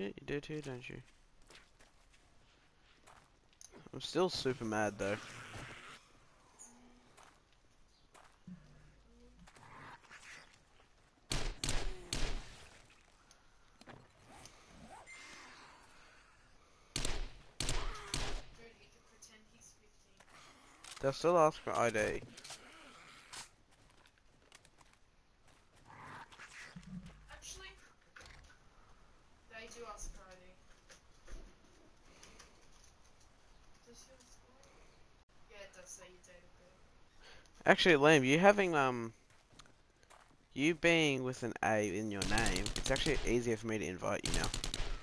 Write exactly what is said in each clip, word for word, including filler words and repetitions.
shit, you do too, don't you? I'm still super mad though. They'll still ask for I D. Actually, they do ask for I D. Does yours go? Yeah, it does say your date of birth. Actually, Liam, you having um, you being with an A in your name, it's actually easier for me to invite you now.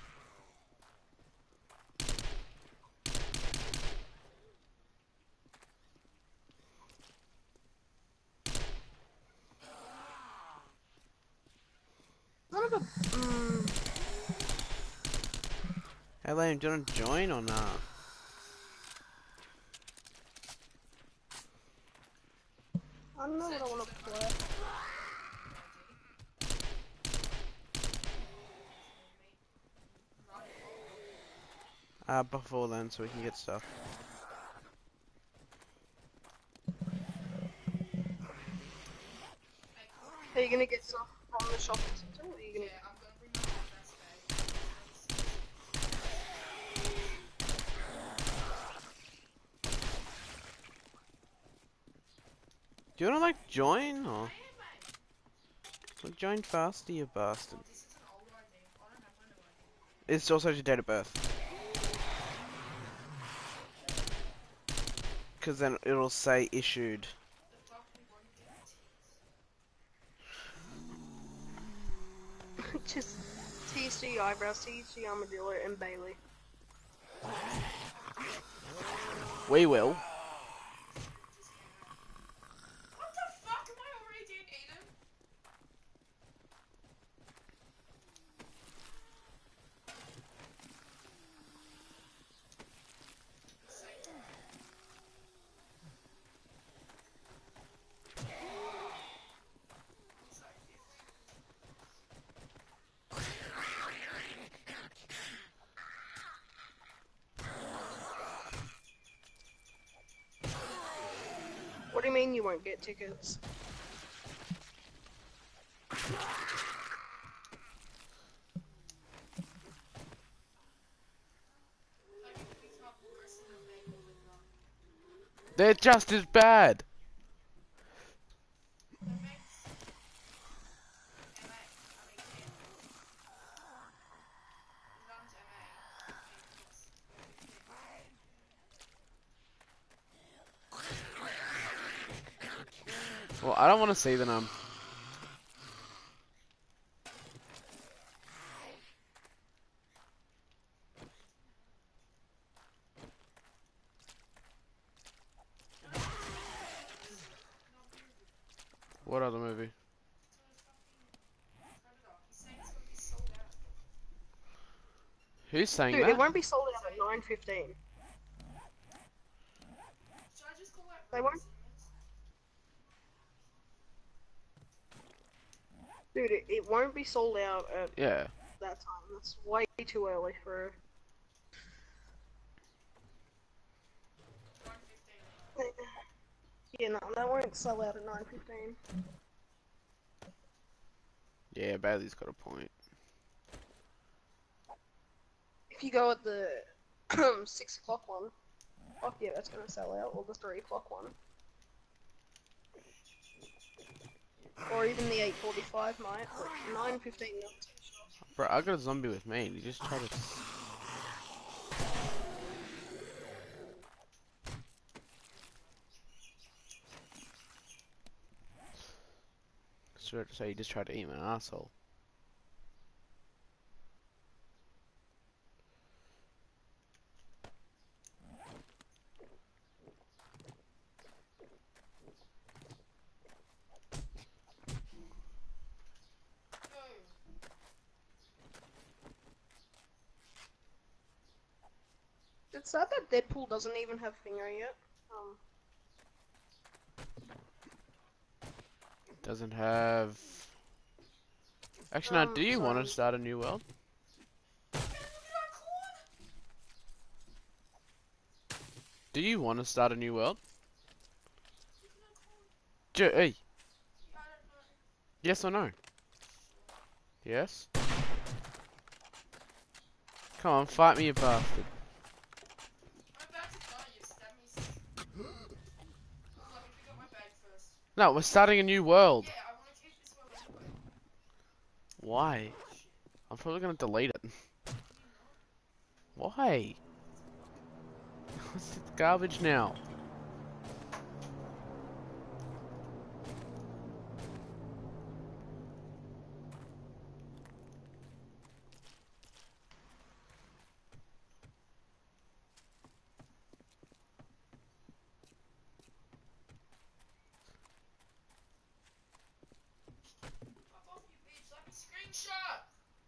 None of a. Mm, Hey, Liam, do you want to join or nah? I don't know what I want to play. Uh, before then, so we can get stuff. Are you gonna get stuff from the shopping center, or are you gonna? Yeah, I'm gonna bring my best bag. Do you want to like join or? Well, join faster, you bastard. Oh, this is an old I D. I don't have my new I D. It's also your date of birth. Because then it'll say issued. The fuck, we won't get it. Just xTsGeyebrows, xTsG Armadillo, and Bailey. We will. What the fuck? Am I already doing Eden? What do you mean you won't get tickets? They're just as bad. Well, I don't want to see the num. What other movie? Who's saying Dude, that? it won't be sold out at nine fifteen. They won't. Dude, it, it won't be sold out at Yeah. that time. That's way too early for. Yeah, no, that won't sell out at nine fifteen. Yeah, Bailey's got a point. If you go at the six o'clock one, fuck yeah, that's gonna sell out. Or the three o'clock one, or even the eight forty-five might. But nine fifteen. Bro, I got a zombie with me. And he just tried to. Swear to say, he just tried to eat my asshole. It's sad that Deadpool doesn't even have Finger yet. Um. Doesn't have. Actually, Um, no. Do you sorry. want to start a new world? Do you want to start a new world? J hey, yes or no? Yes? Come on, fight me, you bastard. I'm about to die, you stabbed me. s- Hold on, let me pick up my bag first. No, we're starting a new world. Yeah, I want to keep this world anyway. Why? Shit. I'm probably gonna delete it. Can you not? Why? It's garbage now. Fuck off, you bitch. Let me screenshot.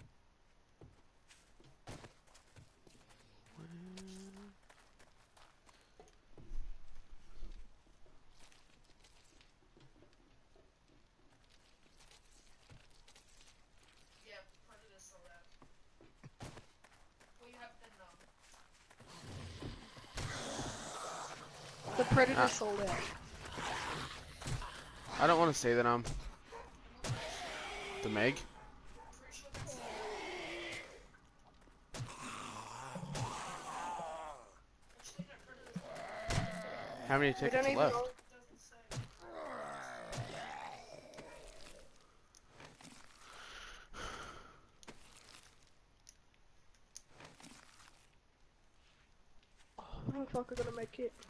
Yeah, Predator sold out. Well, you have been um. The Predator Ah, sold out. I don't want to see that. Um, I'm not pretty sure. the Meg. I'm pretty sure that's sold out. Actually, no, Predator's not. How many We tickets don't are even left? know. It doesn't say. Oh fuck, I gotta make it.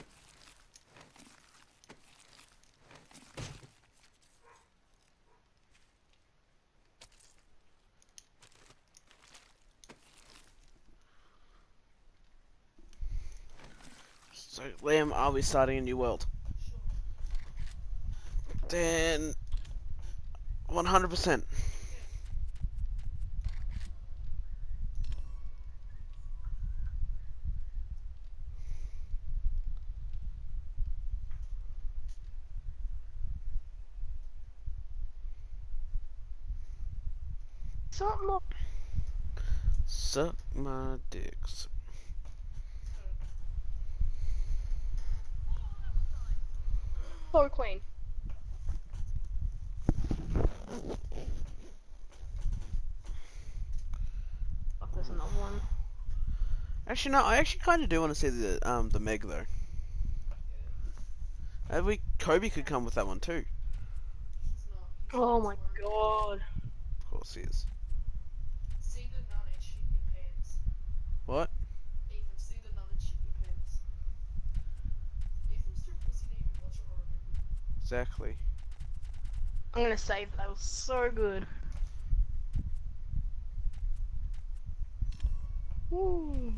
So, Liam, are we starting a new world? Sure. Then, one hundred percent. Yeah. Something up. Suck my dicks. So clean. Fuck, there's another one. Actually, no. I actually kind of do want to see the um the Meg though. Uh, we Kobe could come with that one too. He's not. He's Oh not my smart. god. Of course he is. See the nun and shit your pants. What? Ethan, see the nun and shit your pants. Ethan's too pussy to even watch a horror movie. Exactly. I'm gonna save that. That was so good. Woo.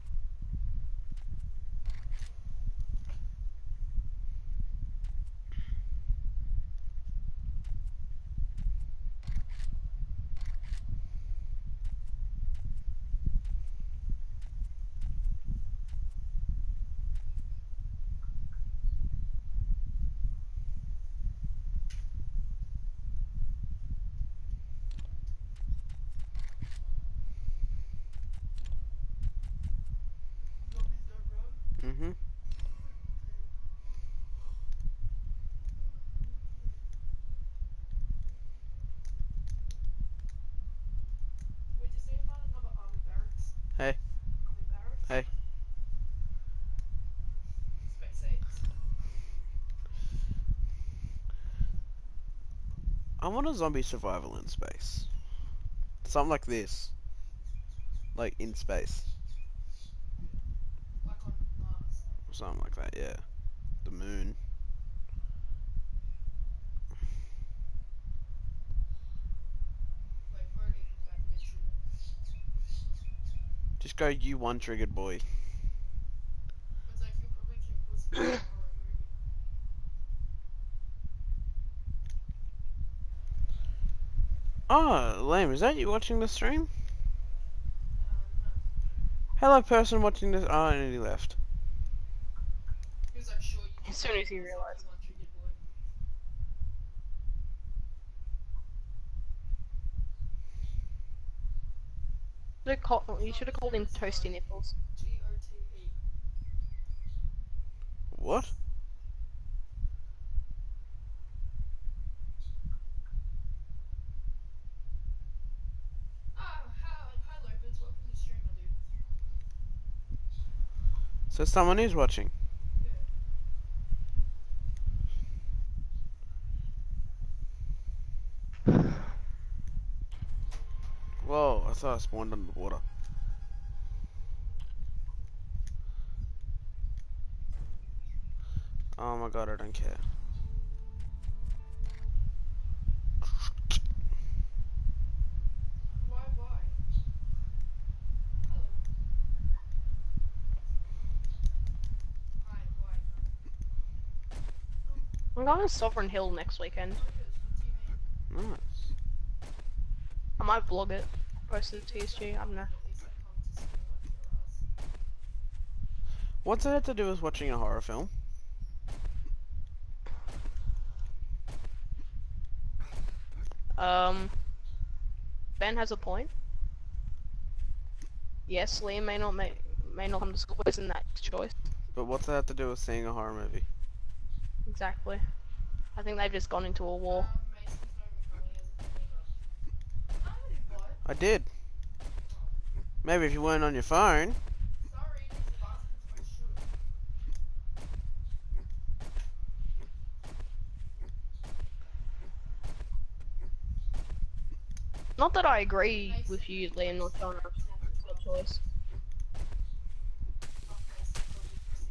Zombies don't run. Mm-hmm. Wait, does they find another army barracks? Hey. Army barracks? Hey. Space aids. I want a zombie survival in space. Something like this. Like in space. Like on Mars. Something like that, yeah. The moon. Wait for it, Ethan's about to get triggered. Just go you one triggered boy. It's like you're probably too pussy to watch a horror movie. Oh, Liam, is that you watching the stream? Um, no. Hello person watching this. Oh, and he left. He was like, sure, you can As soon as he fucking realized. one triggered boy. They call- You should have called him Toasty Nipples. T O T E. What? Ah, hi, hi Lopez, welcome to the stream, my dude. So someone is watching. Yeah. Whoa, I thought I spawned under the water. Oh my god, I don't care. Why, why? Hello. Hi, why? I'm going to Sovereign Hill next weekend. Lopez, what do you mean? Nice. I might vlog it. Post it to T S G. I don't know. At least I come to see you like your ass. What's that have to do with watching a horror film? Um, Ben has a point. Yes, Liam may not may, may not come to school. Isn't that his choice? But what's that have to do with seeing a horror movie? Exactly. I think they've just gone into a war. Um, Mason's not even coming as a friend either. I would invite. I did. Maybe if you weren't on your phone. Sorry, these bastards won't shoot. Not that I agree with you, Liam, not showing up. It's your choice. Fuck Mason, probably pussy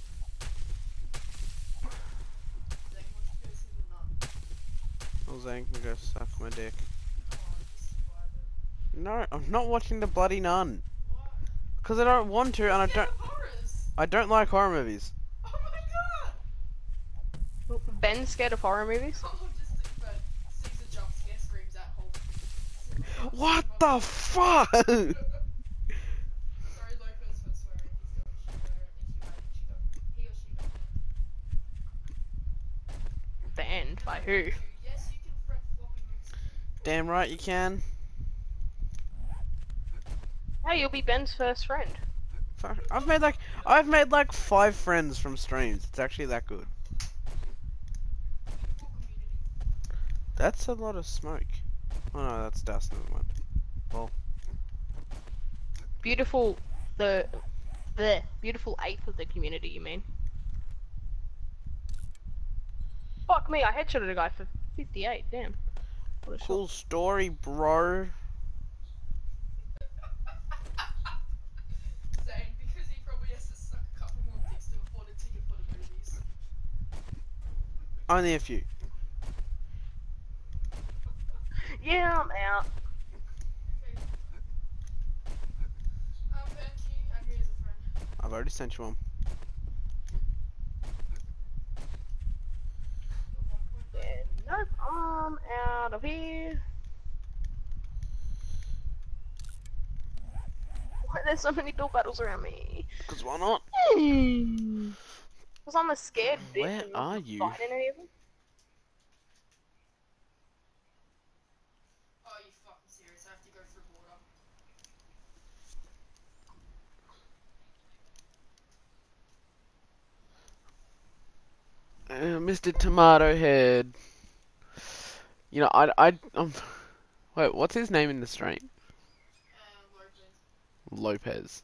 again. Zane wants to go see the nun. Oh, Zane can go suck my dick. Come on, just survive it. No, I'm not watching The Bloody Nun. Why? Because I don't want to, and I Scared don't. of horrors! I don't like horror movies. Oh my god! Ben's scared of horror movies? Oh, just think about sees a jump scare, screams out, hold. What the fuck? Sorry, Lopez, for swearing. He's still a shooter. I don't think you might. She don't. He or she don't know. Banned? By who? Yes, you can friend floppy Mexican. Damn right you can. Hey, you'll be Ben's first friend. Fuck, I've made like I've made like five friends from streams. It's actually that good. Beautiful community. That's a lot of smoke. Oh no, that's dust. Never mind. Beautiful, the, the beautiful eighth of the community, you mean? Fuck me, I headshotted a guy for fifty-eight, damn. What a shot. Cool story, bro. Zane, because he probably has to suck a couple more dicks to afford a ticket for the movies. Only a few. Yeah, I'm out. Okay. Um, Ben, can you add me as a friend? I've already sent you one. The one point Yeah, nope, I'm out of here. Why are there so many build battles around me? Cause why not? Because I'm a scared bitch. Where and I'm are not you? fighting any of them. Oh, you fucking serious? I have to go through water. Uh, Mister Tomato Head. You know, I, I, um, wait, what's his name in the stream? Um, Lopez. Lopez.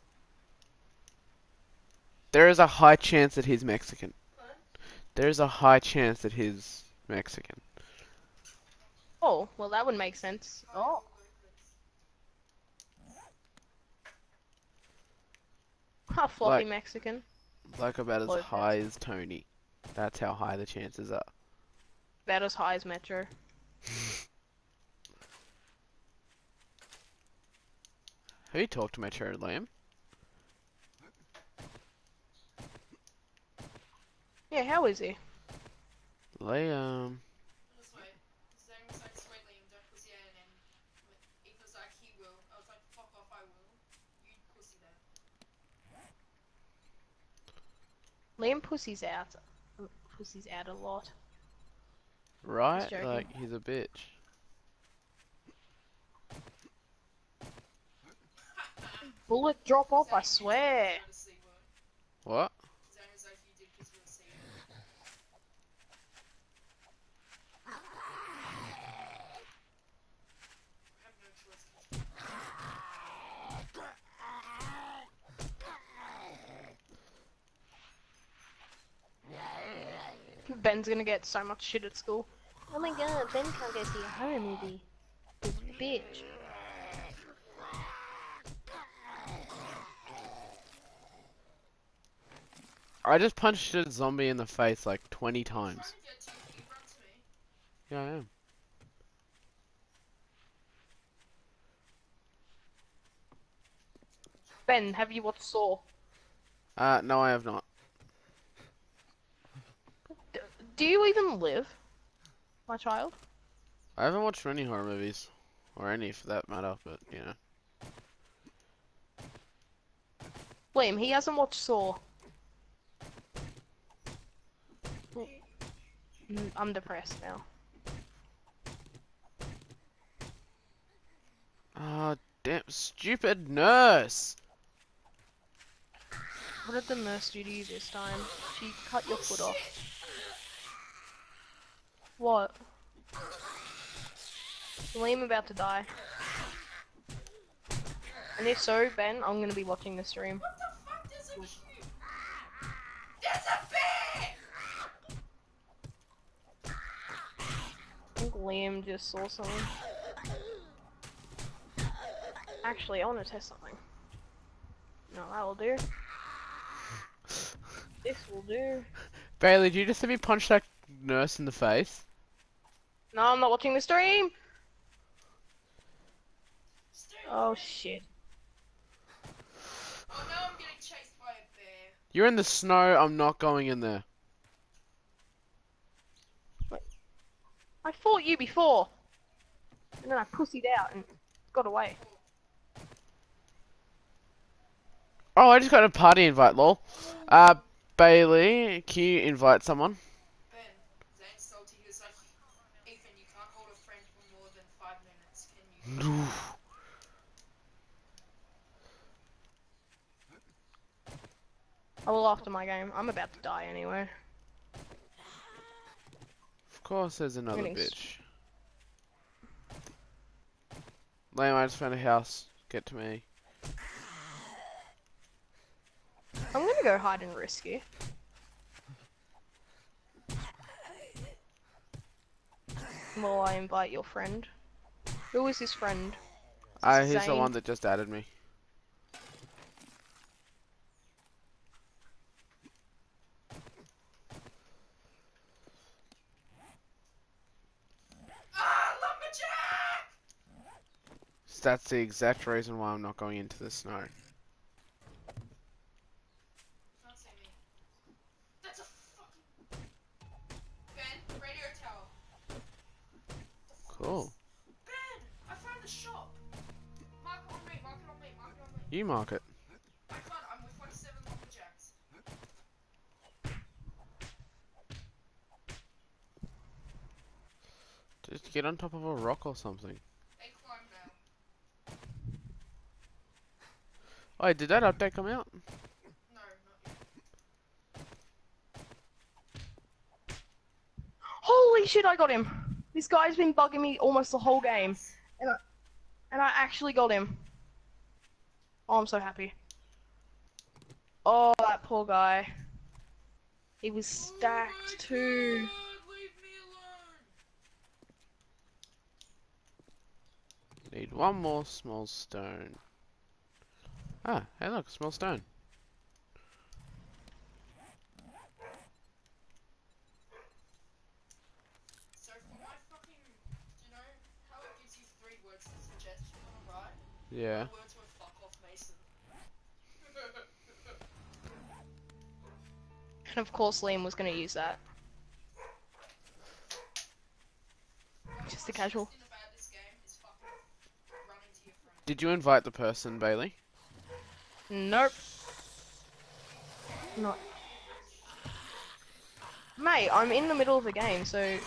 There is a high chance that he's Mexican. What? There is a high chance that he's Mexican. Oh, well that would make sense. Oh. A floppy Like- Mexican. Like about as Lopez. high as Tony. That's how high the chances are. About as high as Metro. Have you talked to Metro Liam? Yeah, how is he? Liam. This way. Zane was like, sweet Liam, don't pussy out, and then he was like, he will. I was like, fuck off, I will. You pussy that. Liam pussy's out. Pussy's out a lot. Right? joking. Like, he's a bitch. Bullet drop off, I Zane, you did swear. because you're a C word. What? Zane was like, you did because you're a C Ben's gonna get so much shit at school. Oh my god, Ben can't go see a horror movie. He's a bitch. I just punched a zombie in the face like twenty times. Trying to get to you, can you run to me? Yeah, I am. Ben, have you watched Saw? Uh, no, I have not. D do you even live, my child? I haven't watched many horror movies, or any for that matter, but you know. Liam, he hasn't watched Saw. Mm, I'm depressed now. Ah, damn, stupid nurse! What did the nurse do to you this time? She cut your foot off. What? Is Liam about to die? And if so, Ben, I'm gonna be watching the stream. What the fuck? There's a cube! There's a bear! I think Liam just saw something. Actually, I want to test something. No, that will do. This will do. Bailey, did you just have me punch that nurse in the face? No, I'm not watching the stream! Stay Oh shit. Oh, now I'm getting chased by a bear. You're in the snow, I'm not going in there. I fought you before! And then I pussied out and got away. Oh, I just got a party invite, lol. Uh, Bailey, can you invite someone? Ben, Zane's salty. He was like, Ethan, you can't hold a friend for more than five minutes, can you? I will after my game. I'm about to die anyway. Of course there's another Getting s- bitch. Liam, I just found a house. Get to me. I'm gonna go hide and risky. While I invite your friend. Who is his friend? Uh, Is he's this the Zane? one that just added me. Ah, lumberjack! That's the exact reason why I'm not going into the snow. Can't see me. That's a fucking... Ben, radio tower. Cool. Ben, I found the shop. Mark it on me, mark it on me, mark it on me. You mark it. I found I'm with like seven lumberjacks. Just get on top of a rock or something. They climb now. Oh, did that update come out? No, not yet. Holy shit, I got him! This guy's been bugging me almost the whole game. And I, and I actually got him. Oh, I'm so happy. Oh, that poor guy. He was stacked too. God, leave me alone. Need one more small stone. Ah, hey look, a small stone. So for my fucking, you know how it gives you three words to suggest you want to write? Yeah. My words were fuck off, Mason. And of course Liam was gonna use that. Just a casual. The thing about this game is fucking running to your friend. Did you invite the person, Bailey? Nope. Not. Mate, I'm in the middle of the game, so wait.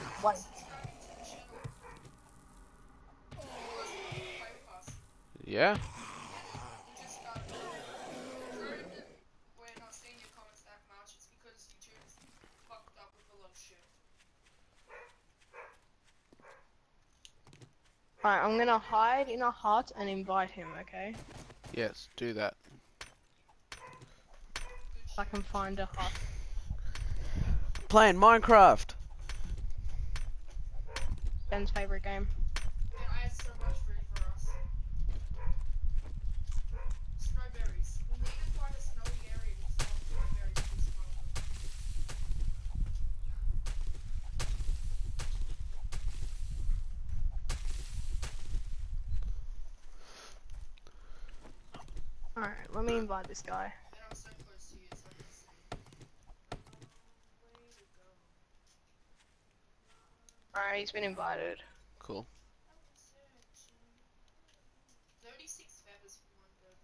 Yeah. You just started. The reason we're not seeing your comments that much is because YouTube's fucked up with a lot of shit. Alright, I'm gonna hide in a hut and invite him, okay? Yes, do that. If I can find a hut. Playing Minecraft. Ben's favorite game. And I had so much food for us. Snowberries. We need to find a snowy area with some snowberries to spawn them. Alright, let me invite this guy. And I'm so close to you, it's like this. Way to go. Alright, he's been invited. Cool. thirty-six feathers for one bird.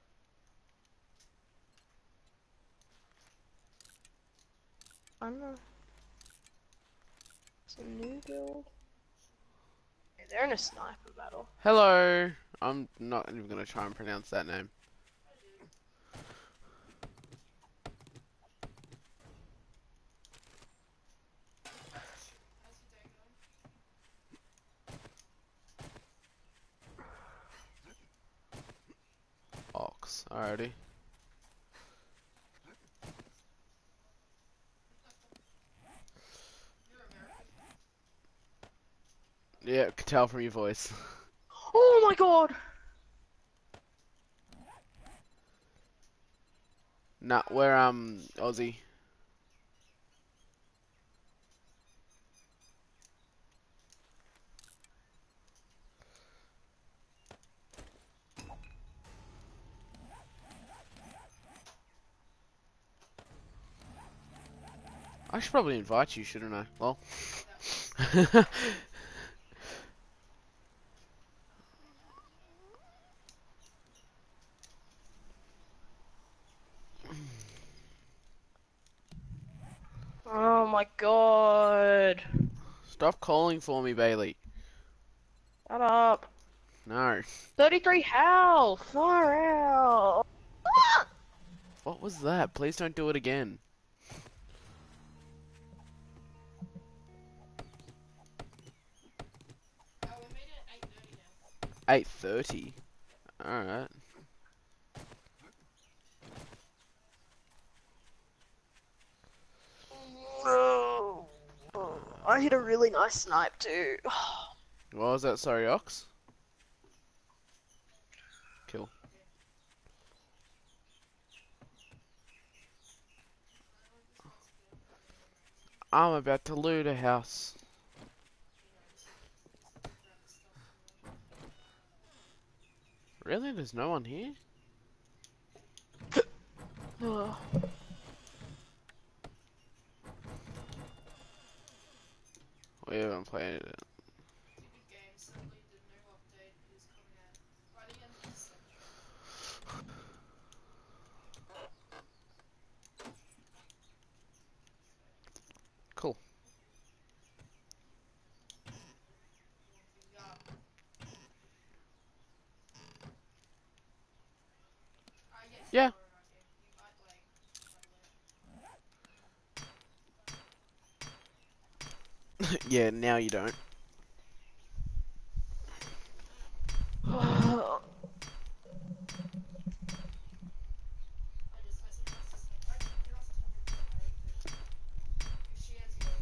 I don't know. It's a new build. Okay, they're in a sniper battle. Hello. I'm not even gonna try and pronounce that name. How's your day going? Ox. Alrighty. You're American. Yeah, could tell from your voice. Oh my god! Nah, we're um Aussie. I should probably invite you, shouldn't I? Well. Oh my god. Stop calling for me, Bailey. Shut up. No. thirty-three health! Far out! What was that? Please don't do it again. Oh, we made it at eight thirty now. eight thirty? Alright. I hit a really nice snipe too. What was that? Sorry, Ox? Kill. I'm about to loot a house. Really? There's no one here? We haven't played it. Epic Games suddenly the new update is coming out by the end of December. Cool. Yeah. I get Yeah. slower in our game. You might like Yeah, now you don't. I just messaged my sister. Actually, get us to reply if she has your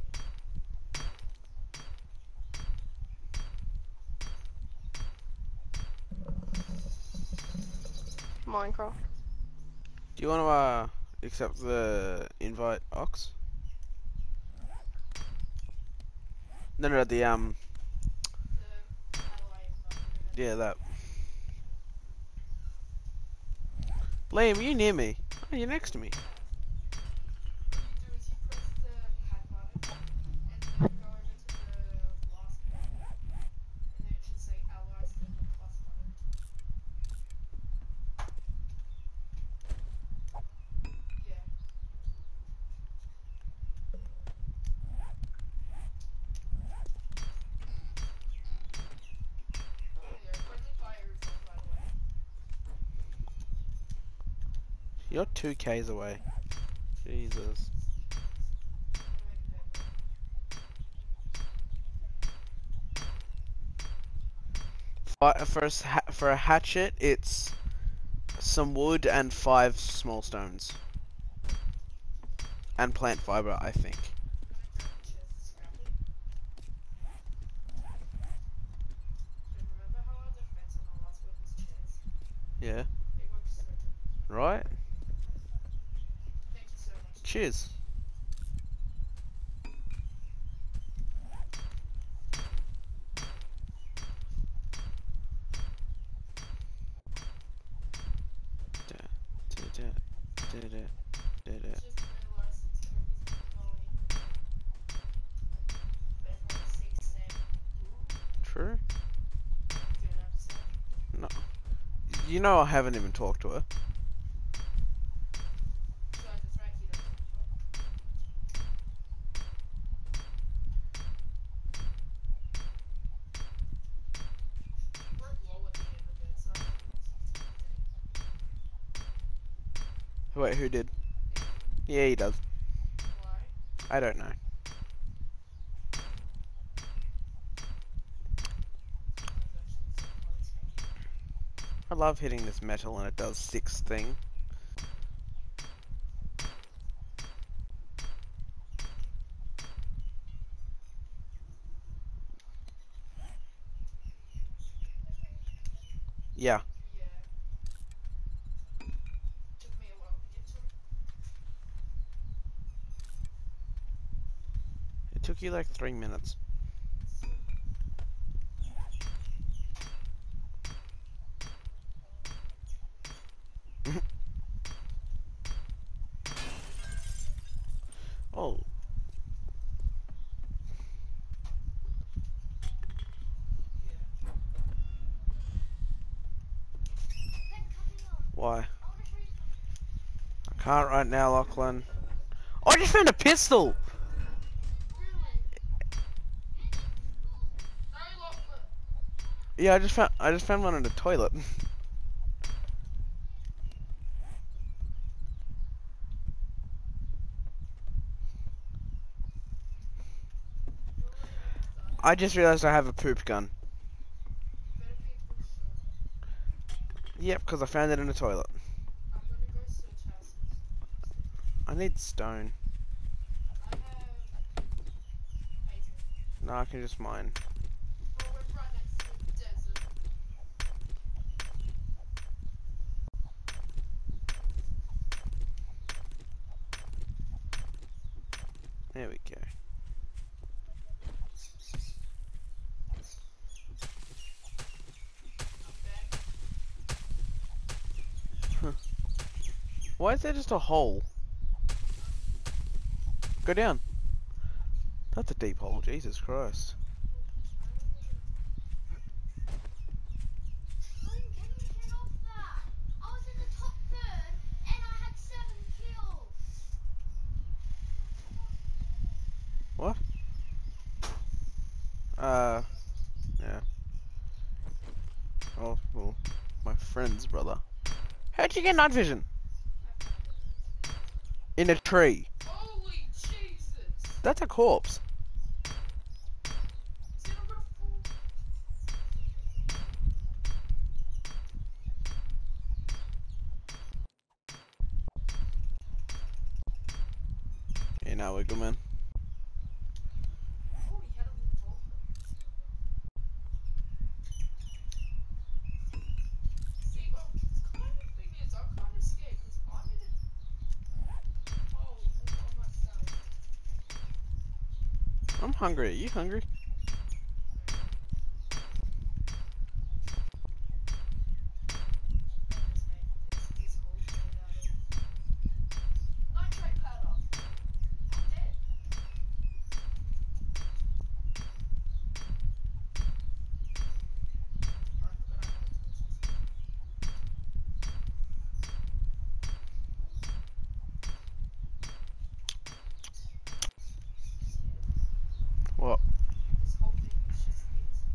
Minecraft. Do you want to uh accept the invite, Ox? No, no, the um, the ally invite. yeah, that. Liam, are you near me? Oh, you're next to me. What you do is you press the pad button and then go over to the last button and then it should say allies then the plus button. Yeah. There, friendly fire is on by the way. You're two Ks away. Jesus. Fi- For a, s- ha- for a hatchet, it's some wood and five small stones. and plant fiber, I think. I'm gonna grab the chest scrappy. But remember how our defense on our last word was chest? Yeah. It works so good. Right? Thank you so much. Cheers. Da, da, da, da, da, da, da. Just realised since Kobe's been going, everyone sees Sam. Ooh, True. you get upset. No. You know I haven't even talked to her. So that's right, he doesn't talk. He broke low at the end of it, so I think it was fifteen. Wait, who did? Yeah, he does. Why? I don't know. I was actually so close. I love hitting this metal and it does six thing. Yeah. Yeah. Took me a while to get to it. It took you like three minutes. Oh. Yeah. Why? I can't right now, Lachlan. Oh, I just found a pistol! Really? No, Lachlan. Yeah, I just found I just found one in the toilet. I just realized I have a poop gun. You better be a good shot. Yep, because I found it in the toilet. I'm gonna go search houses. I need stone. I have eighteen. No, I can just mine. Bro, we're right next to a desert. There we go. I'm back. Why is there just a hole? Go down. That's a deep hole, Jesus Christ. What? Uh, yeah. Oh, well, my friend's brother. How'd you get night vision? In a tree. Holy Jesus! That's a corpse. Is it not gonna fall? Yeah, now wiggle man. Oh, he had a revolver. See, well, the kind of thing is, I'm kind of scared because I'm in a hole all by myself. I'm hungry. Are you hungry? This made, this, this hole's made out of nitrate powder. I'm dead. Alright, but I know it's torches. What? This whole thing is just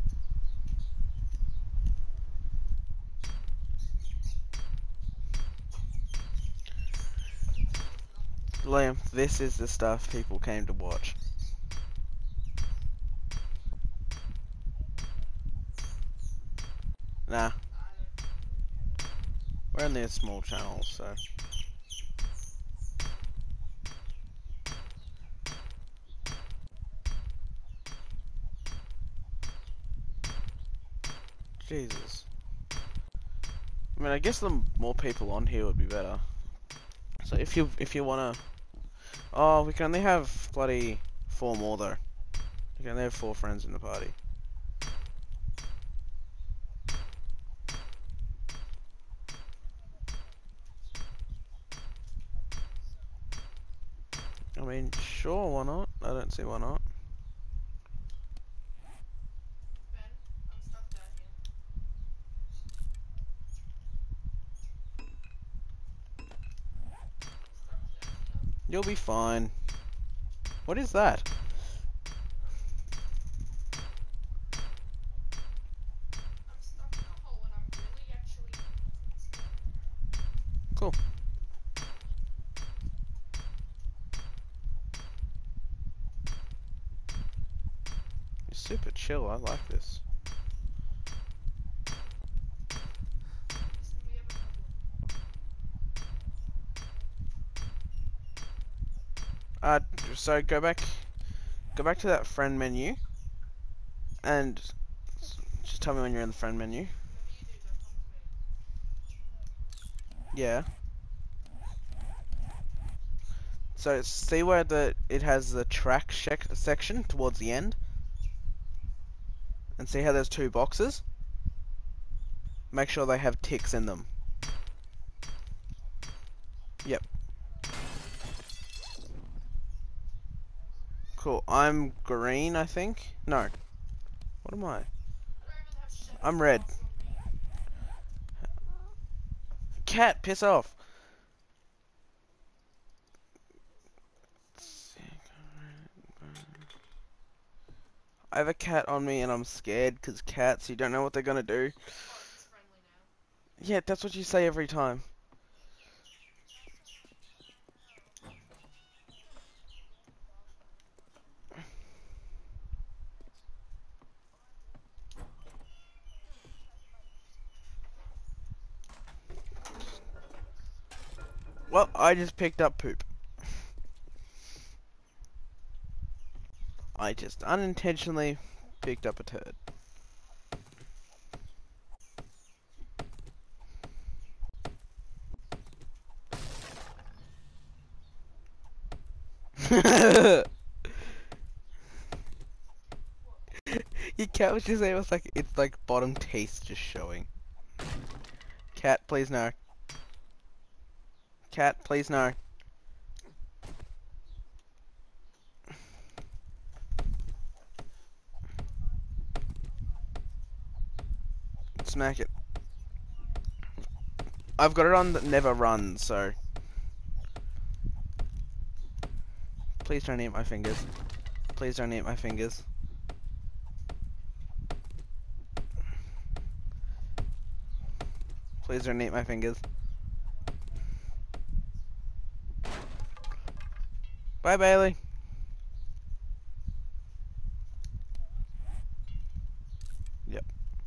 it. Liam, this is the stuff people came to watch. Nah, we're only a small channel, so. Jesus. I mean, I guess the more people on here would be better. So if you if you wanna, oh, we can only have bloody four more though. We can only have four friends in the party. I mean, sure, why not? I don't see why not. Ben, I'm stuck down here. Stuck down here. You'll be fine. What is that? I'm stuck in a hole and I'm really actually scared. Cool. You're super chill, I like this. Listen, we have a problem. Uh, so go back, go back to that friend menu, and just tell me when you're in the friend menu. Whatever you do, don't come to me. Yeah. So see where the it has the track shec- section towards the end, and see how there's two boxes. Make sure they have ticks in them. Yep. Cool. I'm green, I think. No. What am I? I don't even have shadow I'm red. box on me. Cat, piss off. I have a cat on me and I'm scared because cats, you don't know what they're gonna do. Oh, he's friendly now. Yeah, that's what you say every time. Well, I just picked up poop. I just unintentionally picked up a turd. Your cat was just saying it was like it's like bottom teeth just showing. Cat, please no. Cat, please no. Smack it. I've got it on that never runs, so please don't eat my fingers. Please don't eat my fingers. Please don't eat my fingers. Bye, Bailey. Yep.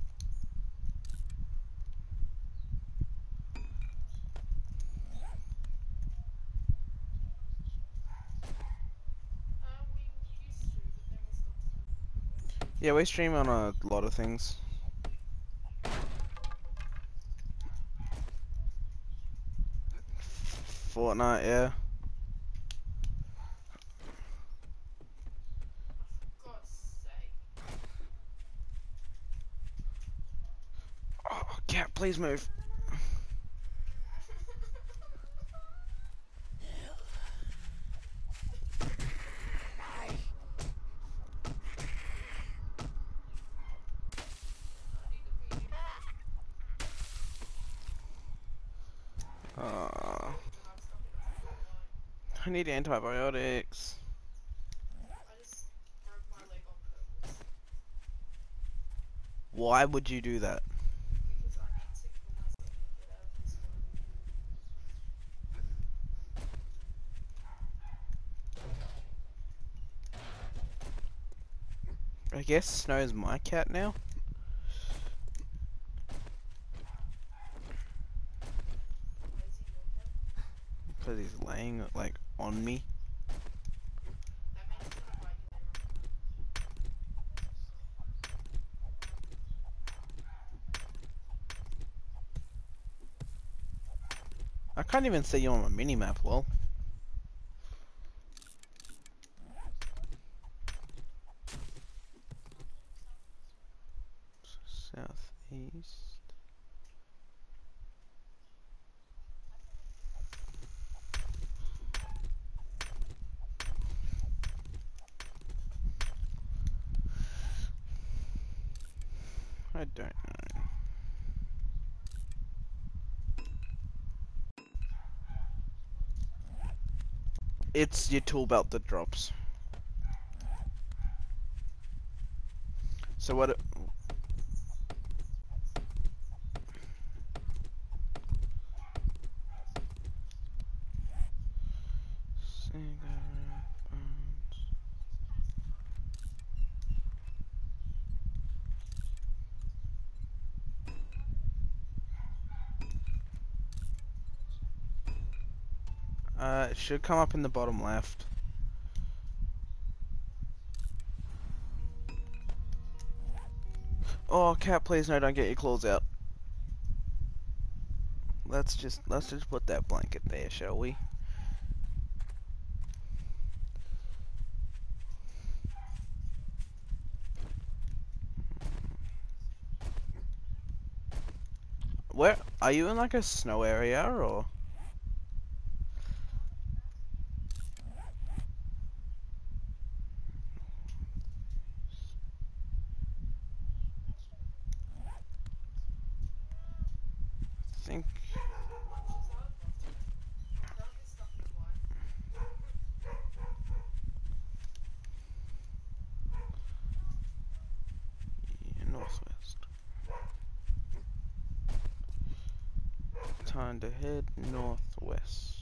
Uh, we used to, but then we stopped doing it. Yeah, we stream on a lot of things. Fortnite, yeah. For God's sake. Oh, cat, please move. Uh, I need antibiotics. I just broke my leg on purpose. Why would you do that? Because I need to kill myself and get out of this one. I guess Snow's my cat now. Why is he your cat? Because he's laying, like, on me. That means he's gonna bite you later on. Can't even see you on the mini map, lol. Southeast. I don't know. It's your tool belt that drops. So what? It, Uh, it should come up in the bottom left. Oh, cat, please no, don't get your claws out. Let's just let's just put that blanket there, shall we? Where are you in, like a snow area, or? I think yeah, northwest. Time to head northwest.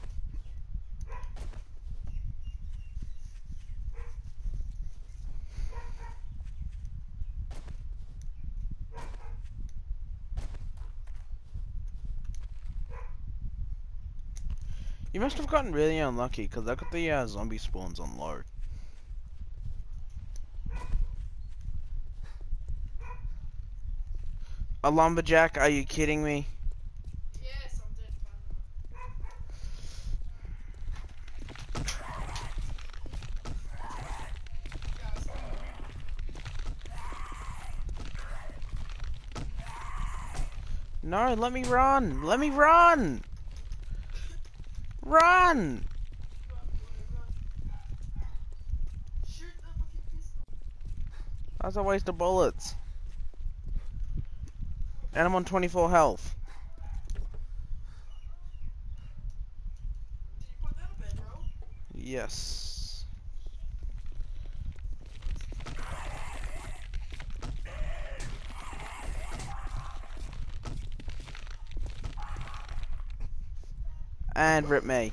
You must have gotten really unlucky, because look at the uh, zombie spawns on low. A lumberjack? Are you kidding me? Yes, I'm dead. No, let me run! Let me run! Run! Shoot them with your pistol. That's a waste of bullets. And I'm on twenty-four health. Did you put down a bedroll? Yes. And rip me.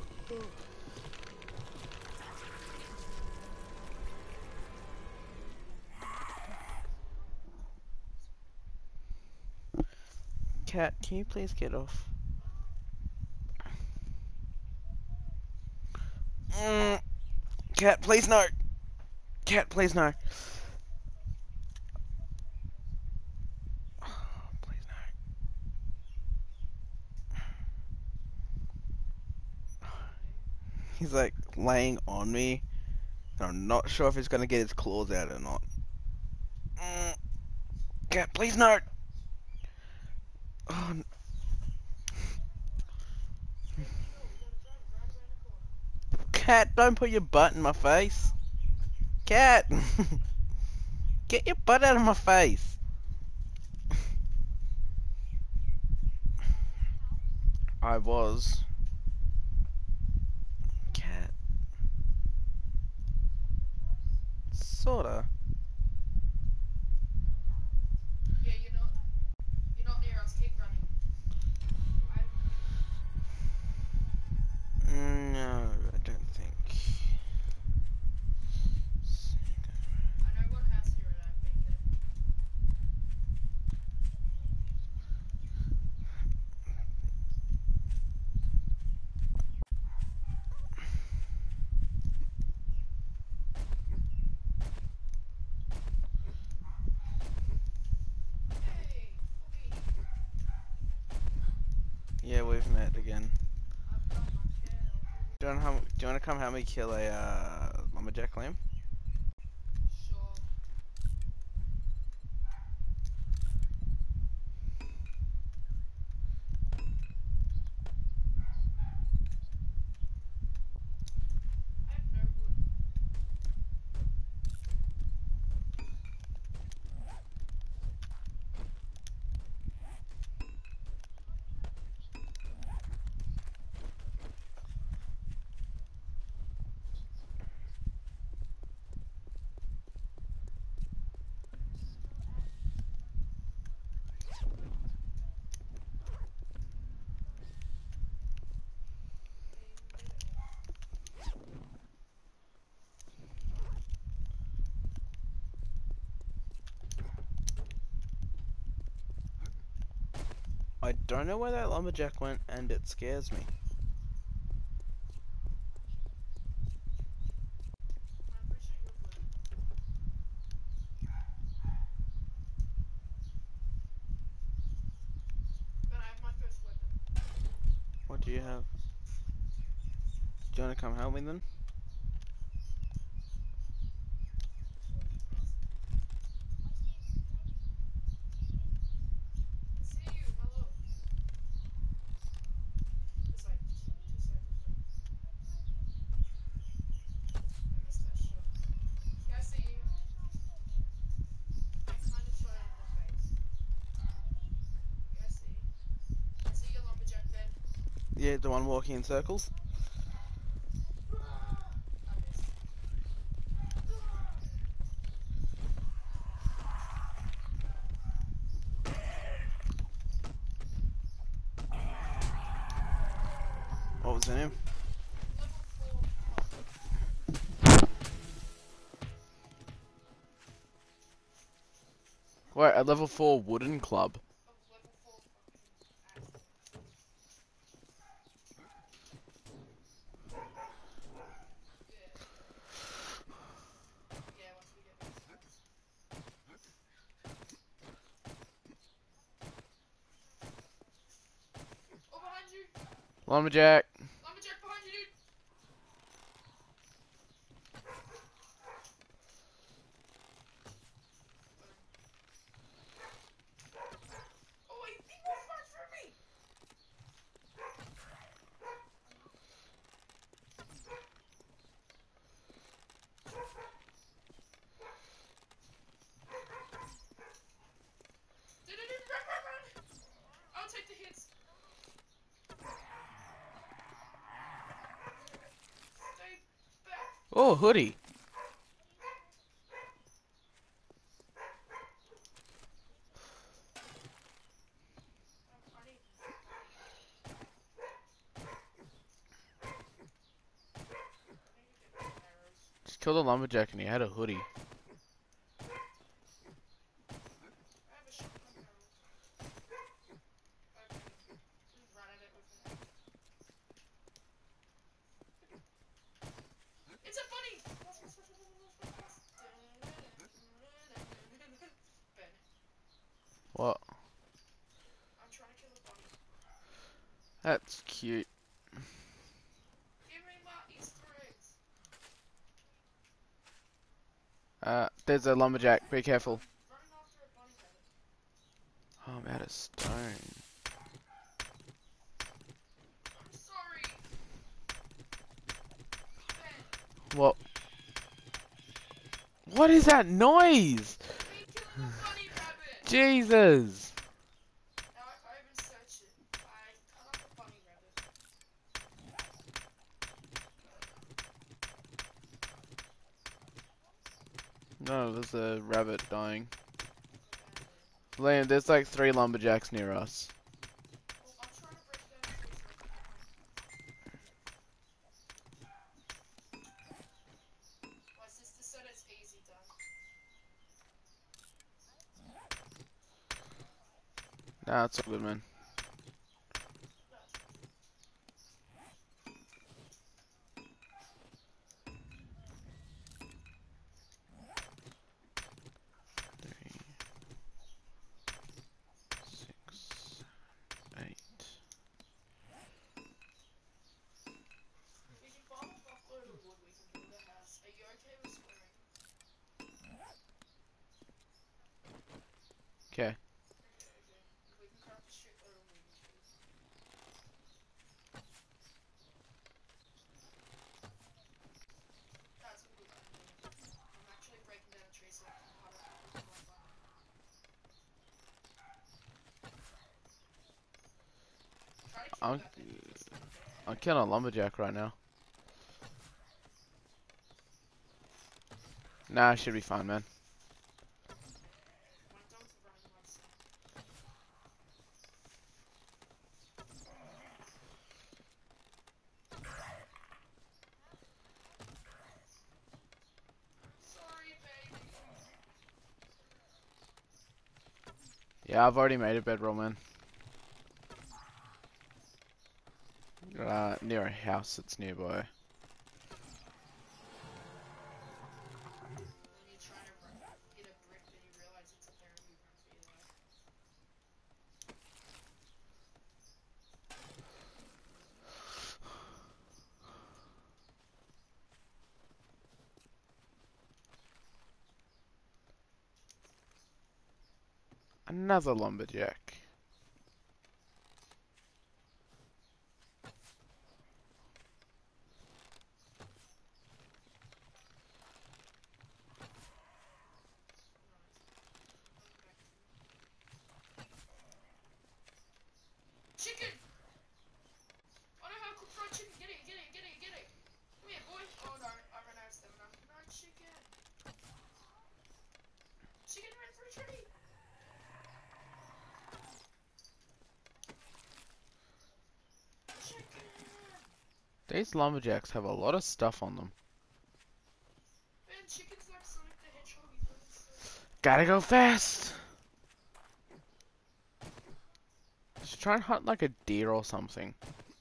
Cat, can you please get off? Mm. Cat, please no. Cat, please no. Please no. He's like laying on me. And I'm not sure if he's gonna get his claws out or not. Mm. Cat, please no. Oh, n- Cat, don't put your butt in my face. Cat, get your butt out of my face. I was. Cat. Sorta. Yeah, you're not. You're not near us. Keep running. I, No, I don't think. I know what house you're in. I've been there. we've met again. I've got my kettle. Do you want to, do you want to come help me kill a uh, lumberjack lamb? Sure. I have no wood. I don't know where that lumberjack went, and it scares me. I'm pretty sure you're good. But I have my first weapon. What do you have? Do you want to come help me then? I see you. Hello. This way. This way. This way. This way. I missed that shot. Yeah, I see you. I kind of shot it in the face. Yeah, I see. I see your lumberjack Ben. Yeah, the one walking in circles. I missed. What was in him? Level four. Wait, a level four wooden club. Oh, level four fucking axe. Yeah. Yeah, once we get those stacks. Oh, behind you! Lumberjack. Lumberjack behind you, dude! Oh, wait, he walked right through me! Dude, dude, dude, run, run, run! I'll take the hits. Stay back. Oh, hoodie. I, I need. I need to get more arrows. Just killed a lumberjack and he had a hoodie. I have a shotgun arrow. Okay. Just run at it with it. It's a bunny! Ben, What? I'm trying to kill a bunny. That's cute. Give me my Easter eggs. Uh, there's a lumberjack. Be careful. I'm running after a bunny rabbit. Oh, I'm out of stone. I'm sorry. Ben, What? What is that noise? me killing a bunny rabbit. Jesus. Now I can't even search it. I cut off a bunny rabbit. No, there's a rabbit dying. Okay. Liam, there's like three lumberjacks near us. Well, I'm trying to break down the trees so I can get my... My sister said it's easy done. Nah, it's all good, man. Three, six, eight. Okay. Okay, okay. We can cut up a shit load of wood and trees. That's a good idea. I'm actually breaking down a tree so I can cut up wood one by one. Try to kill I'm that enemy first, okay? I'm killing a lumberjack right now. Nah, I should be fine, man. My dog's running like so. Sorry, baby. Yeah, I've already made a bedroll, man. Uh, near a house that's nearby. When you're trying to run, hit a brick, then you realize it's a there and you run for your life. Another lumberjack. Nice. Coming back to me. Chicken! Oh no, how cooked fried chicken! Get it, get it, get it, get it! Come here, boy! Oh no, I ran out of stamina. No, chicken! Chicken ran for a tree! Chicken! These lumberjacks have a lot of stuff on them. Man, chicken's like Sonic the Hedgehog, he thought he's so... Gotta go fast! Just try and hunt like a deer or something.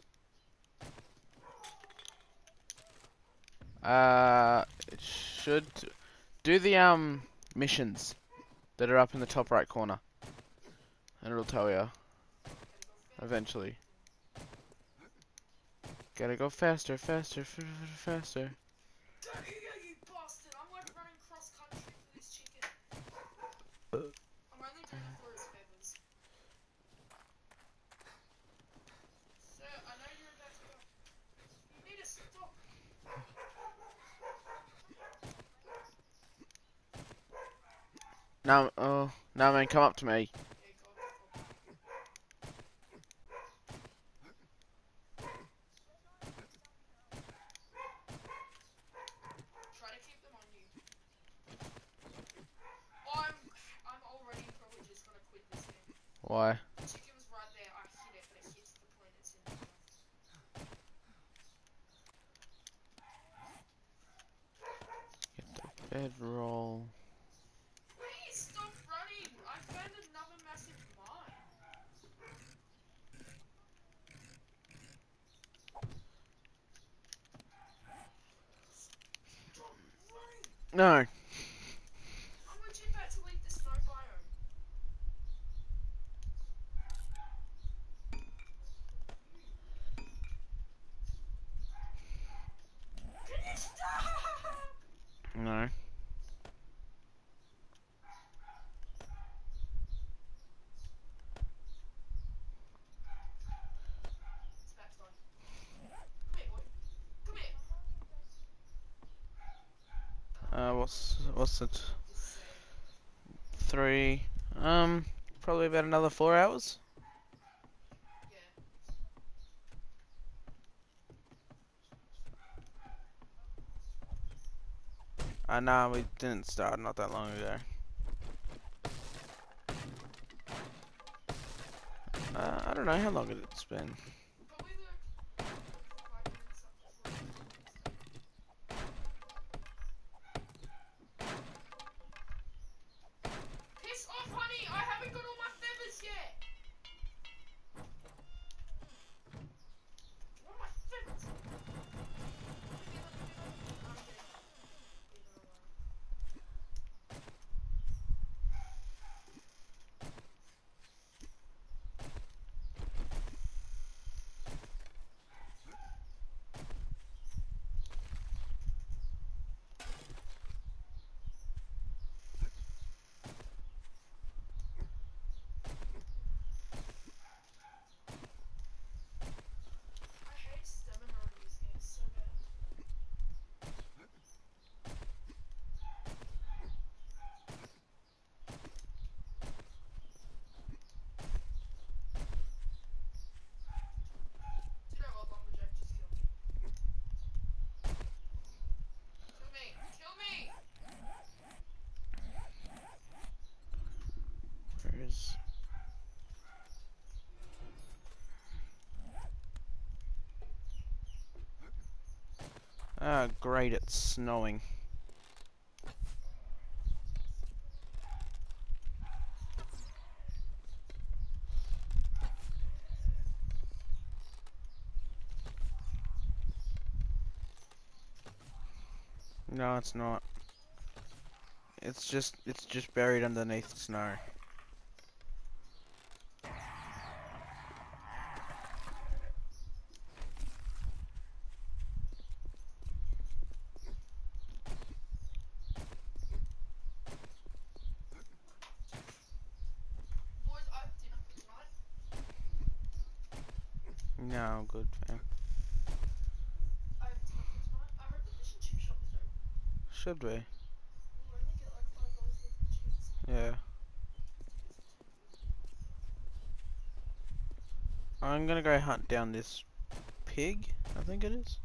Uh, it should do the um missions that are up in the top right corner, and it'll tell you Gotta go fast. eventually. Gotta go faster, faster, f f faster. Get here, you bastard! I'm like running cross country for this chicken. I'm only doing it for his feathers. Sir, I know you're about to go. You need to stop. No, oh, no, man, come up to me. Yeah, go, go. Try to keep them on you. I'm, I'm already probably just gonna quit this game. Why? The chicken was right there. I hit it, but it hits the point it's in my mouth. Get the bedroll. Please stop running! I found another massive mine. Stop running! No. I'm legit about to leave the snow biome. Can you stop? No. It's about time. Come here, boy. Come here. Uh, what's what's it? This save. Three. Um, probably about another four hours. Yeah. Uh, nah, we didn't start not that long ago. Uh, I don't know how long it's been. Probably like forty-five minutes up to forty minutes. Piss off, honey! I haven't got all my feathers yet! What are my feathers? Let me, let me, let me. I'm getting it. Leave it alone. Ah, great, it's snowing. No, it's not. It's just, it's just buried underneath snow. Boys, I have dinner for tonight. No, good, fam. I have dinner for tonight. I hope the fish and chip shop is open. Should we? We'll only get like five dollars worth of chips. Yeah. I'm gonna go hunt down this pig, I think it is.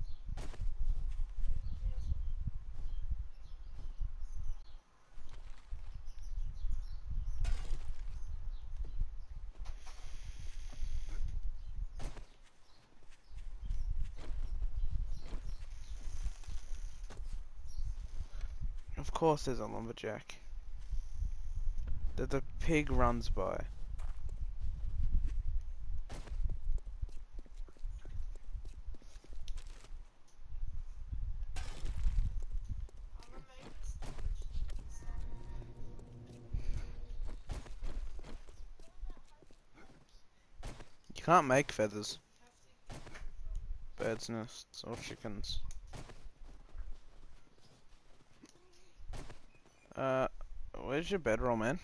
Of course there's a lumberjack. That the pig runs by. I'm gonna make a storage stuff. You can't make feathers. You have to get them from. Birds' nests or chickens. Uh, where's your bedroll, man?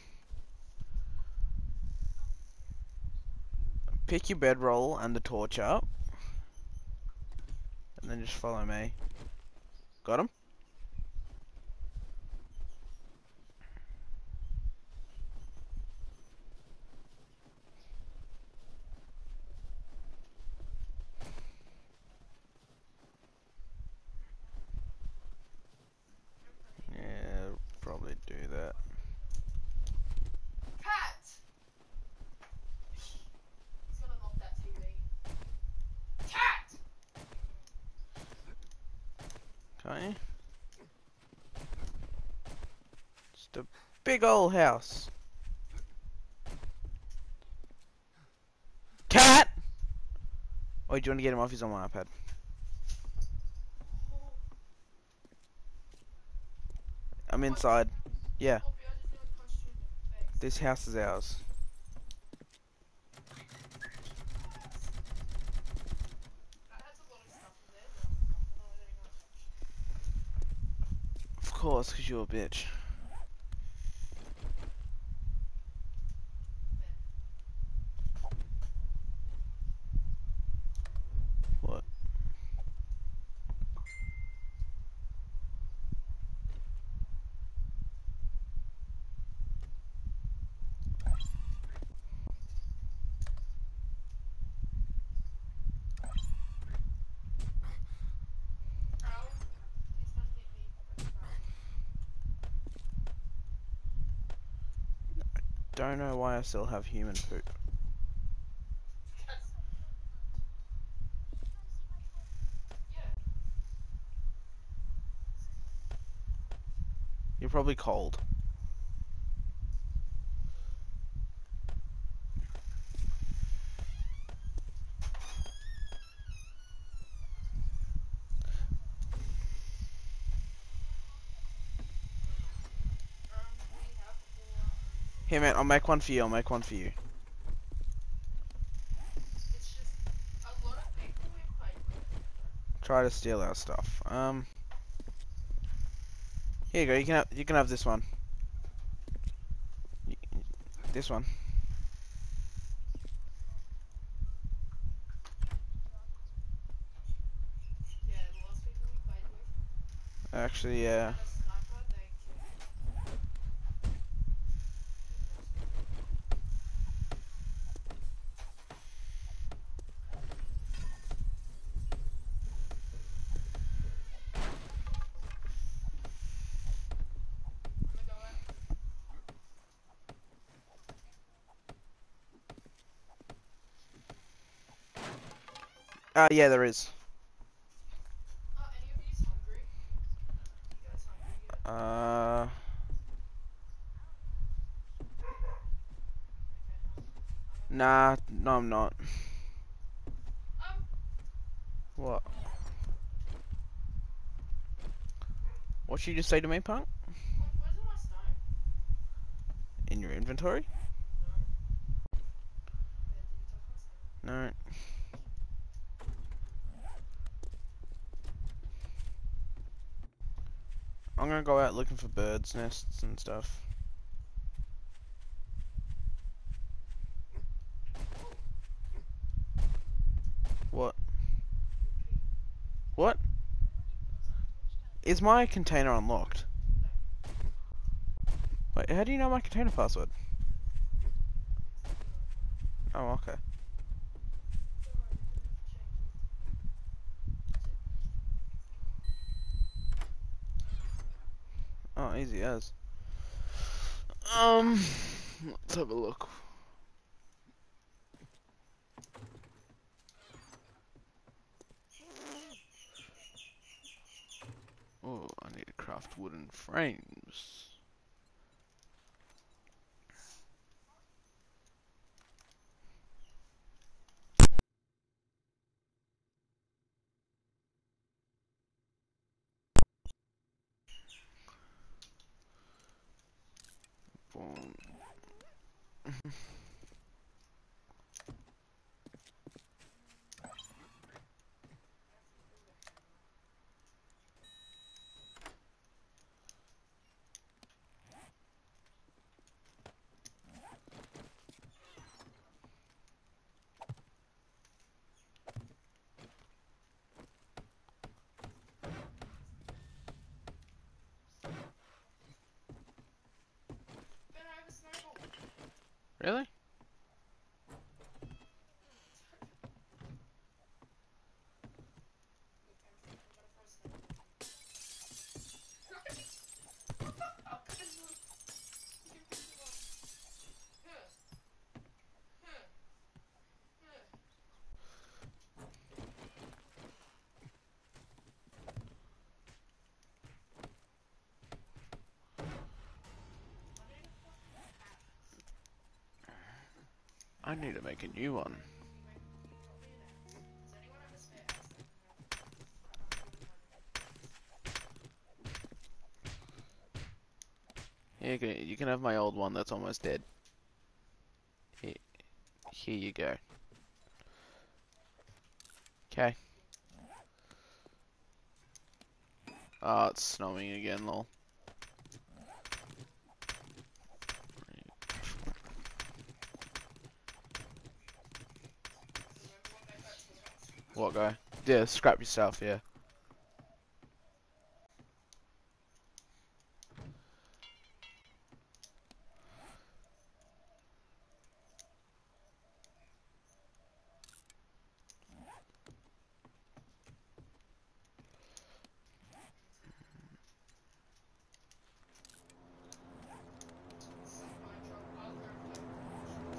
Pick your bedroll and the torch up. And then just follow me. Got him? Yeah, probably do that. Cat! He's gonna knock that T V. Cat! Can't you? Just a big old house. Cat! Oh, do you want to get him off? He's on my iPad. Oh, I'm inside. Yeah, Poppy, I just nearly punched you in the face. this house is ours. That has a lot of stuff in there that I'm definitely gonna touch. Of course, because you're a bitch. What? Ow. Please don't hit me. That's bad. Don't know why I still have human poop. That's... Yeah. You're probably cold. Um, we have four. Here, man, I'll make one for you. I'll make one for you. It's just a lot of people we've played with. Try to steal our stuff. Um. Here you go. You can have. You can have this one. Y- This one. Yeah, the last people we played with. Actually, yeah. Had a sniper, they killed. I'm gonna go out. Uh, yeah, there is. Uh, any of these Uh, nah, no, I'm not. Um, What? What should you just say to me, punk? um, where's all my stone? In your inventory? No. Ben, did you touch my stone? No. I'm gonna go out looking for birds' nests and stuff. What? What? Is my container unlocked? Wait, how do you know my container password? Oh, okay. Oh, easy as. Um, let's have a look. Oh, I need to craft wooden frames. Boom. Ben, I have a snowball. Really? Look, I'm, I'm gonna throw a snowball at you. How good is this? You can pick it up. Huh. Huh. Huh. I need a fucking axe. I need to make a new one. Can you make, can you drop me an axe? Does anyone have a spare axe that can have? I can't really find any. Here you go. You can have my old one that's almost dead. Here, here you go. Okay. Oh, it's snowing again, lol. Remember what that guy taught us? What guy? Yeah, scrap yourself, yeah. Supply drop. I'll go find potions.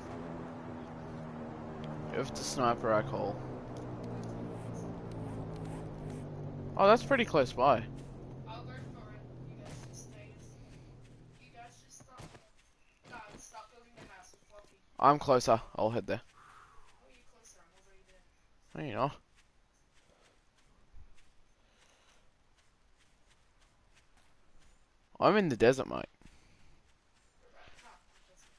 You have to sniper, I call. That's what it is. Oh, that's pretty close by. I'll go for it. You guys just stay. You guys just stop. Um, stop building the house with Fluffy. I'm closer. I'll head there. Oh, you're closer. I'm already there. No, you're not. I'm in the desert, mate. We're about to talk. I'm closer.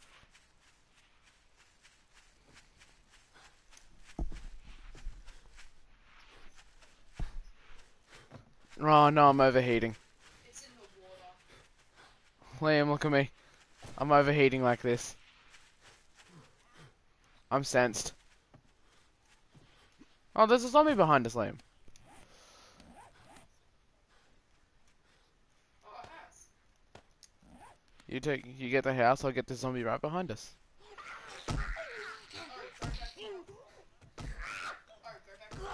Oh, no, I'm overheating. It's in the water. Liam, look at me. I'm overheating like this. I'm sensed. Oh, there's a zombie behind us, Liam. Oh, a house. You take, you get the house, I'll get the zombie right behind us. Oh, go back here. Oh, go back here.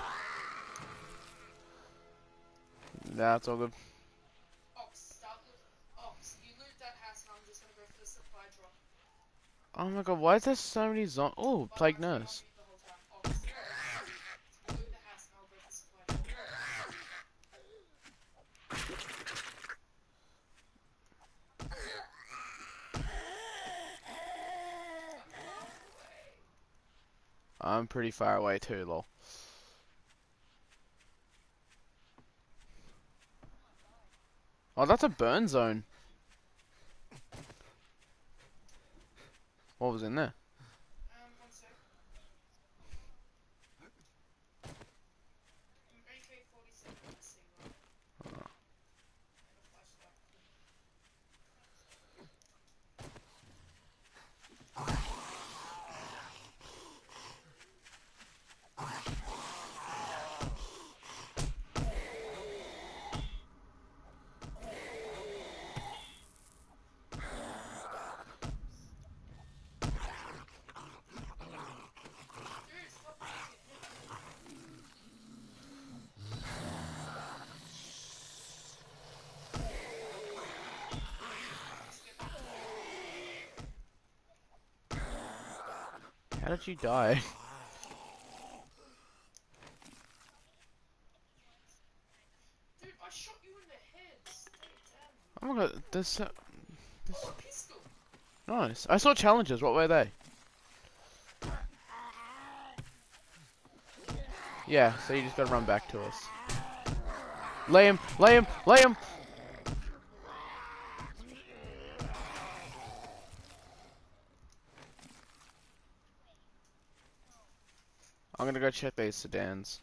That's all good. Ox, start loot. Ox, you loot that house and I'm just gonna go for the supply drop. Oh my god, why is there so many zombies? Oh, But plague I'm gonna nurse. be the whole time. Ox, you loot the house and I'll go for supply drop. I'm pretty far away too, lol. Oh, that's a burn zone. What was in there? Um, one sec. An A K forty-seven and a C one. And a flashlight. Dude, stop making it hit. How did you die? Dude, I shot you in the head. Stay down. Oh my god, this. Uh, Oh, a pistol. nice. I saw challenges. What were they? Yeah, so you just gotta run back to us. Lay him! Lay him! Lay him! I'm gonna go check these sedans.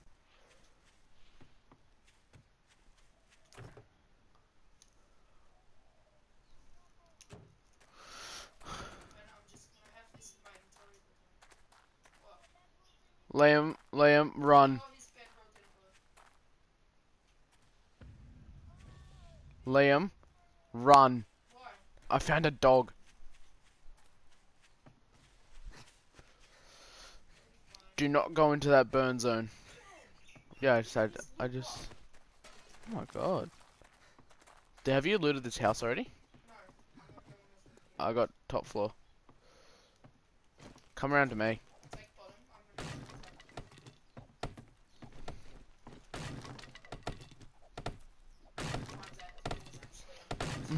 And I'm just gonna have this in my inventory the time. What? Lay him! Lay him! Run! Oh, his bedroll didn't work. Lay him! Run! Why? I found a dog. Do not go into that burn zone. Yeah, I just had. I just. Oh my god. Have you looted this house already? No, I'm not going with it. I got top floor. Come around to me. Take bottom. I'm gonna I'm dead. It was actually.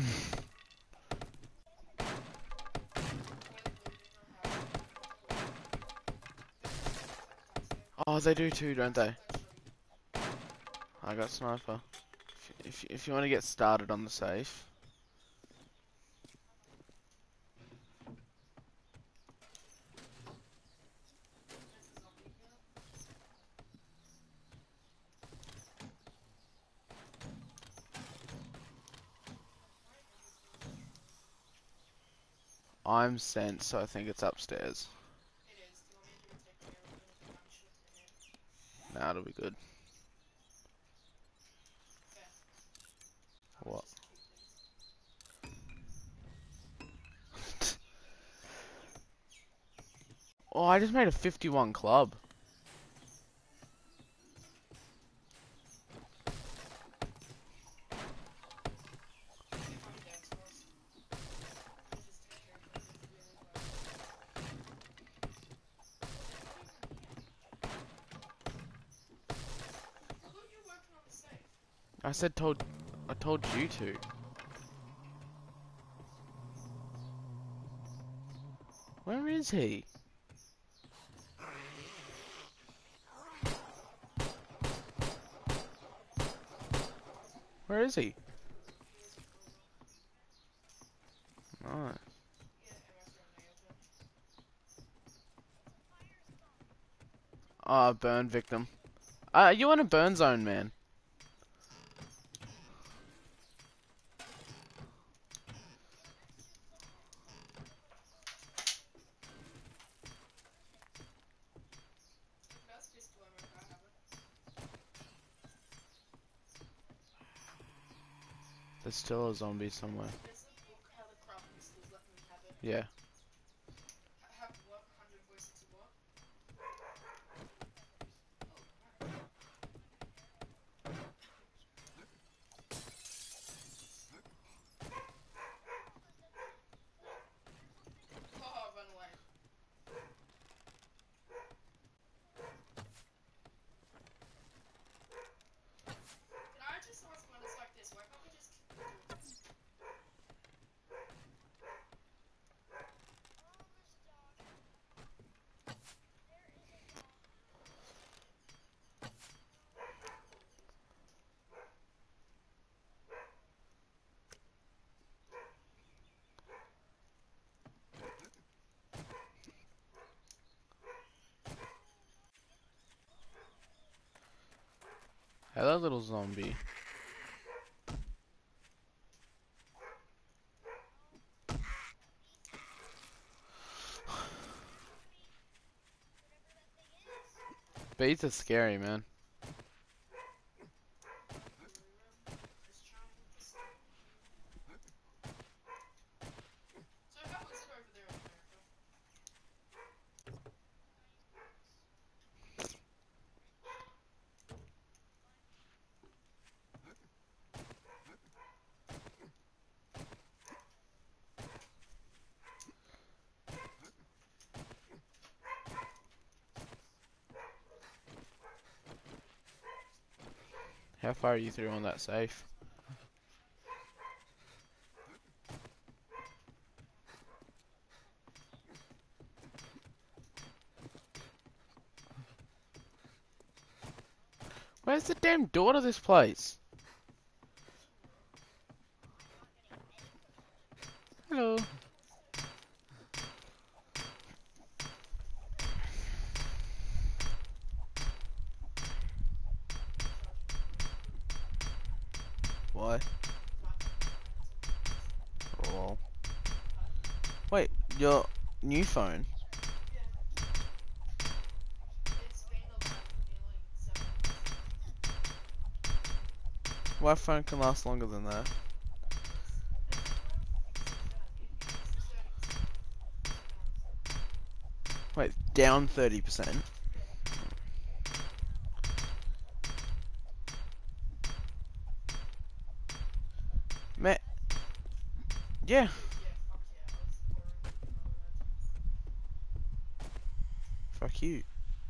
Where the looting or how? Oh, they do too, don't they? I got sniper. If if, if you want to get started on the safe. There's a zombie here. I'm sent, so I think it's upstairs. It is. Do you want me to go take care of it if you want to shoot to the head? Nah, it'll be good. Fair. I would What? just keep these. Oh, I just made a fifty-one club. They're coming down to us. I'll just take care of them really well. I thought you were working on the safe. I said told. I told you to. Where is he? Where is he? He is for a while. Nice. Yeah, M F from Neogen. Ah, burn victim. Uh, you in a burn zone, man? That's pistol ammo if I have it. There's still a zombie somewhere. There's a book, How to Craft Pistols, let me have it. Yeah. I have what? one hundred voices of what? Oh, nice. Oh, run away. Can I just ask when it's like this, why can't we just kick the door? Hello, little zombie. Bees are scary, man. Just trying to stay. So how is it over there in America? How far are you through on that safe? Where's the damn door to this place? Hello. Why? Oh. Wait, your new phone? Yeah. It's been about nearly seven months. My phone can last longer than that. Wait, down thirty percent? Me- yeah. Fuck you.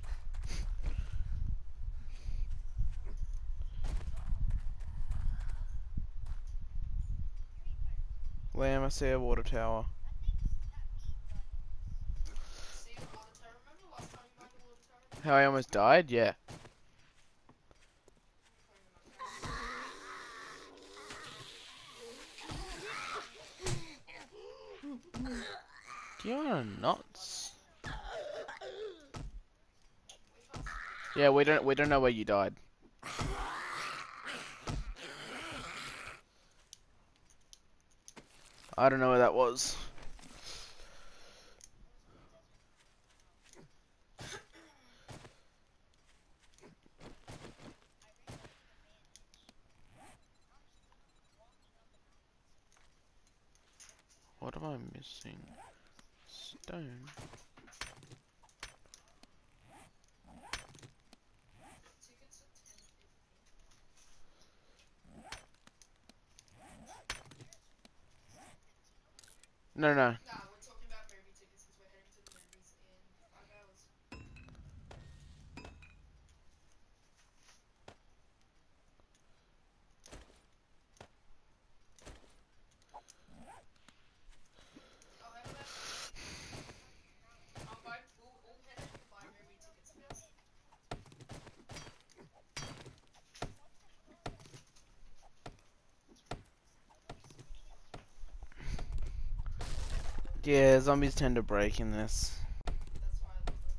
Lamb, I see a water tower. How I almost died? Yeah. You are nuts. Yeah, we don't we don't know where you died. I don't know where that was. What am I missing? Stone. No, no. Nah, we're talking about movie tickets because we're heading to the movies in five hours. Oh, how about that? I'll buy, we'll all head in and buy movie tickets first. Yeah, zombies tend to break in this. That's why I love it.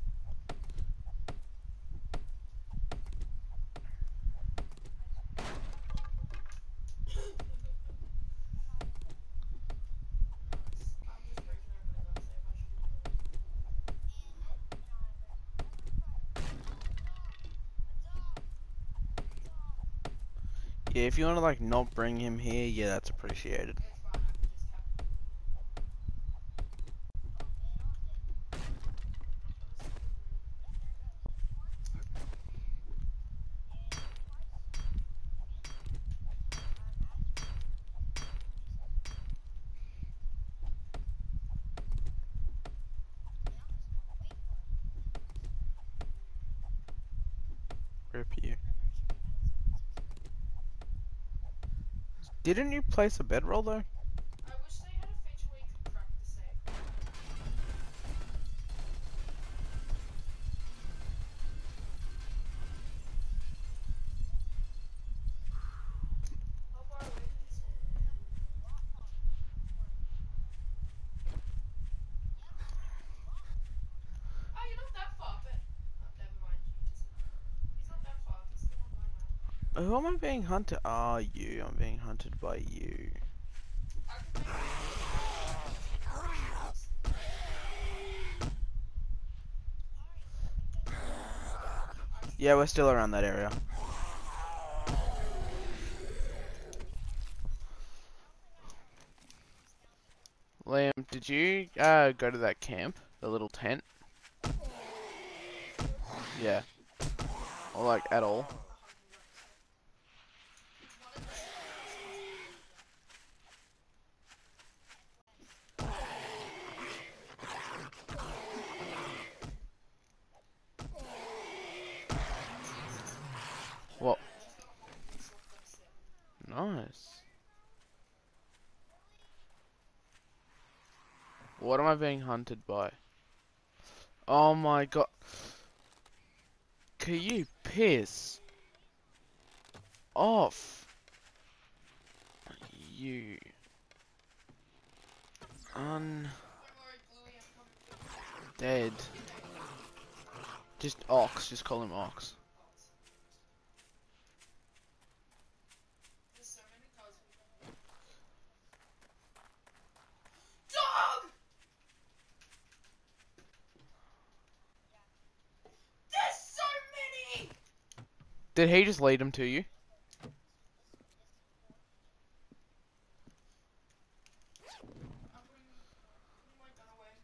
I'm just breaking open a gun safe. I should be doing it. Yeah, if you want to like not bring him here, yeah, that's appreciated. It's fine. I can just cap. Rip you. Didn't you place a bedroll though? I wish they had a feature where you could crack the safe. How far away did you say? Oh, you're not that far, but... Oh, never mind. You just... He's not that far. He's still on my map. who am I being hunted? Ah, you. I'm being hunted by you. I can make Yeah, we're still around that area. Liam, did you uh, go to that camp? The little tent? Yeah. Or like at all? What? Nice. What am I being hunted by? Oh my god. Can you piss off? You. Un... Dead. Just Ox, just call him Ox. Dog! There's so many! Did he just lead him to you? I'm putting, putting my gun away.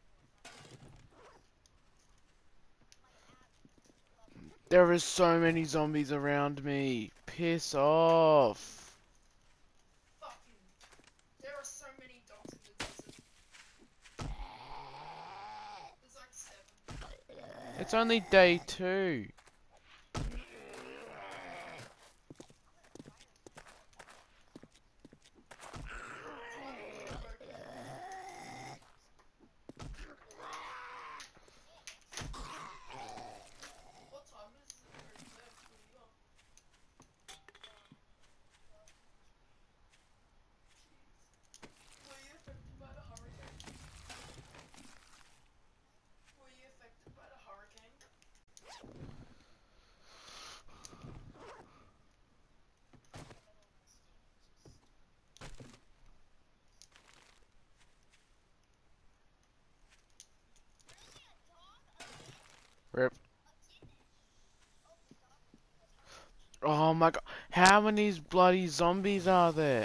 There is so many zombies around me. Piss off. Fucking. There are so many dogs in the desert. There's like seven. It's only day two. What time is it there? Where you are? Were you affected by the hurricane? Were you affected by the hurricane? Rip. Oh my god. How many bloody zombies are there?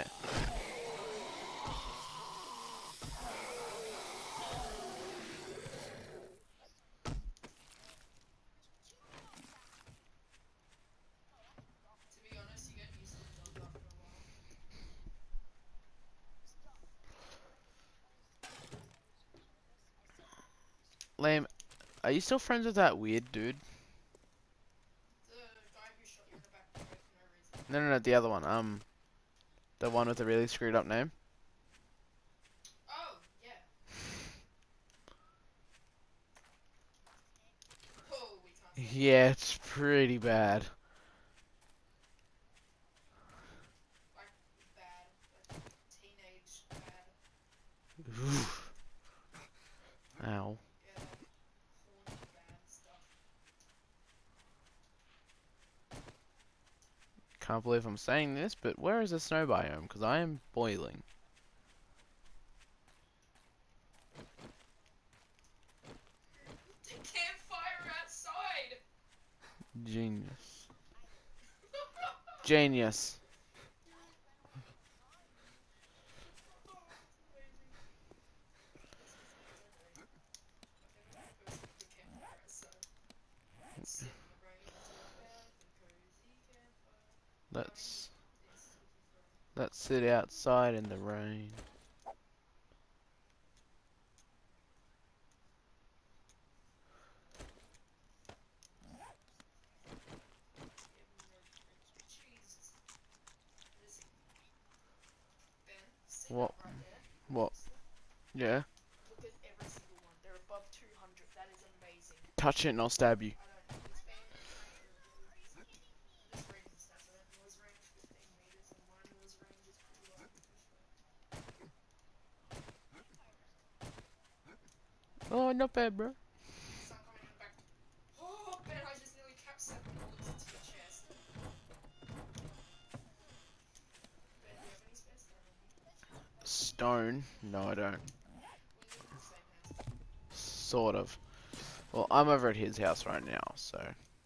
To be honest, you get used to the dogs after a while. Liam, are you still friends with that weird dude? The guy who shot you in the back of the head for no reason. No, no, no, the other one. Um, the one with the really screwed up name. Oh, yeah. Oh, we can't say Yeah, it's pretty bad. like bad, like teenage bad. Oof. Ow. Yeah, like horny bad stuff. Can't believe I'm saying this, but where is the snow biome? Because I am boiling. The campfire outside! Genius. Genius. Let's let's sit outside in the rain. What? What? Yeah. Look at every single one. They're above two hundred. That is amazing. Touch it and I'll stab you. I don't know. It's been trying for a really reason. I'm just reading the stats. I don't know. Noise range fifteen meters and my noise range is pretty low. Oh, not bad, bro. Sun coming in the back. Oh, Ben, I just nearly capped seven bullets into your chest. don't. No, I don't. We live in the same house. Sort of. Well, I'm over at his house right now, so.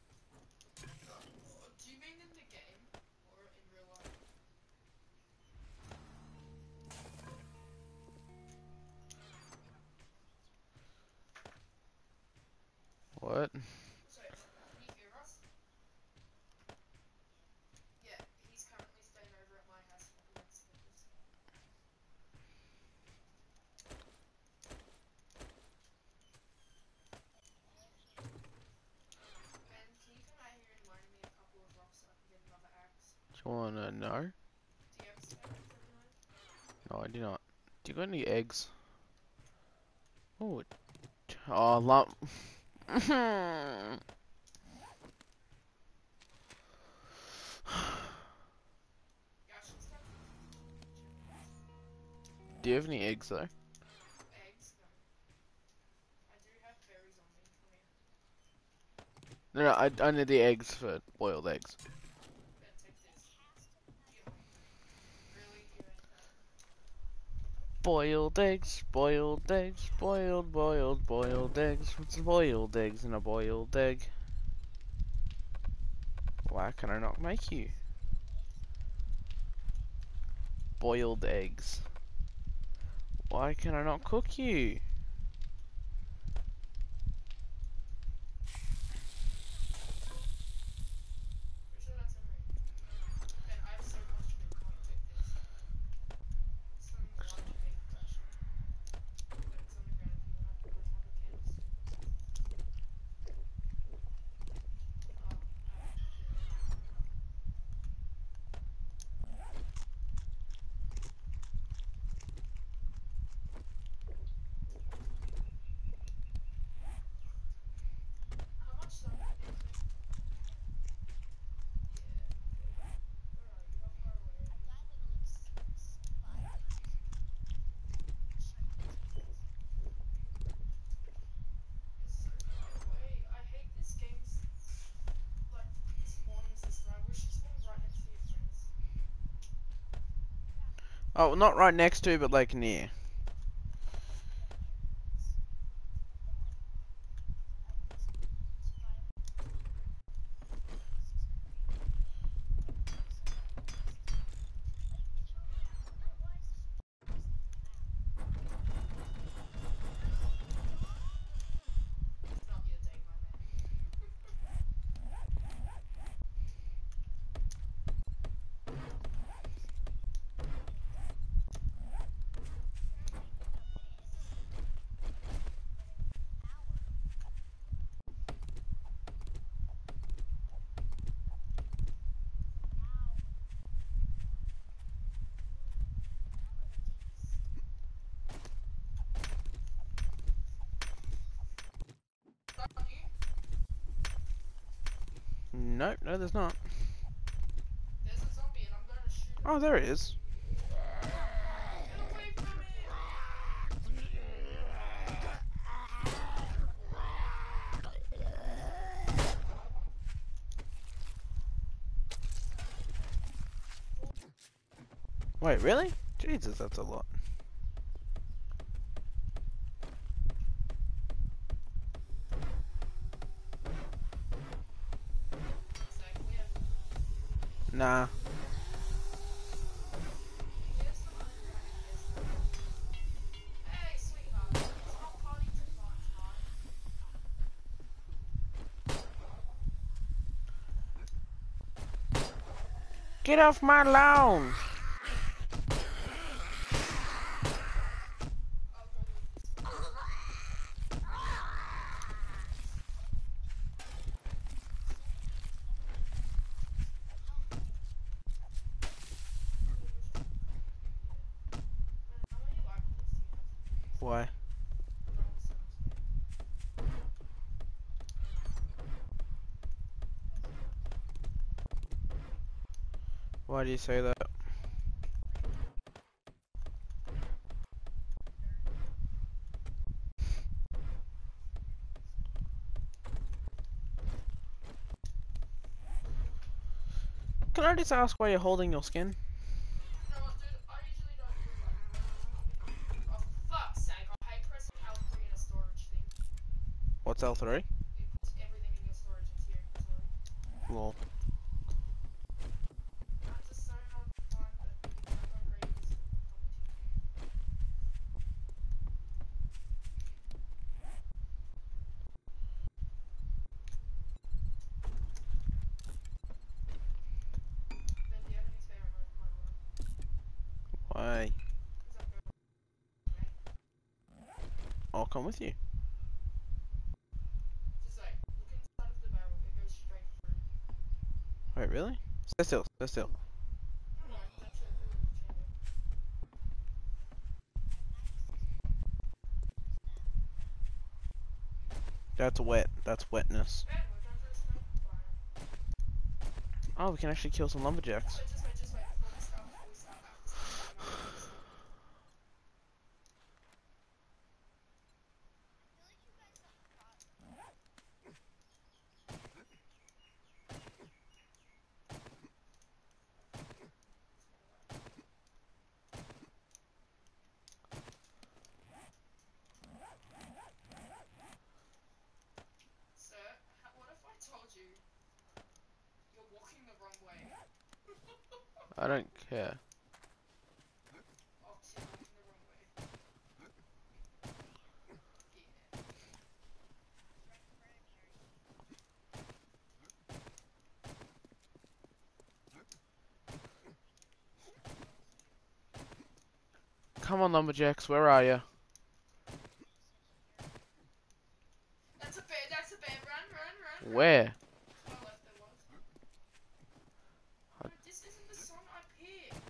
Oh, do you mean in the game or in real life? What? Sorry, can you hear us? Yeah, he's currently staying over at my house for the next Snickers. Ben, can you come out here and mine me a couple of rocks so I can get another axe? Do you wanna know? Do you have a spare axe of your own? No, I do not. Do you got any eggs? Oh, oh, lump. Yeah, I should start chickens. Do you have any eggs though? Eggs? No. I do have berries on me. Come here. No, no, I, I need the eggs for boiled eggs. Ben, take this. You hungry? Really? You ain't fat. Boiled eggs, boiled eggs, boiled, boiled, boiled eggs. What's boiled eggs in a boiled egg? Why can I not make you? Boiled eggs. Why can I not cook you? Pretty sure that's Emery. Ben, I have so much food. Come on, take this. It's some large beef ration. But it's on the ground if you want it. I have a candlestick. Oh, I have the egg. How much sun do you need, Ben? Yeah, good. Where are you? How far away are you? It's so far away. I hate this game's like spawning system. I wish it spawned right next to your friends. Oh, not right next to, but like near. It's not your day, my man. Not you. Nope, no, there's not. There's a zombie and I'm going to shoot him. Oh, there it is. Get away from him! Wait, really? Jesus, that's a lot. Zach, we have, Nah. we have some underground gear stuff. Hey, sweetheart. It's not party to fun, time. Get off my lawn! I'll go with this one. Man, how many life points do you have? Why? No, so much better. Why do you say that? Can I just ask why you're holding your skin? You know what, dude? I usually don't do that. What's L three? It puts everything in your storage into your inventory. Lol. That's just so hard to find, but if you have no greens, then they're coming to you. Ben, do you have any spare ammo for my work? Why? Because I'm going, mate. I'll come with you. Just like, look inside of the barrel, it goes straight through. Wait, really? Stay still, stay still. No, no, that's it, through the chamber. That's wet. That's wetness. Ben, we're going for a smoke fire. Oh, we can actually kill some lumberjacks. Just wait, just wait, just wait. Before we start, before we start, I have to start putting my weapons. Sir, ha- what if I told you you're walking the wrong way? I don't care. Oh, you're walking the wrong way. Yeah. Come on, lumberjacks, where are you? That's a bear, that's a bear. Run, run, run, run. Where? To my left there was. No, this isn't the song I picked.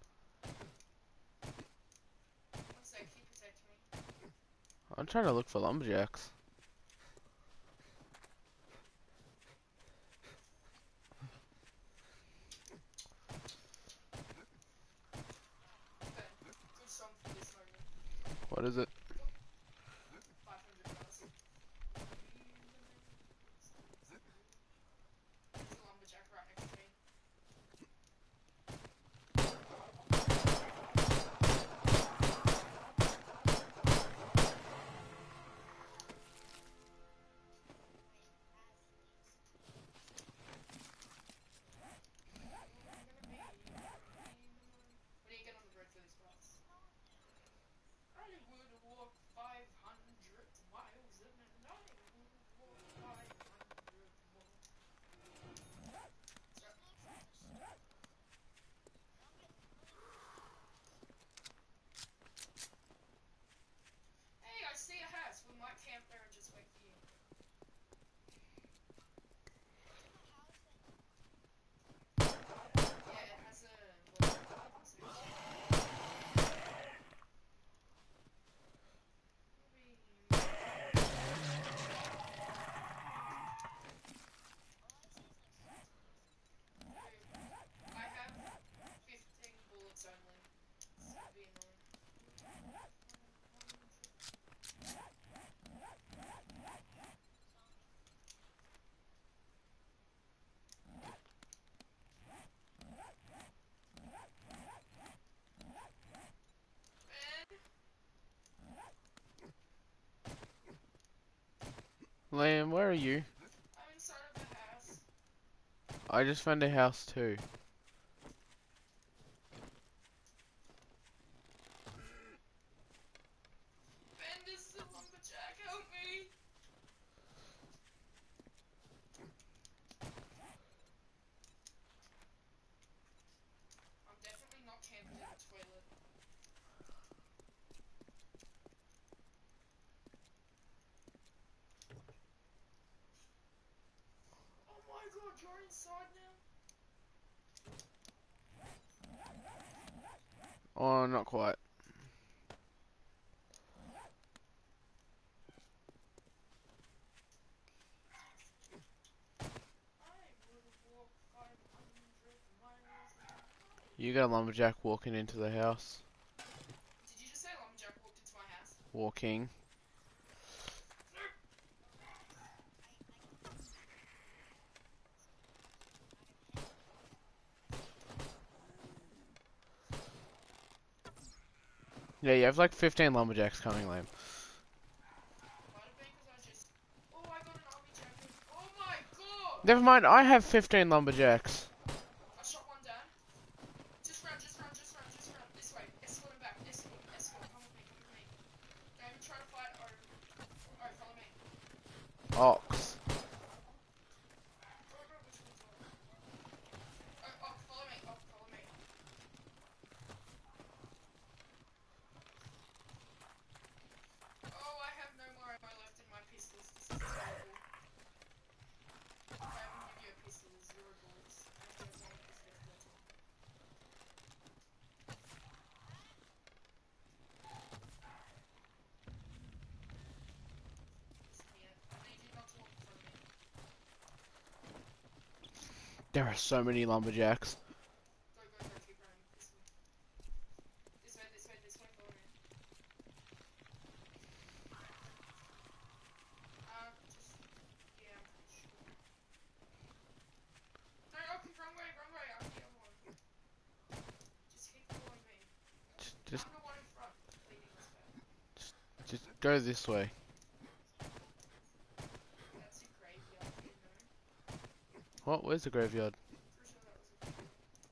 One sec, he protect me. I'm trying to look for lumberjacks. Ben, good song for this moment. What is it? five hundred dollars. There's a lumberjack right next to me. What do you get on the road for these parts? I would walk five hundred miles and then I would walk five hundred more. Sorry. Hey, I see a house. We might camp there and just wait for you. Yeah, it has a well, I have fifteen bullets only. This would be annoying. Liam, where are you? I'm inside of the house. I just found a house too. Ben, this is a lumberjack. Help me. I'm definitely not camping in the toilet. Oh my god, you're inside now? Oh, not quite. I would walk five hundred miles an hour. You got a lumberjack walking into the house. Did you just say lumberjack walked into my house? Walking. Yeah, you have like fifteen lumberjacks coming, Liam. Might have been because I just... Oh, Never mind, I have fifteen lumberjacks. I shot one down. Just run, just run, just run, just run. This way. Escort him back. Escort, escort. Come with me, come with me. Don't even try to fight or... Alright, follow me. Ox. Bro, bro, which one's what? Oh, oh, follow me. Oh, follow me. Oh, I have no more ammo left in my pistols. This is terrible. I haven't give you a pistol, zero bullets. I have just one pistol, that's all. Listen here, I need you not to walk in front of me. There are so many lumberjacks. Go, go, go, keep running. This way. This way, this way, this way, follow me. Uh, just... Yeah, I'm pretty sure. No, okay, wrong way, wrong way, I'm the other one. Just keep following me. Just, just, I'm the one in front, leading this way. just go this way. That's a graveyard, you know. What? Where's the graveyard? Pretty sure that was a graveyard.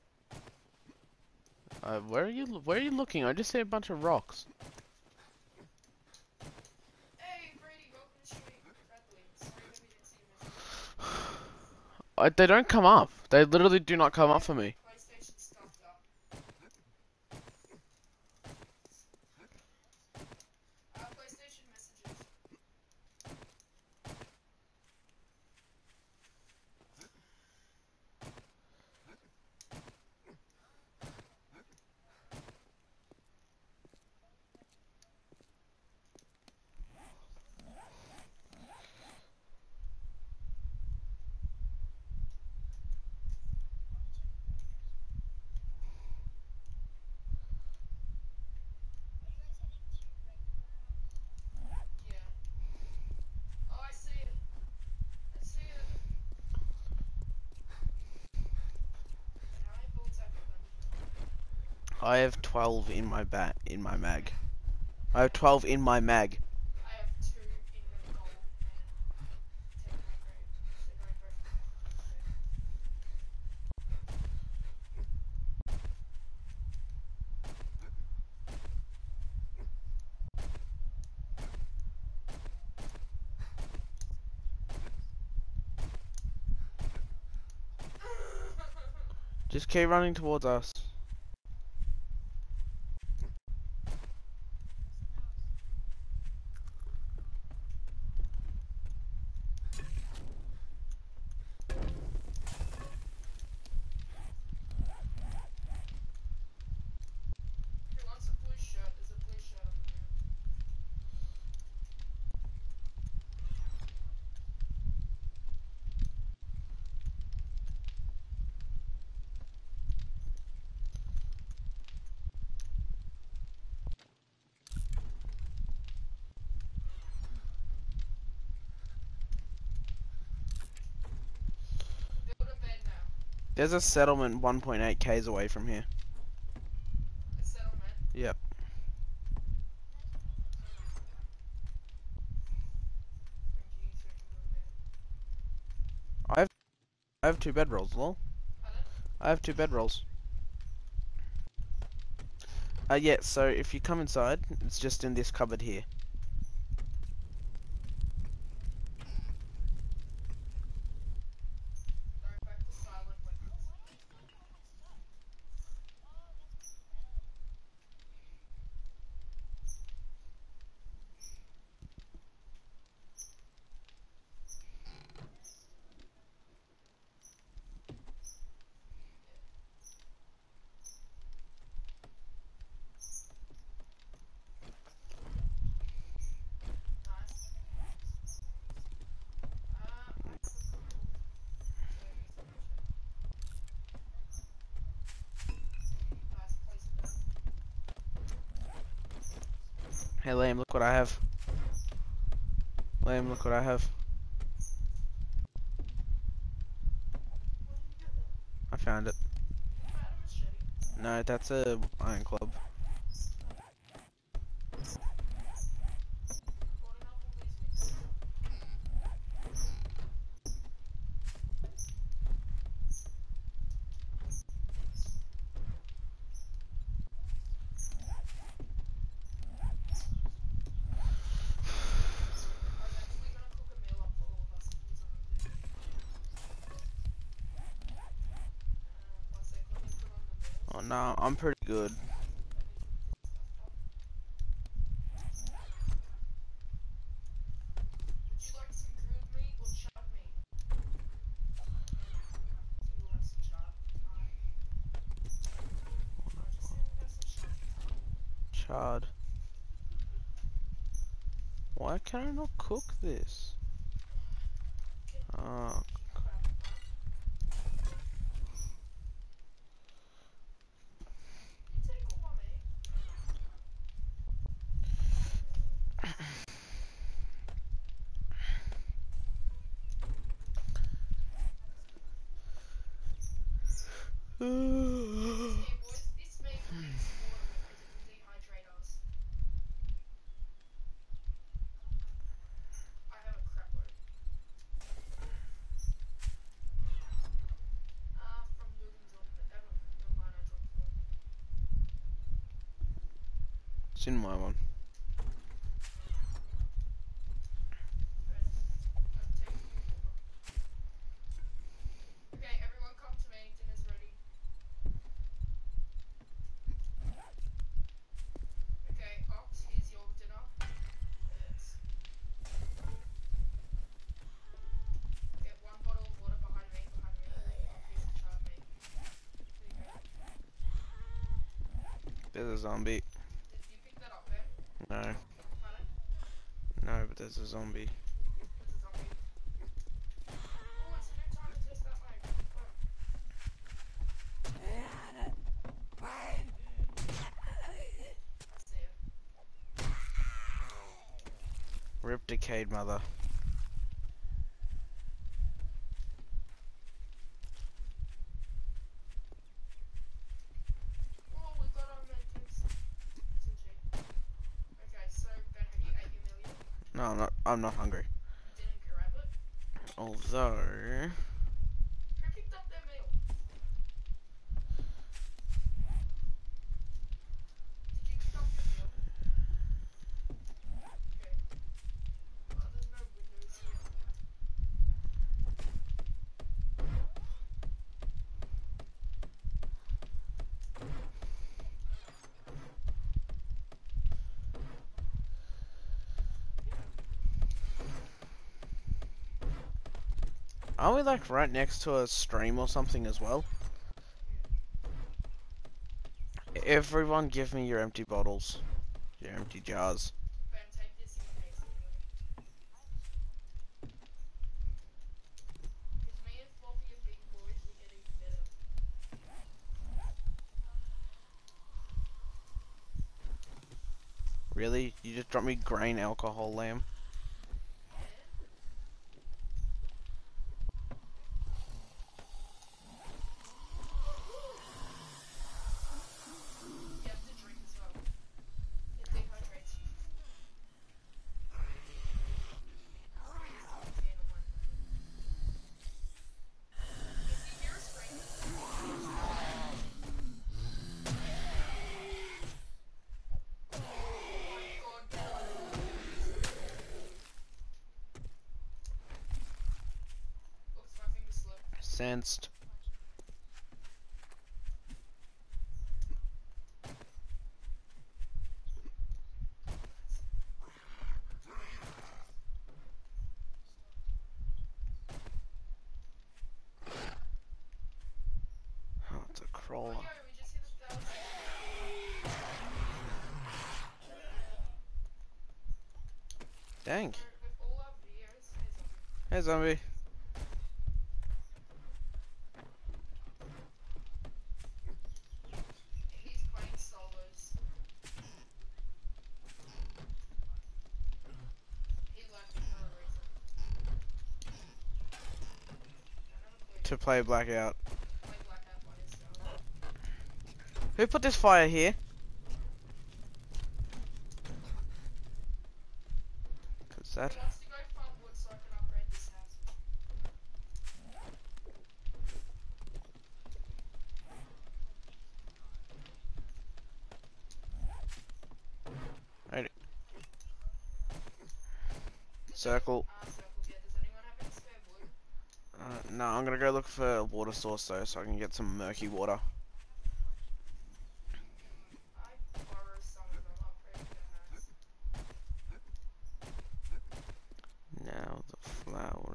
Uh, where are you? Where are you looking? I just see a bunch of rocks. Hey, Brady, welcome to shooting. Bradley, sorry that we didn't see your message. I, they don't come up. They literally do not come up for me. PlayStation stuffed up. Uh, PlayStation messages. Yeah. Oh, I see it. I see it. And how many bullets have you done? I have twelve in my bat in my mag. I have twelve in my mag. I have two in the gold and ten in my grave. They're going both in my grave. Just keep running towards us. Who wants a blue shirt? There's a blue shirt on the ground. Build a bed now. There's a settlement one point eight k's away from here. A settlement. Yep. Thank you, so I can build a bed. I have I have two bedrolls, lol. Pardon? I have two bedrolls. Uh yeah, so if you come inside, it's just in this cupboard here. I'm going back to silent weapons. Nice. Uh, I still got gold. So I need to go check. Nice, place it down. Hey Liam, look what I have. Liam, look what I have. Where did you get that? I found it. You found a machete. No, that's a iron club. Bought enough of these windows. Oh, no, I'm pretty good. Would you like some grilled meat or chub meat? You like some chub? Alright. I just said we have some chub. Chard. Why can I not cook this? Oh, Crap, huh? You take all my meat. Here, boys, this meat needs water with it. It will dehydrate us. I have a crap load. Ah, from Luden's on, but never, never mind, I dropped them. it's in my one. I've taken your water. Okay, everyone come to me. Dinner's ready. Okay, Ox, here's your dinner. Yes. Get one bottle of water behind me, behind me. Oh, here's the charred meat. There you go. There's a zombie. Did you pick that up there? No, Pardon? no, but there's a zombie. There's a zombie. Oh, it's a new time to test that mic. Oh. I see it. Rip decayed mother. Oh, we got our medkits. T G. Okay, so Ben, have you ate your meal yet? No, I'm not. I'm not hungry. You didn't grab it? Although, Who picked up their meal? Did you pick up your meal? Okay. Oh, there's no windows here. are we like right next to a stream or something as well? Everyone, give me your empty bottles, your empty jars. Ben, take this in case anyway. Because me and Floppy are big boys, we get even better. Really? You just dropped me grain alcohol, lamb? You have to drink as well. It dehydrates you. If you hear a scream, oh my god. Oops, my finger slipped. Sensed. Oh, it's a crawler. Oh, yo, we just hit a thousand. Dang. With all our videos, Hey, here's a zombie. he's playing solos. He left for a reason. I never clue. To play Blackout. Play Blackout by himself. Who put this fire here? Cause that. He wants to go farm wood so I can upgrade this house. Right. Circle. Ah, circle. Yeah, does anyone have any spare wood? Uh, no, I'm gonna go look for a water source though, so I can get some murky water.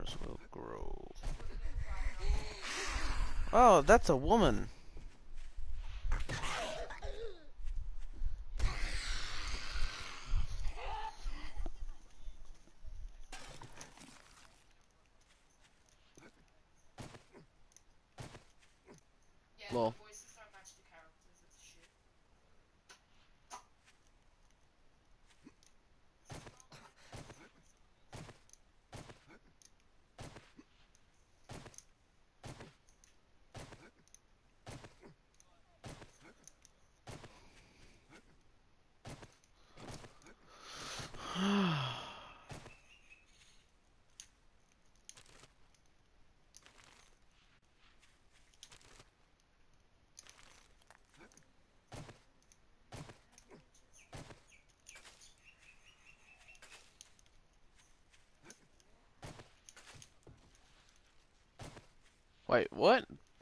Flowers will grow. Just put it in the flower, no? Oh, that's a woman. Yeah, Lol. the voices don't match the characters, it's shit. Wait, what?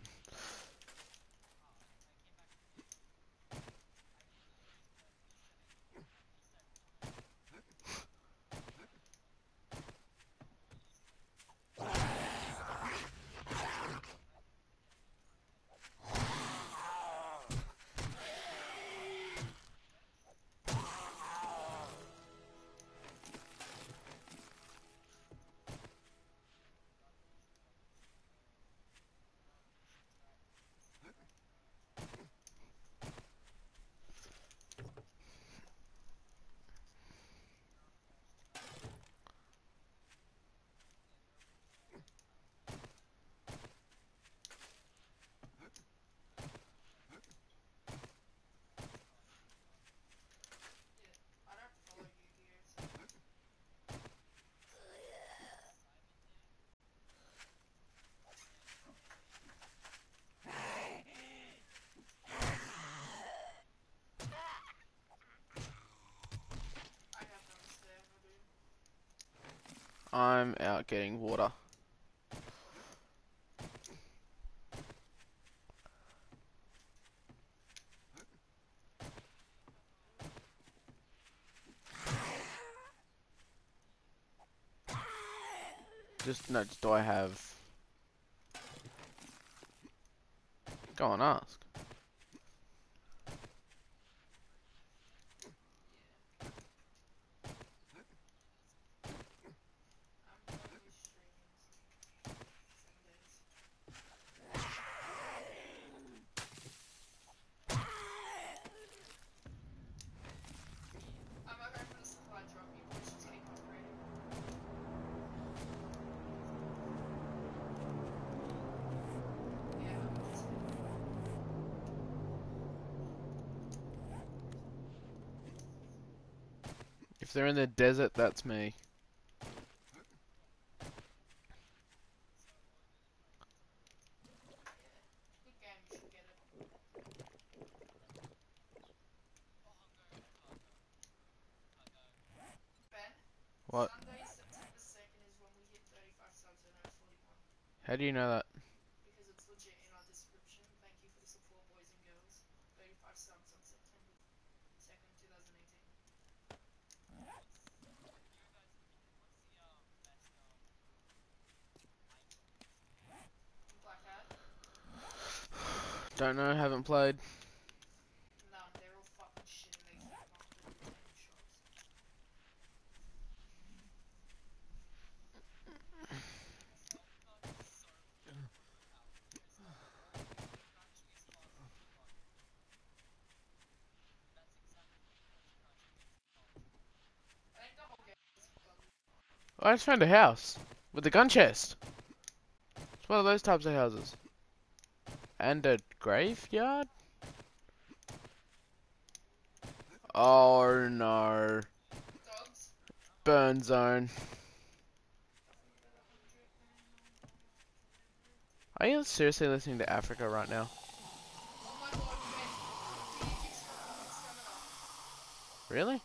I don't follow Yu-Gi-Oh! So I have noticed there, I do. I'm out getting water. Just no, do I have? Go on, ask. I'm only streaming seven days. I'm okay for the supply drop, you boys just keep upgrading. Yeah, I'm just If they're in the desert, that's me. good game, you should get it. Ben, What? Sunday, September second is when we hit thirty-five subs and oh forty-one. How do you know that? Because it's legit in our description. Thank you for the support, boys and girls. thirty-five subs on September second, twenty eighteen. Black Hat? Don't know. Haven't played. None. They're all fucking shit and they keep market retaining shops. I think the whole game is buggy. Oh, I just found a house with a gun chest. It's one of those types of houses. And a graveyard? Oh no. Dogs? Burn zone. Are you seriously listening to Africa right now? Oh my god, Ben. Can you give some fucking stamina? Really?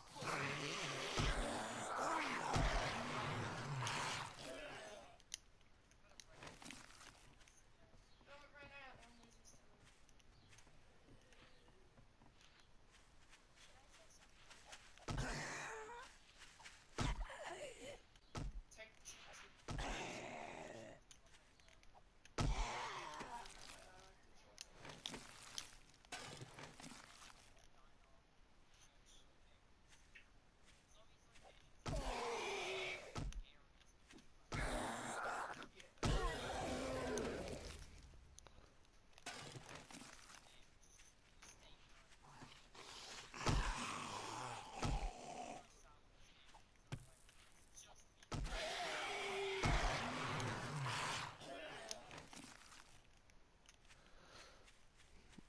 No, it ran out. I'm losing stamina. Take the chicken soup.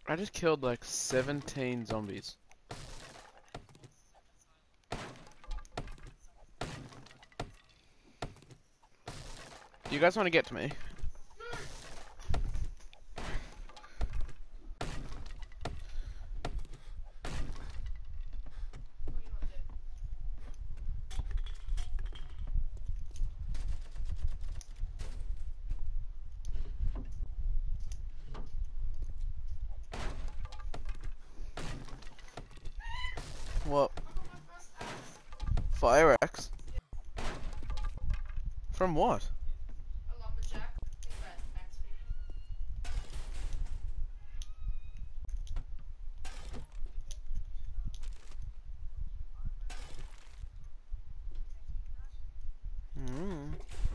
I just killed like seventeen zombies. Do you guys want to get to me? What? Fire axe? From what? A lumberjack. Think about axe people. Mm.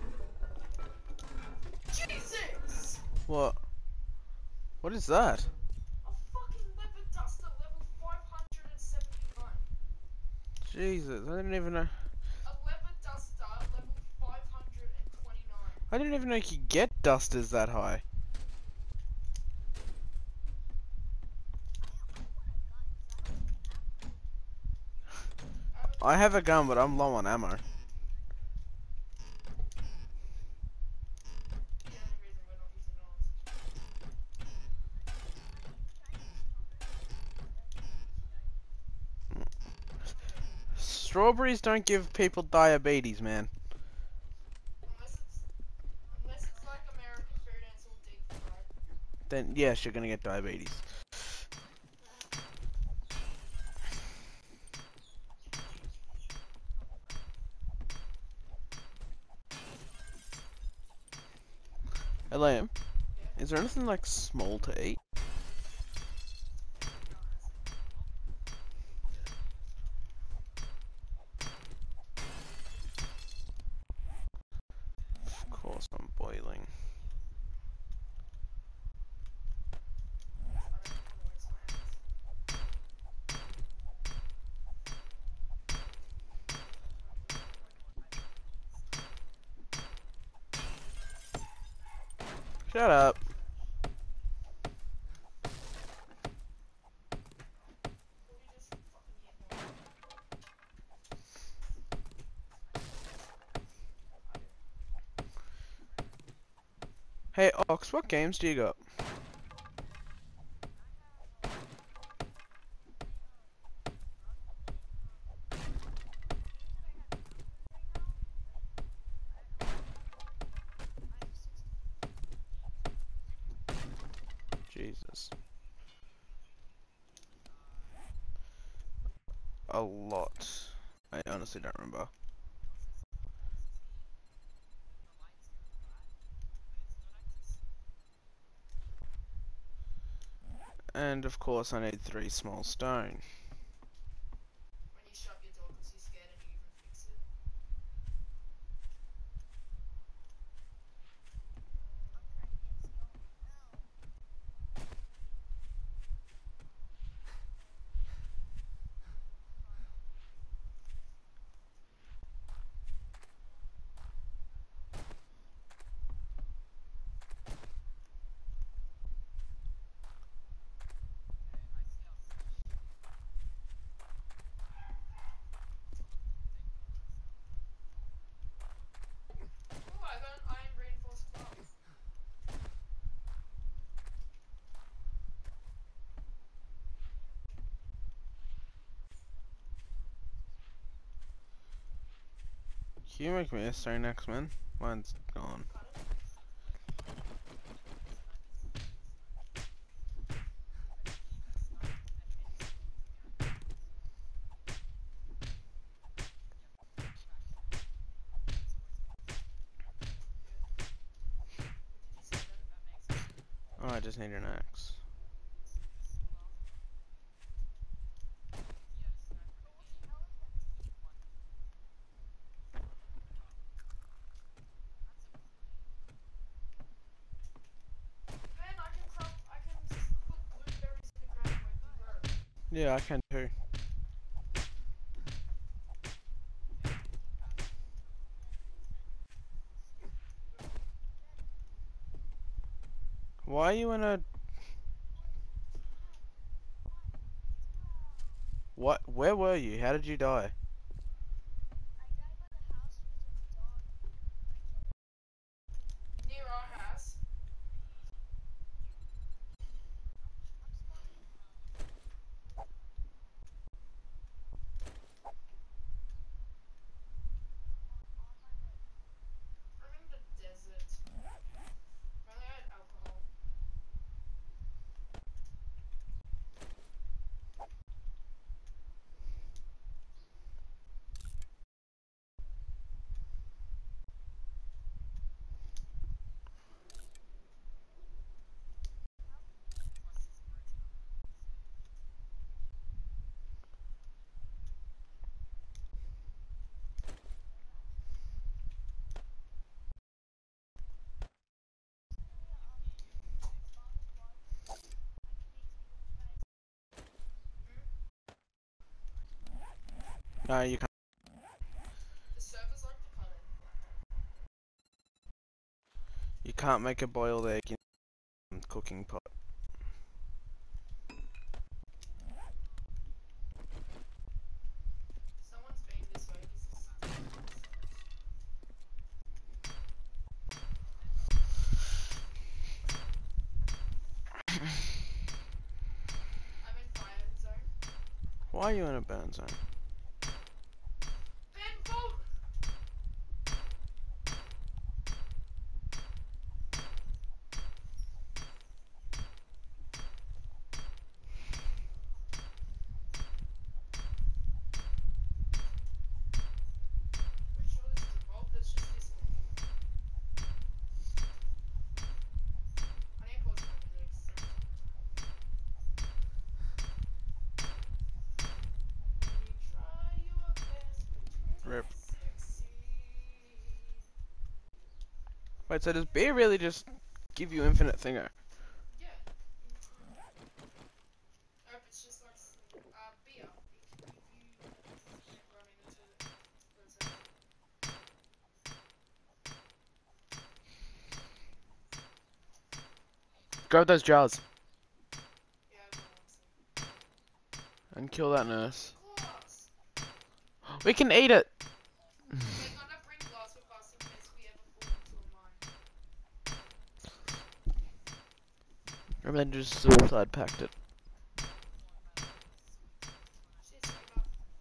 Jesus! What? What is that? A fucking leopard duster level five hundred seventy-nine. Jesus, I didn't even know. A leopard duster level five hundred twenty-nine. I didn't even know you could get dusters that high. I have a gun, but I'm low on ammo. The only reason we're not using arms. Strawberries don't give people diabetes, man. Unless it's unless it's like American food and it's all deep fried. Then yes, you're gonna get diabetes. Hey Liam, is there anything like small to eat? Of course I'm boiling. Shut up. Hey Ox, what games do you got? Jesus. A lot. I honestly don't remember. And of course I need three small stone. When you shut your door because you're scared and you even fix it. Oh, I got an iron reinforced glove. Can you make me a stone axe, man? Mine's gone. Oh, I just need an axe. Ben, I can crop, I can put blueberries in the ground where it can grow. Yeah, I can too. Why are you in a... Where were you? How did you die? Near our house. I'm in the desert. If only I had alcohol. No, you can't. The servers like the pun. You can't make a boiled egg in a cooking pot. Someone's been this way because this I'm in fire zone. Why are you in a burn zone? Ben Bolt! Pretty sure this is a vault that's just this one. I need to pause my music. You try your best, but you Rip. succeed. Wait, so does beer really just give you infinite thinger? Yeah. Nope, it's just like uh, beer. It can give you. Running into it. For a second. Grab those jars Yeah, I don't want to. and kill that nurse. Glass! We can eat it! We're gonna bring glass with us in case we ever fall into a mine. And then just suicide packed it. Shit, Saber.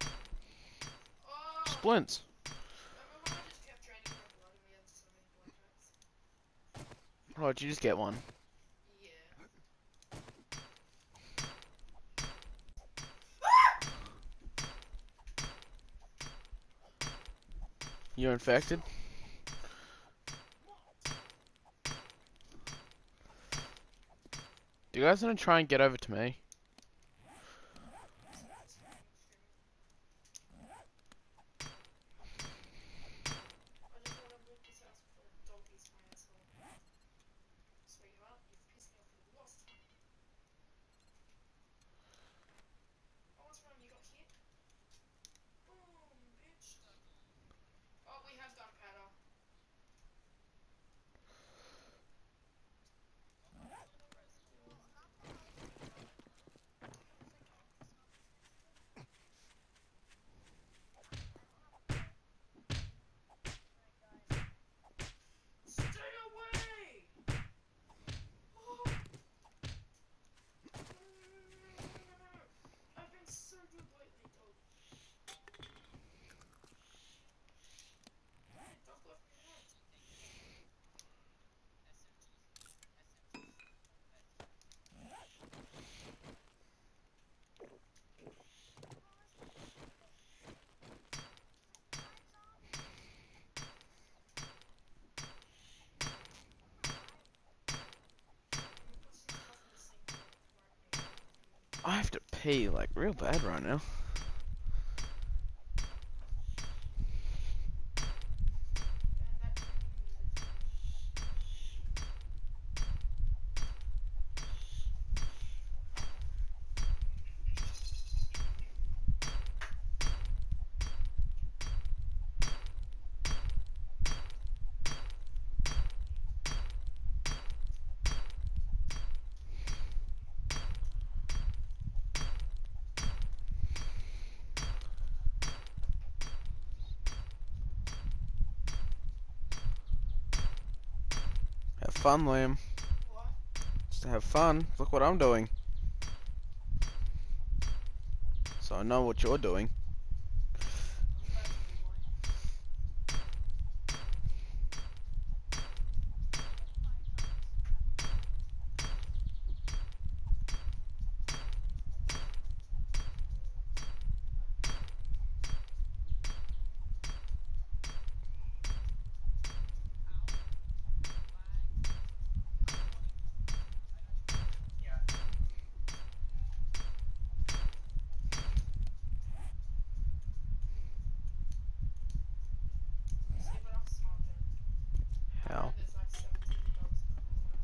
Oh! Splints. Remember when I just kept draining my blood and we had so many black hats? Oh, did you just get one? Yeah. You're infected? Do you guys want to try and get over to me? I just wanna rip this house before a dog eats my asshole. Sweetheart, you've pissed me off for the last time. Oh, what's wrong? You got hit? Boom, bitch. Oh, we have gunpowder. Stay away! Oh. I've been so good lately, dog. Hey, dog left me alone. Let me put some stuff in the sink that I won't need. I have to pee like real bad right now. And that drinking music. fun, Liam. What? Just to have fun. Look what I'm doing. So I know what you're doing. I'm glad to be one. Yeah. See, but I'm smart then. I know How? there's like seventeen dogs in the water.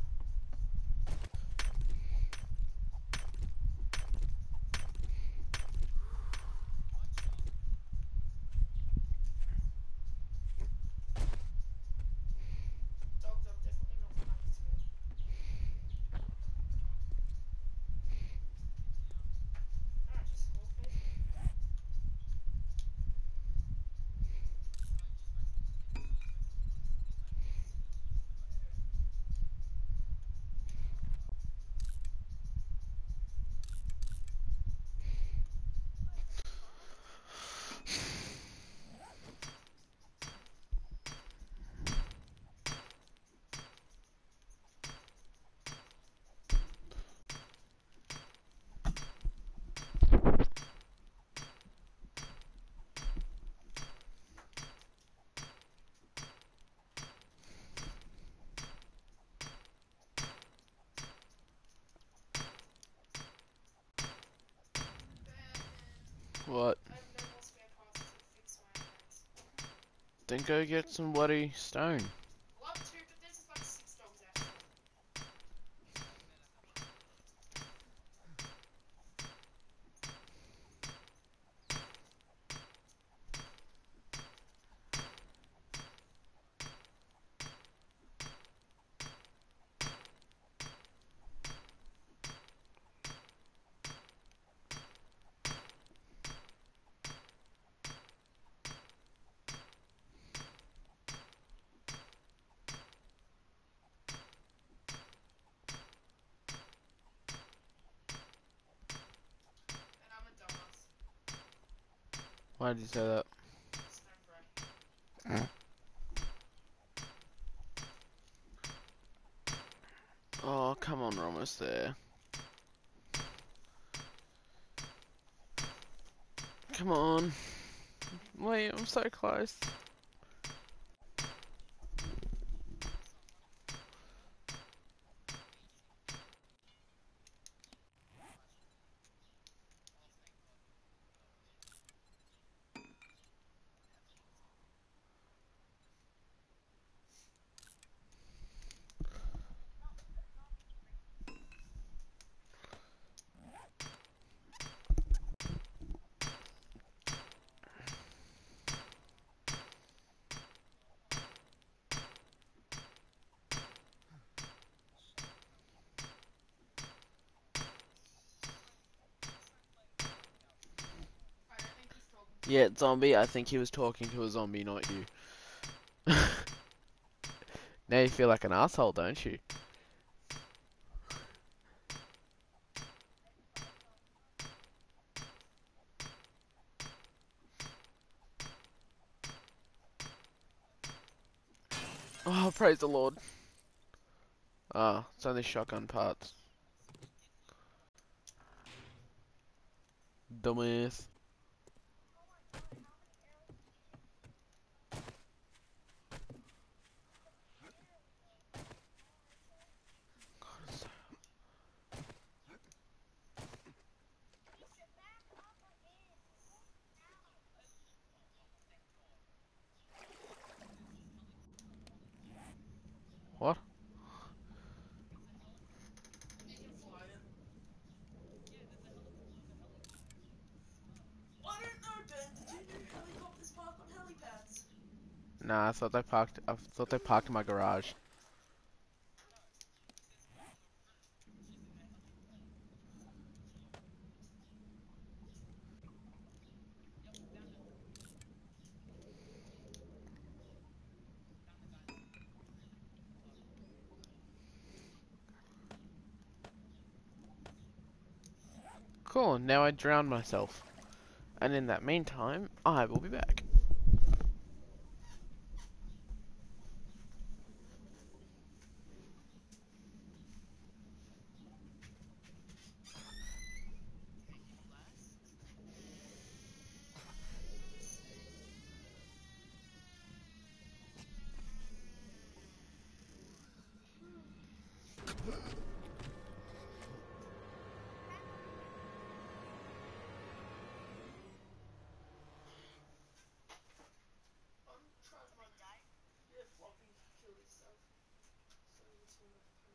Dogs are definitely not funny to me. I don't just score feed. What? I have no more spare parts to fix my axe. Then go get some bloody stone. Love to, but there's just like six dogs out here. And I'm a dumbass. Why did you say that? Stone bro. Oh, come on, we're almost there. Come on. Wait, I'm so close. I don't think he's talking. Yeah, zombie, I think he was talking to a zombie, not you. Now you feel like an asshole, don't you? Oh, praise the Lord. Ah, it's only shotgun parts. Dumbass. What? You can fly it. I don't know, Ben. Did you know helicopters park on helipads? Nah, I thought they parked. I thought they parked in my garage. Cool, now I drowned myself. And in that meantime, I will be back. I'm trying my yeah, floppy kill this stuff. So it's all enough pain.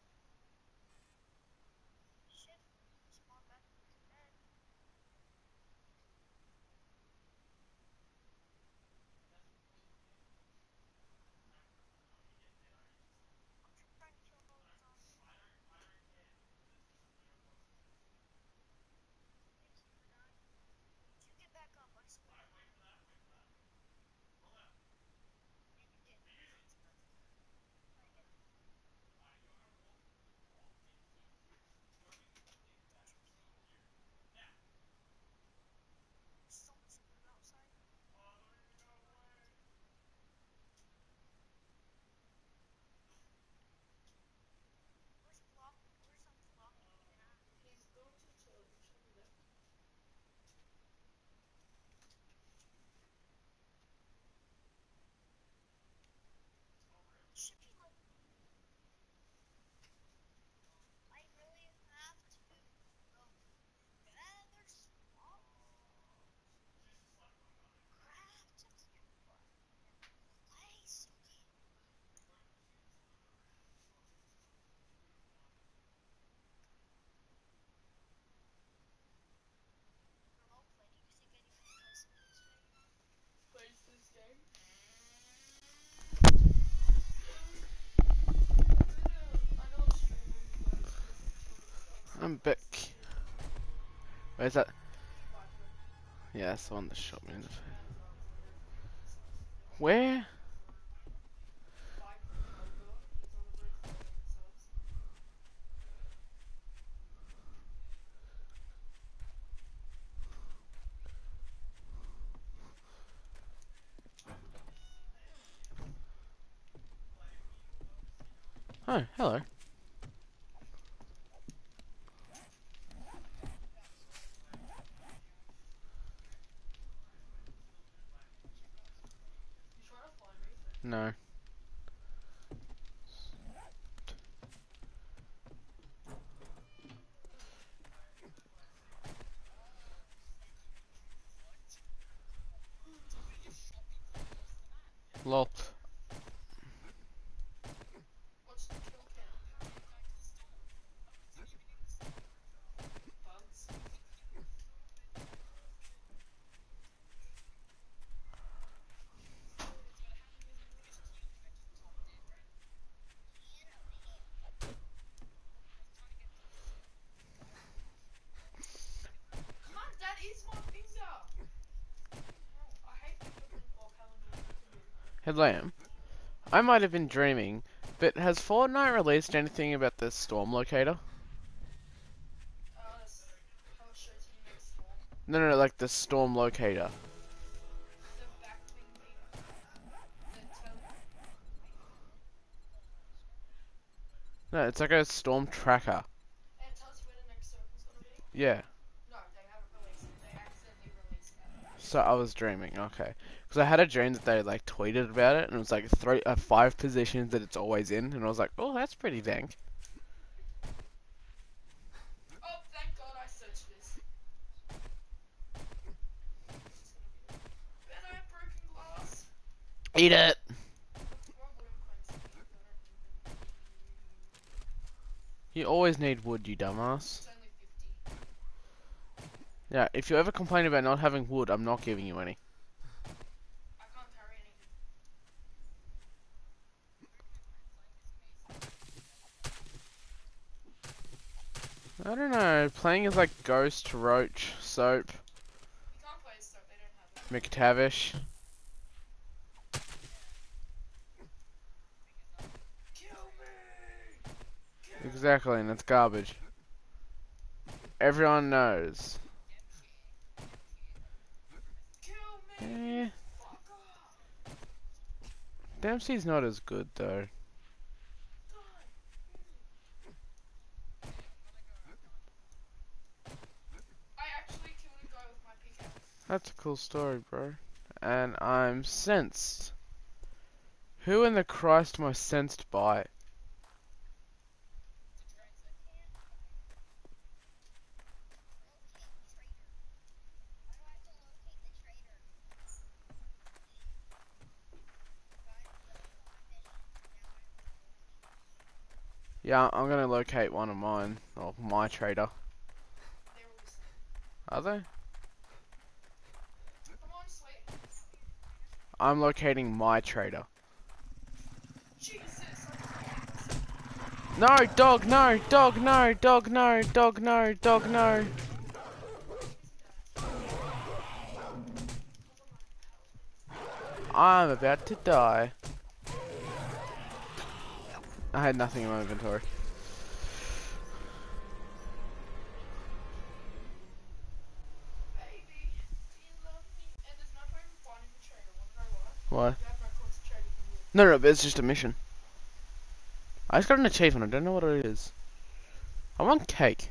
He's going to the toilet. He should be there. Plays this game. I know I'm streaming, but this is short and stuff. I'm back. Where's that? Bye, Phil. Yeah, that's the one that shot me in the face. And um, whatever. So, yeah. Where? Bike over. He's on the roof loading subs. Oh, hello. You trying to find me? No. Lol. What's the kill count? Bugs? Cunt, that is my finger! Hell, I hate people that are paranoid to do. Hey, Liam. I might have been dreaming, but has Fortnite released anything about the storm locator? Uh, s- how it shows you next storm. No, no, no, like the storm locator. The back wing thing that tell No, it's like a storm tracker. and it tells you where the next circle's gonna be. Yeah. No, they haven't released it. They accidentally released that. So I was dreaming, okay. Because I had a dream that they like tweeted about it, and it was like three, uh, five positions that it's always in, and I was like, oh, that's pretty dank. Oh, thank God I searched this. Ben, I have broken glass. Eat it! What's wrong with him, Quincy? I don't even... You always need wood, you dumbass. It's only fifty. Yeah, if you ever complain about not having wood, I'm not giving you any. I can't carry anything. I don't know, playing as like Ghost, Roach, Soap, You can't play as soap, they don't have it. McTavish. Kill me! Kill Exactly, and it's garbage. everyone knows. Kill me, Eh, you fucker! Dempsey's not as good though. Die! I actually killed a guy with my pickaxe. That's a cool story, bro. And I'm sensed. Who in the Christ am I sensed by? Yeah, I'm gonna locate one of mine. Or my trader. They're all the same. Are they? Come on, sweet. I'm locating my trader. Jesus! No, dog, no, dog, no, dog, no, dog, no, dog, no. I'm about to die. I had nothing in my inventory. Baby, do you love me? And there's no point in finding the trader. Wanna know why? Why? You have no concentrated in you. No, no, it's just a mission. I just got an achievement. I don't know what it is. I want cake.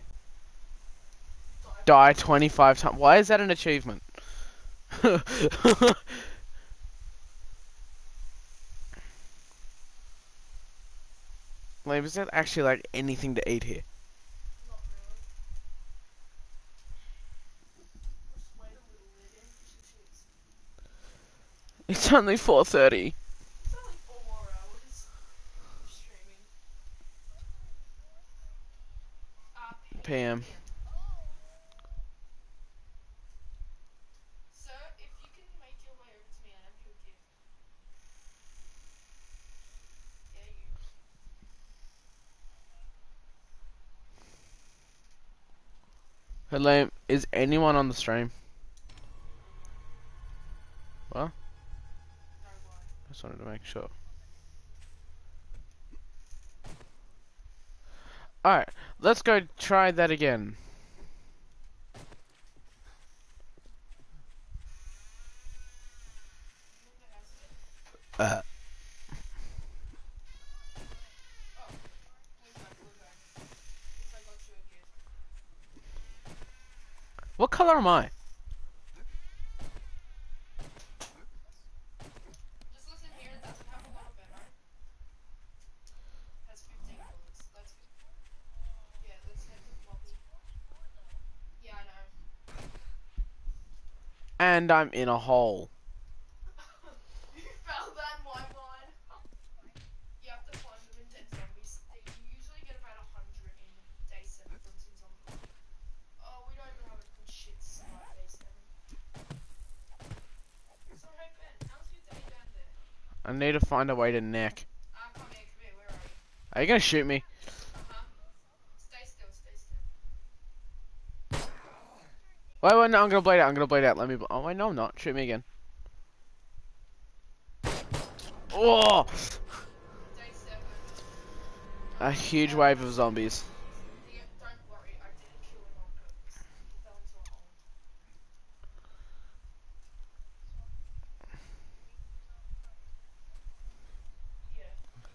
Die twenty-five times. Why is that an achievement? Like, is that actually like anything to eat here? Not really. Just wait a little bit and xTsGx. It's only four thirty. It's only four more hours of streaming. Uh, P M. Sir, if you can make your way over to me, I have you a gift. Yeah, you. Hello, is anyone on the stream? What? No, why? Just wanted to make sure. Alright, let's go try that again. Remember the house again? Uh. Oh, we're back, we're back. Guess I got you a gift. What color am I? Just listen here, it doesn't have a lot of ammo. It has fifteen bullets. Let's go. Yeah, let's head to Floppy. Yeah, I know. And I'm in a hole. You fell that my mine. You have to find them in dead zombies. They, you usually get about a hundred in day seven from Team Zombie. Oh, we don't even have a good shit start day seven. So hey Ben, how's your day down there? I need to find a way to neck. Ah, come here, come here, where are you? Are you gonna shoot me? Uh-huh. Stay still, stay still. Wait, wait, no, I'm gonna blade out. I'm gonna blade out. Let me. Bl oh, wait, no, I'm not. Shoot me again. Oh! Day seven. A huge wave of zombies. Yeah, don't worry, I didn't kill him on purpose. He fell into a hole. Yeah.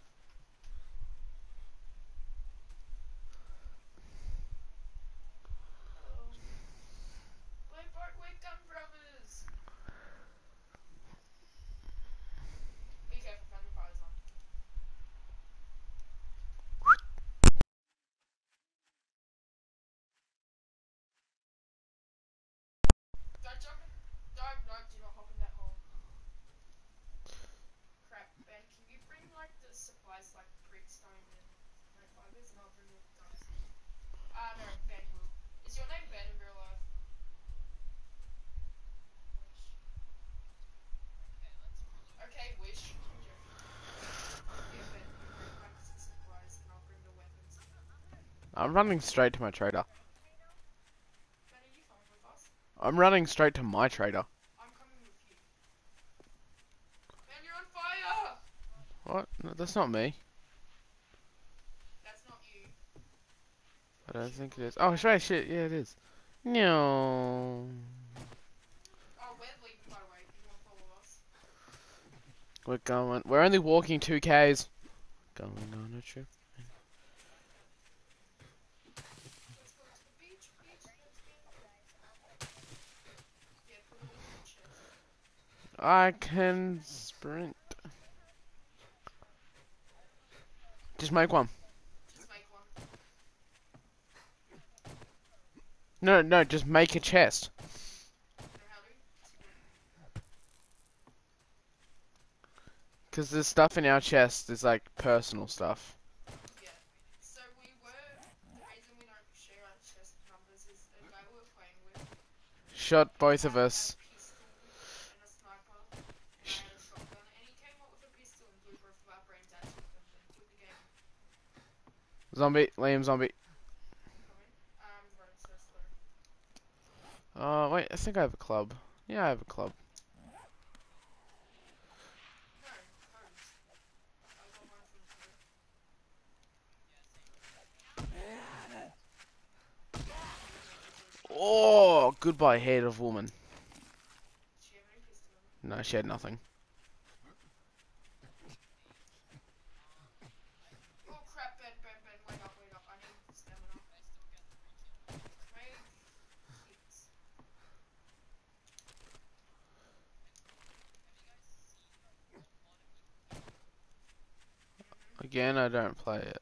Um, we're back, we're gun brothers. Be careful, friendly fire's on. Don't jump in. Don't, no, do not hop in that hole. Crap, Ben, can you bring like the supplies like prickstone and no fibers and I'll bring the guns? Ah, no, Ben will. Is your name Ben in real life? Wish. Okay, Wish. I'm joking. Yeah, Ben, you bring like the supplies and I'll bring the weapons. I'm running straight to my trader. Ben, are you coming with us? I'm running straight to my trader. I'm coming with you. Ben, you're on fire! What? No, that's not me. That's not you. I don't think it is. Oh, right, shit, yeah, it is. No. Oh, we're leaving, by the way. You want to follow us? We're going. We're only walking two Ks. Going on a trip. Let's go to the beach, beach, let's go. Yeah, put it all in the chest. I can sprint. Just make one. Just make one. No, no, just make a chest. Know how to? Because the stuff in our chest is like personal stuff. Yeah. So we were, the reason we don't share our chest numbers is a guy we were playing with Shot both of had us. a pistol and a sniper, and I had a shotgun, and he came up with a pistol and blew both of our brains out, took them, then quit the game. Zombie, Liam, zombie. Coming. Um, running so slow. Oh, wait, I think I have a club. Yeah, I have a club. No, hose. I got one from her. Oh, goodbye, head of woman. Did she have any pistol on her? No, she had nothing. Oh crap, Ben, Ben, Ben, wait up, wait up, I need stamina. Made hits. Again, I don't play it.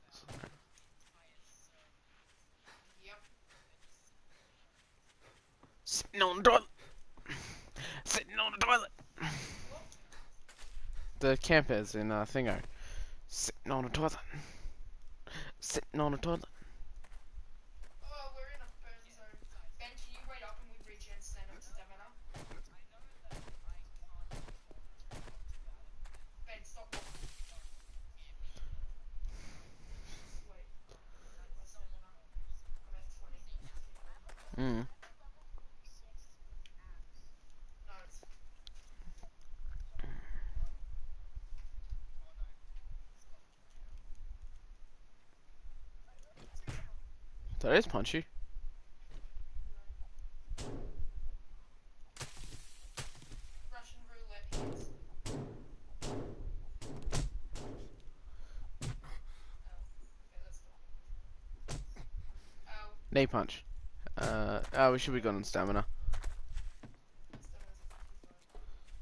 Yep. Sitting on the toilet. Sitting on the toilet. The campers in uh, Thingo. Sitting on the toilet. Sitting on the toilet. Oh, we're in a burn zone. Ben, can you wait up and we regen stamina? stamina? Ben, stop. Wait. My stamina. I'm at twenty. Mm. No, it's That is punchy. Russian roulette hits. Oh, okay, let's go. Oh, Knee punch. Uh, oh, we should be good on stamina. stamina's at fifty-five.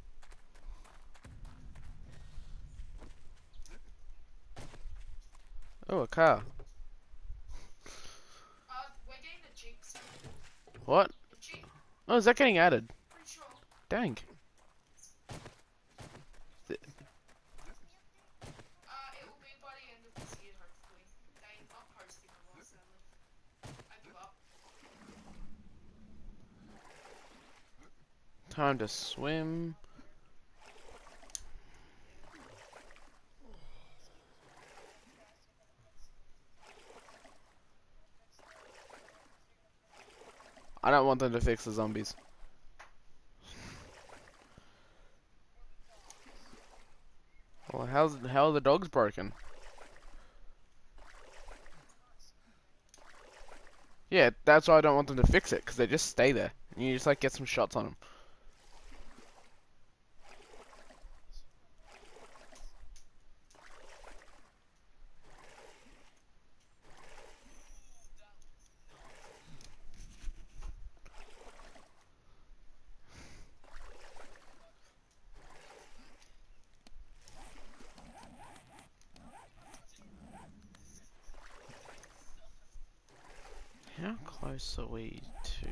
Oh, a car. Uh, we're getting the Jinx. What? The Jinx, Oh, is that getting added? pretty sure. Dang. Uh, it will be by the end of this year, hopefully. They're not posting a lot, sadly. I give up. Time to swim. I don't want them to fix the zombies. Well, how's how are the dogs broken? Yeah, that's why I don't want them to fix it, because they just stay there. And you just like get some shots on them. How close are we to?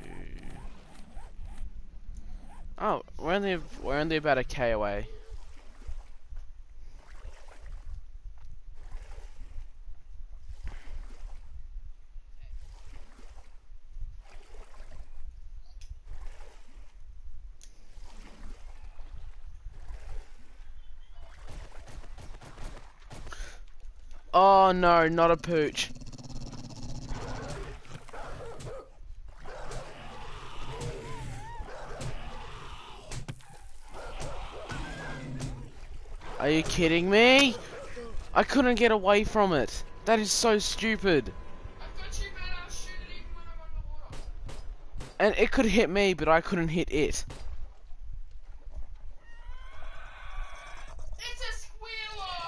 Oh, we're only we're only about a K away. Oh no, not a pooch. Are you kidding me? I couldn't get away from it. That is so stupid. I've got you, man, I'll shoot And it could hit me, but I couldn't hit it. It's a squealer!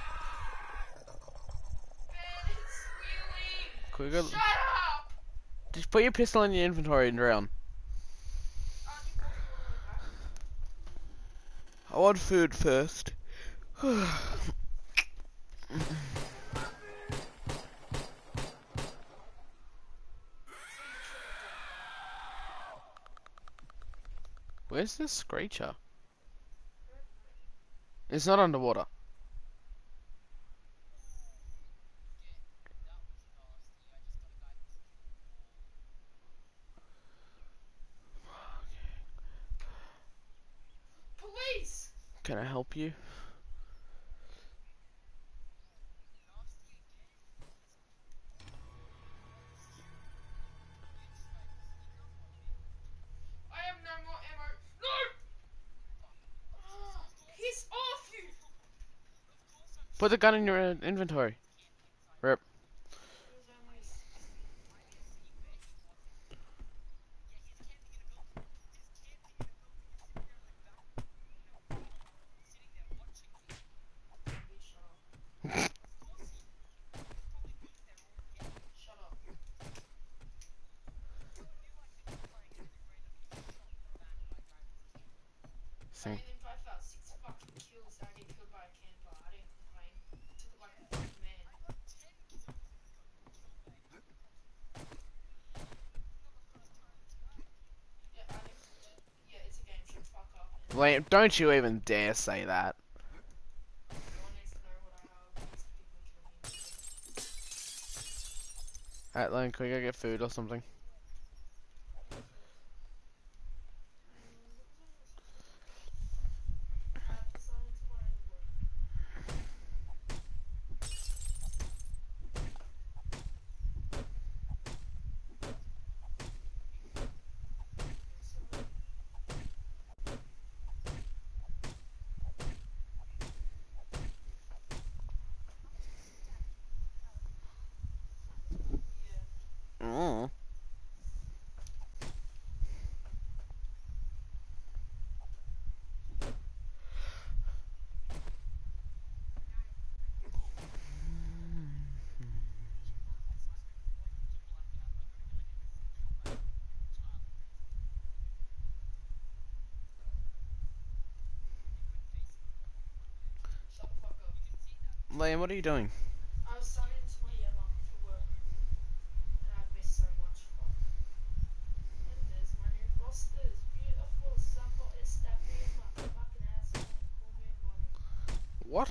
Man, it's squealing! Could we go... Shut up! Just put your pistol in your inventory and drown. Aren't you walking all the way back? I want food first. Where's this screecher? It's not underwater. Police! Can I help you? I have no more ammo. No! Oh, piss off, you! Put the gun in your uh, inventory. Rip. It was only a s- Bitch, shut up. Shut up. I Sing. think I felt six fucking kills. I get killed by a camper. I didn't complain. Took it like a fucking man. Yeah, I didn't. Yeah, it's a game. Shut the fuck up. And Wait, don't you even dare say that. no one needs to know what I have. These people kill me. Alright, Lane, can we go get food or something? I have to sign into my work. So, yeah. Mm. Shut the fuck up. Lane, what are you doing? I was signing into my Yammer for work. And I've missed so much. Fuck. And there's my new rosters. Beautiful. Somebody step in my fucking ass. Call me money. What?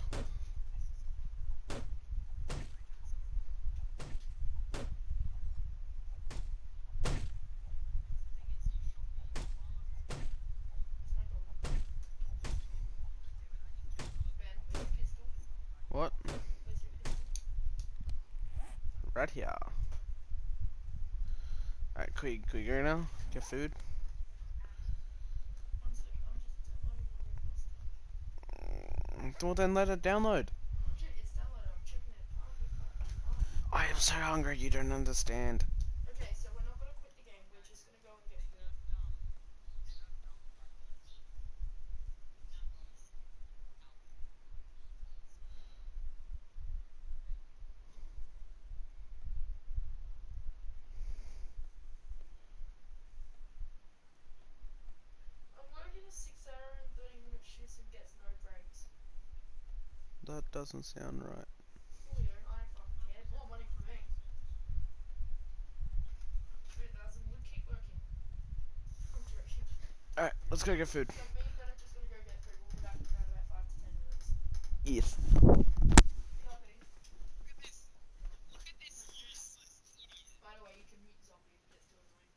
It's my golden. Ben, where's your pistol? What? Where's your pistol? Right here. Alright, can we, can we go now? Get food? One sec. I'm just downloading a new roster. Well then let it download. I'm che- it's downloaded. I'm checking it. Calm the fuck up. I am so hungry, you don't understand. Okay, so we're not gonna quit the game. We're just gonna go and get food. I'm working a six hour and thirty minute shifts and gets no breaks. That doesn't sound right. Fully owned. I don't fucking care. More money for me. It doesn't. We'll keep working. I'm joking. Alright, let's go get food. So me and Ben are just gonna go get food. We'll be back in around about five to ten minutes. Yes. Copy. By the way, you can mute zombie if it gets too annoying.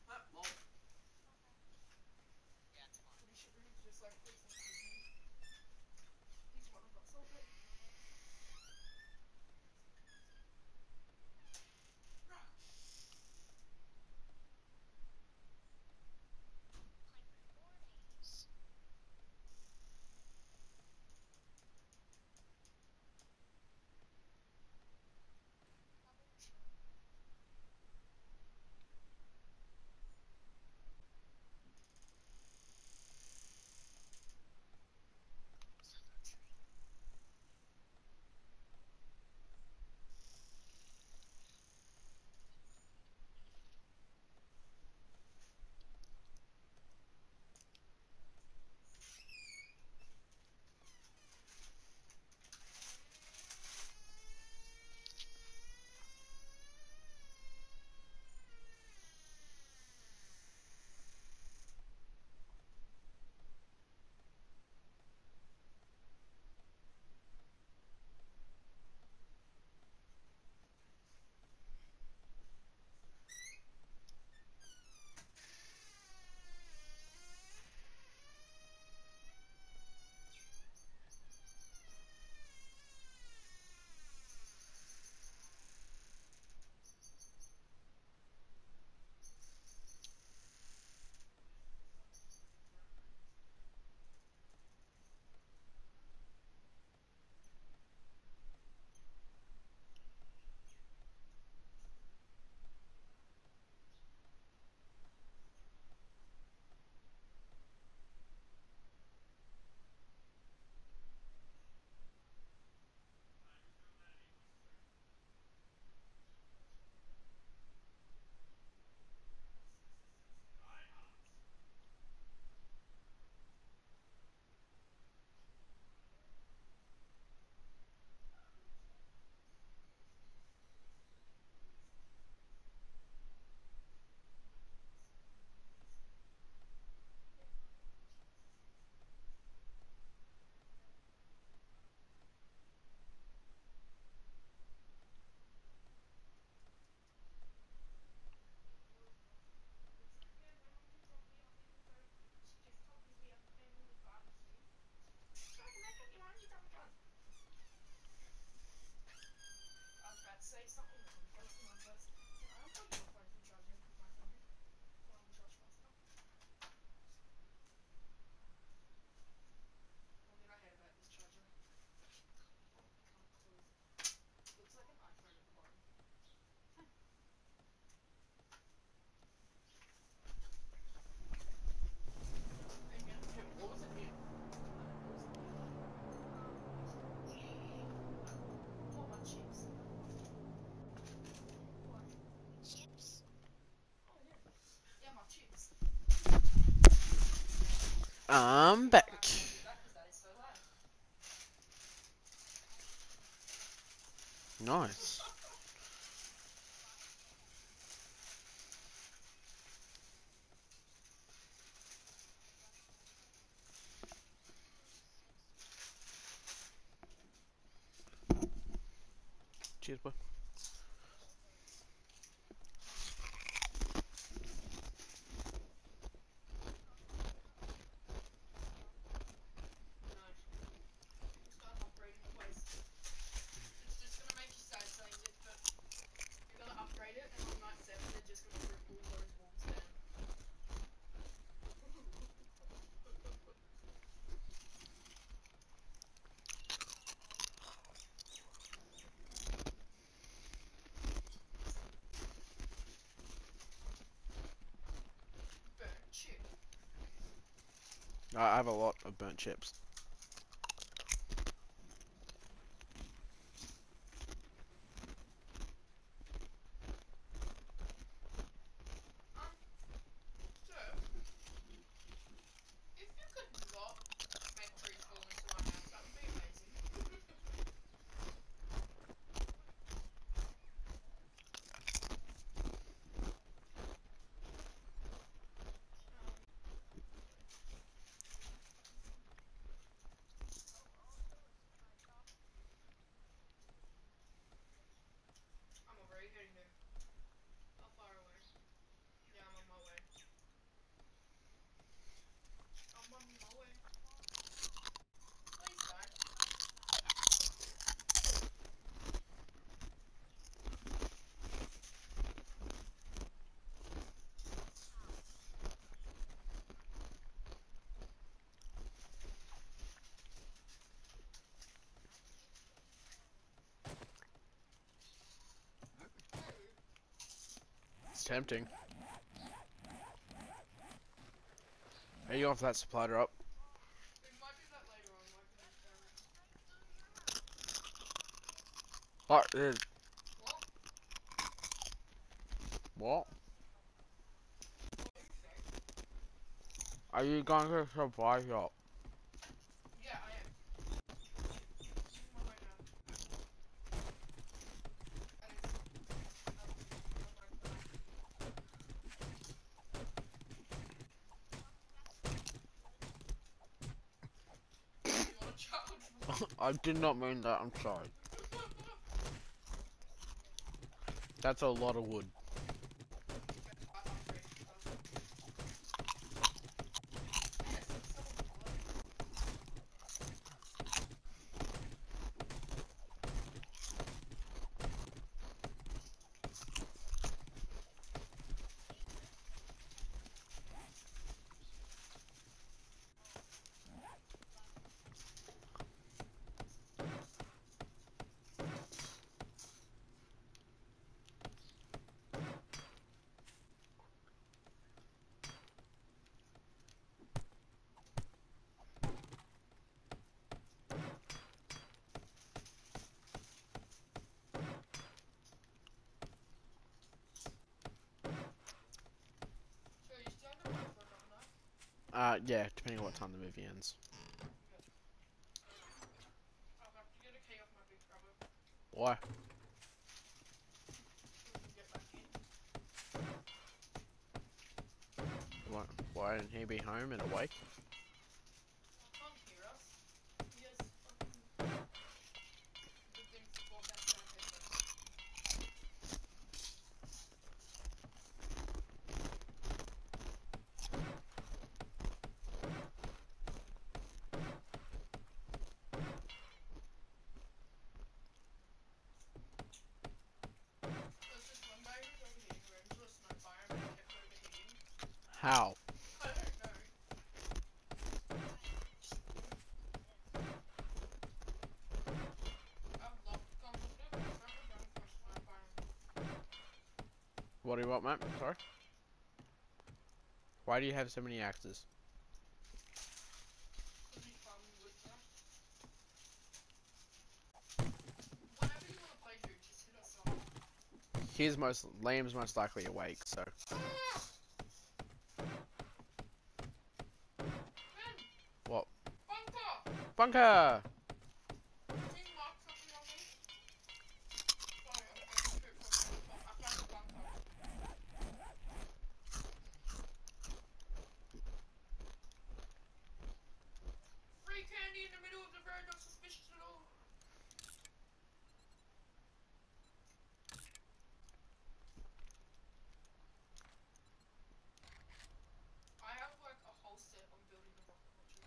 Pretty sure he's just like, please don't kill me. He's one of us, I'll bet. say something wrong, get off my first. I am plugging my phone from charging my phone in. So I'm charge faster. One thing I hate about this charger. Oh, I can't close. Looks like an iPhone at the bottom. Fine. Hey man, hey, what was in here? What? What was in here? Um, what, my chips? What? Chips? Oh yeah. Yeah, my chips. I'm Why back. haven't I did that? Because that is so loud. Nice. Cheers, boy. No. Start upgrading the place. It's just gonna make you sad saying this, but you're gonna upgrade it, and on night seven, they're just gonna rip all those walls down. Burnt chip. I have a lot of burnt chips. Um, so, if you could not make trees fall into my house, that would be amazing. um, I'm already heading there. How far away? Yeah, I'm on my way. I'm on my way. Please don't. It's tempting. Are you off that supply drop? We might do that later on, like in um, What is? what? What? What did you say? Are you going to the supply shop? Yeah, I am. On my way now. And it's um on my back. Do you want to charge? I did not mean that. I'm sorry. That's a lot of wood. Okay, I upgraded stuff. Yes, I'm selling wood. So you still have to work for another night? Uh, yeah, depending on what time the movie ends. Okay. I'll have to get a key off my big brother Why? so we can get back in. Why, why didn't he be home and awake? Well, he can't hear us. He has fucking the things to broadcast down headphones. How? I don't know. I've locked guns to the box. I could run first time buying. What do you want, mate? Sorry? Why do you have so many axes? Because he's farming wood now. Whenever you want to play, dude, just hit us up. He's most... Liam's most likely awake, so... Ben! What? Bunker! Bunker! Can you mark something on me? Sorry, I'm going to trip for a second, but I found a bunker. Free candy in the middle of the road, not suspicious at all. I have like a whole set on building a rocket launcher.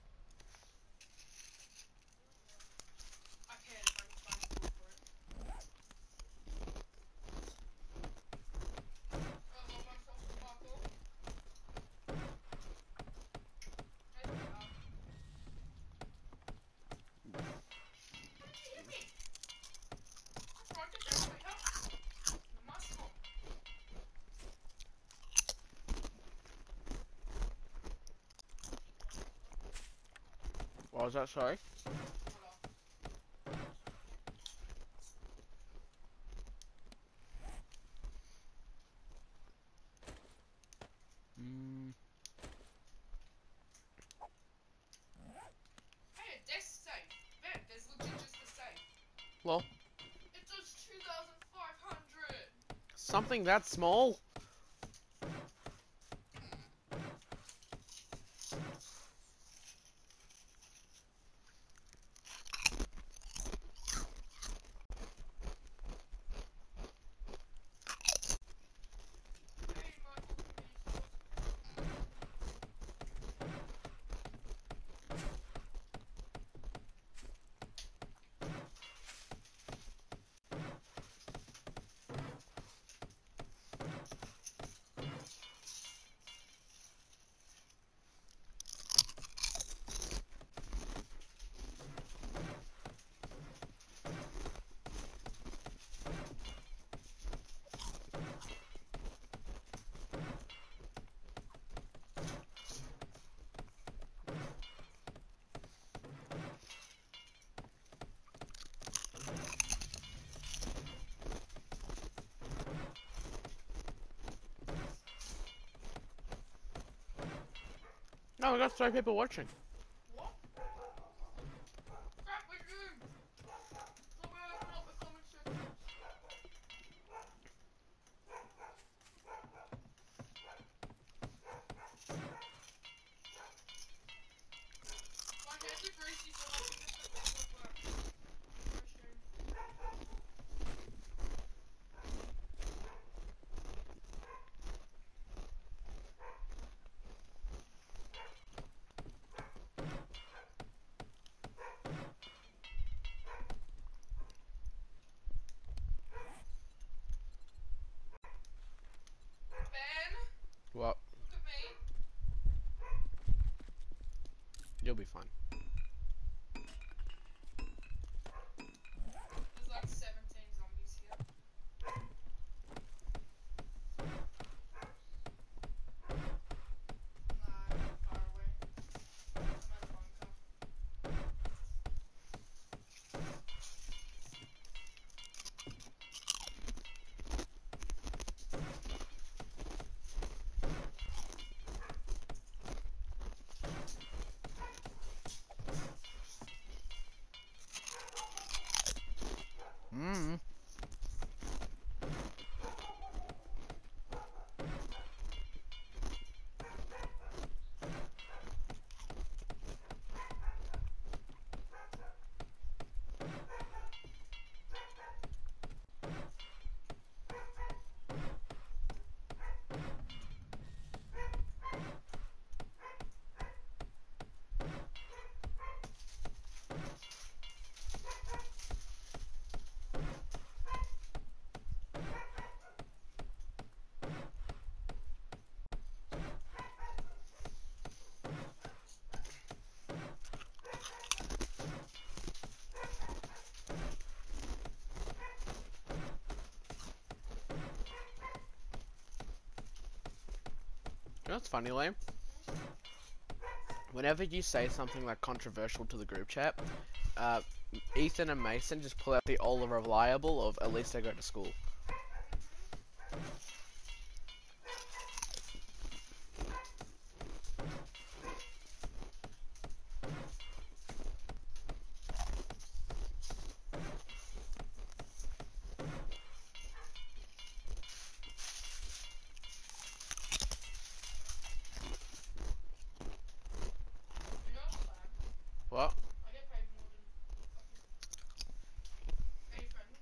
I can if I can find the wood for it. I love myself some parkour. Hey, sweetheart. How did you hit me? I tried to get sweetheart. You must not. What was that, sorry? Water. Mm. Hey, a desk safe. Man, there's legit just a safe. Well, It does two thousand five hundred. something that small? Hey, Michael convenience stores. No, we got three people watching. What? Crap, we do. Let me open up the comment section. My hands are greasy, so I think this technique won't work. No shame. Ben, What? look at me. You'll be fine. There's like seventeen zombies here. Nah, I'm far away. I'm at a bunker. Mm. You know what's funny, Liam? Whenever you say something like controversial to the group chat, uh, Ethan and Mason just pull out the all reliable of at least I go to school. You know what's bad? What? I get paid more than fucking Ethan and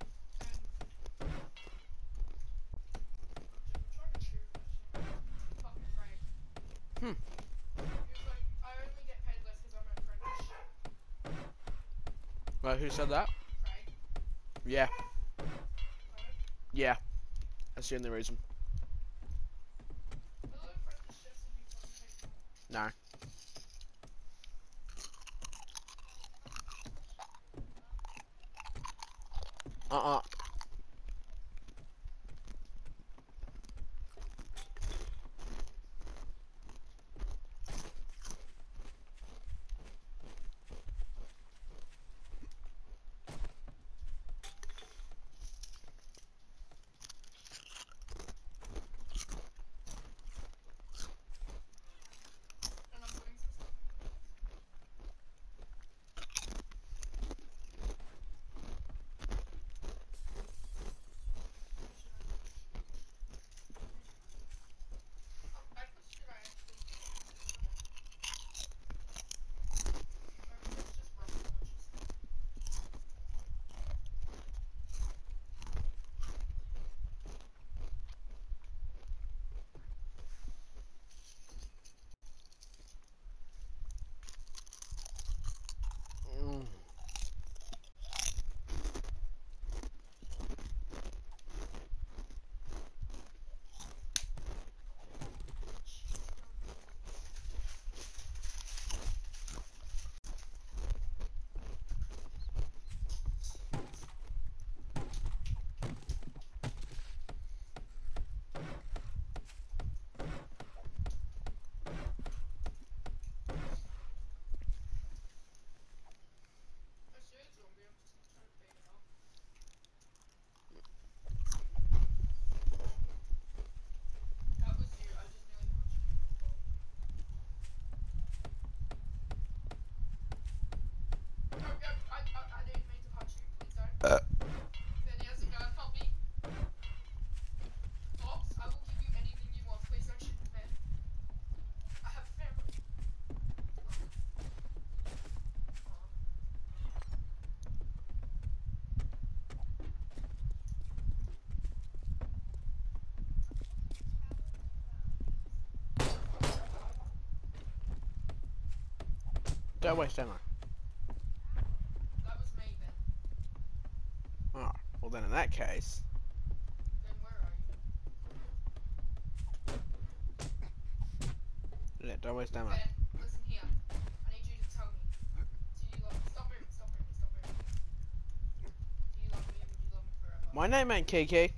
I'm trying to shoot actually. Fucking Craig. Hmm. He was like, I only get paid less because I'm an apprentice. Well, who said that? Craig. Yeah. Pardon? Yeah. That's the only reason. I thought apprenticeships would be fucking paid more. No. Uh-uh. And I'm putting some stuff in the box. What should I do? Oh, like what should I actually do? Maybe let's just rock launches. Mm. I see a zombie, I'm just gonna try to bait it up. That was you, I just nearly punched you in the ball. No, no, I, I, I didn't mean to punch you, please don't. Uh. Then he has a gun, help me. Ops, I will give you anything you want, please don't shoot the man. I have a family. Don't waste ammo. That was me then. Oh, well then in that case... Then where are you? Yeah, don't waste ammo. Ben, listen here. I need you to tell me. Do you love me? Stop moving, stop moving, stop moving. Do you love me and would you love me forever? My name ain't Kiki.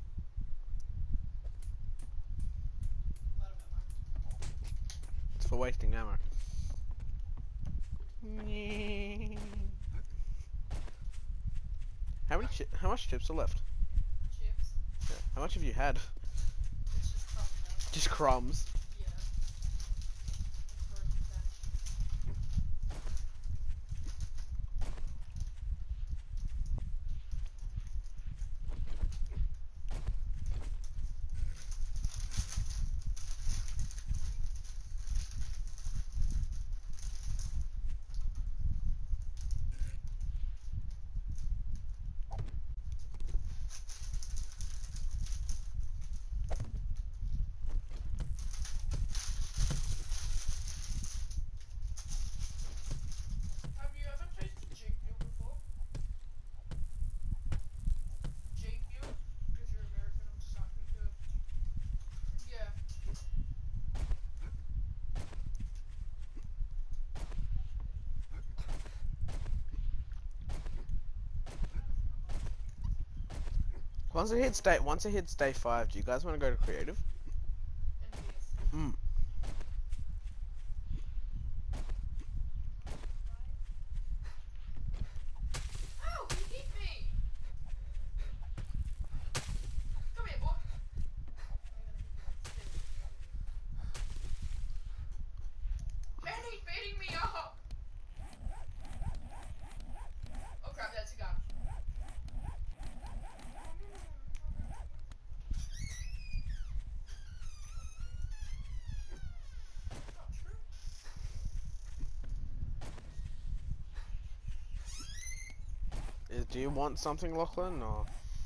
Let him know. It's for wasting ammo. How many chi how much chips are left? Chips. Yeah. How much have you had? It's just crumbs now. Just crumbs. Yeah. And frozen veg. Have you ever tasted Jake Fuel before? Jake Fuel? Because you're American, I'm just talking to. Yeah. Once it hits day once it hits day five, do you guys want to go to creative? Envious. Mm. Do you want something, Lachlan, or?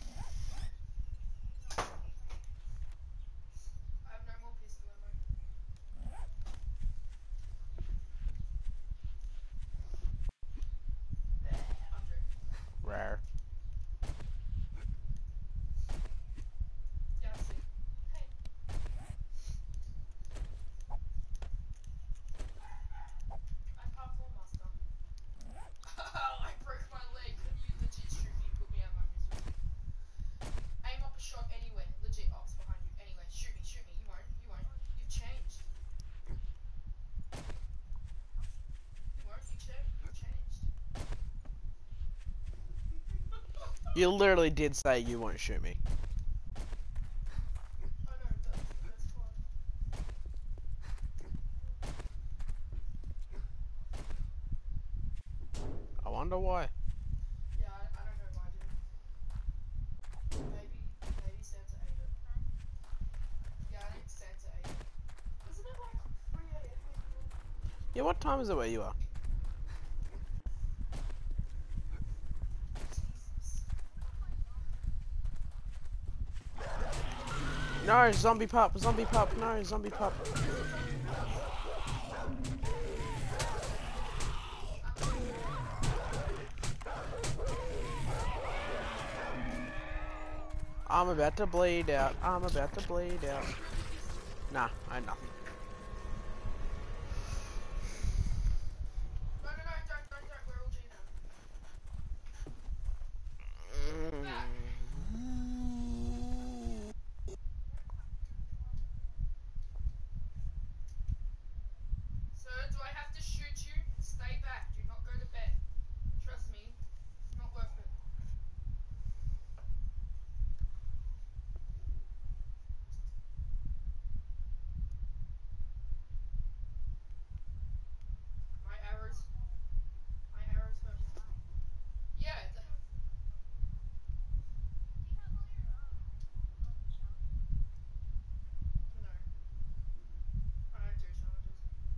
I have no more pistol ammo. I'm joking. Rare. Yeah, I see. Hey. I'm parkour master. I broke my leg. Could you legit shoot me? Put me out my misery. Aim up a shot anywhere. Legit ops behind you. Anyway, shoot me, shoot me. You won't. You won't. You've changed. You won't. You cha- You've changed. You literally did say you won't shoot me. I know, but that's fine. I wonder why. Yeah, I, I don't know why, dude. Maybe, maybe Santa ate it. Yeah, I think Santa ate it. Isn't it like three A M where you are? Yeah, what time is it where you are? Jesus. No, zombie pup, zombie pup, no, zombie pup. I'm about to bleed out, I'm about to bleed out. Nah, I had nothing. No, no, no, don't, don't, don't. We're all G now. Sir, do I have to shoot you? Stay back. Do not go to bed. Trust me, it's not worth it. My arrows. My arrows hurt me. Yeah. The, no. I don't do challenges.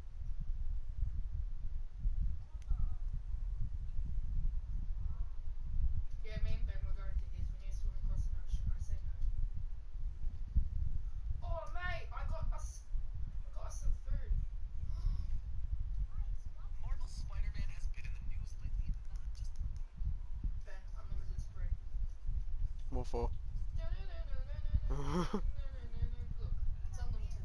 Yeah, me and Ben were going to his. We need to swim across an ocean. I say no. Oh, mate, I got us. I got us some food. Ben, unlimited spray. What for? Look, it's unlimited.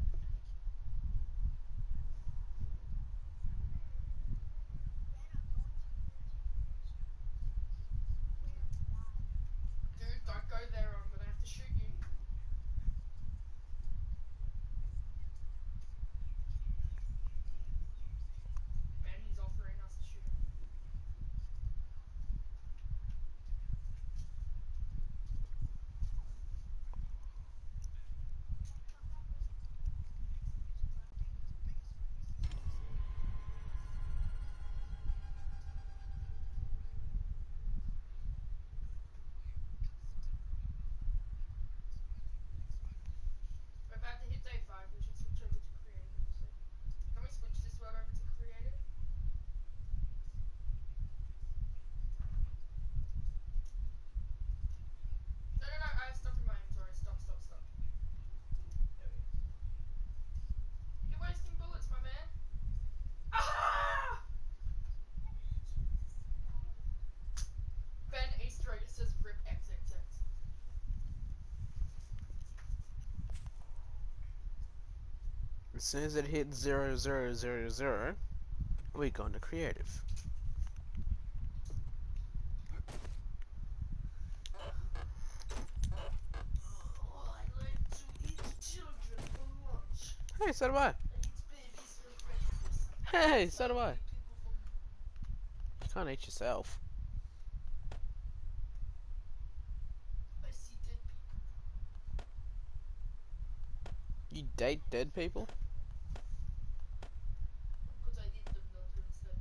Dude, don't go there. I'm gonna have to shoot you. Ben, he's offering us to shoot him. We're about to hit day five. We should switch over to creative. So, can we switch this world over to creative? No, no, no. I have stuff in my inventory. Stop, stop, stop. There we go. You're wasting bullets, my man. Ah! Ben Easter egg. It says rip X X X. As soon as it hits zero zero zero zero, we go into creative. Oh, I like to eat children for lunch. Hey, so do I. I eat babies for breakfast. Hey, so do I. Eat people for You can't eat yourself. I see dead people. You date dead people? Because I eat them, not understand.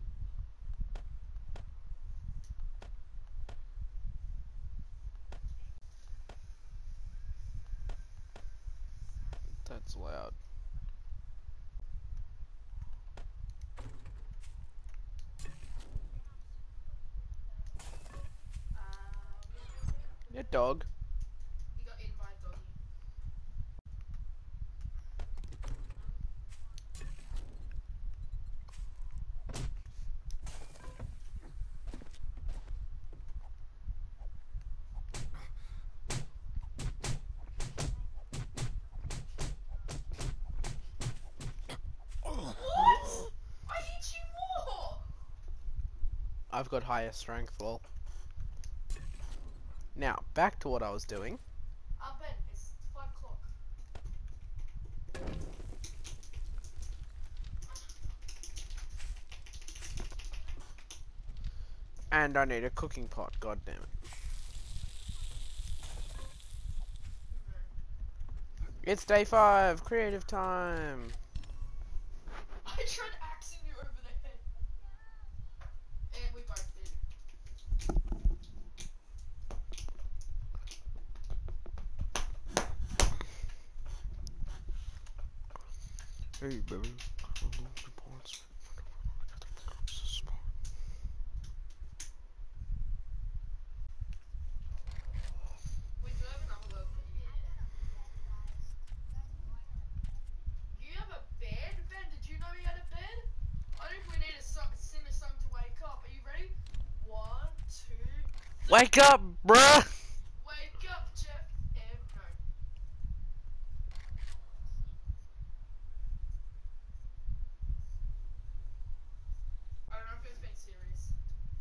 That's loud. dog. He got eaten by a doggy. What? I hit you more! I've got higher strength, lol. Now, back to what I was doing. Uh, Ben, it's five o'clock. And I need a cooking pot, god damn it. It's day five, creative time. I tried axing you over the head. And we both did. Hey, baby. We do have another world, but yeah. You have a bed? Ben, did you know you had a bed? I think we need to so sing a song to wake up. Are you ready? One, two, three. Wake up, bruh! Wake up, Jeff. And no. I don't know if it's being serious.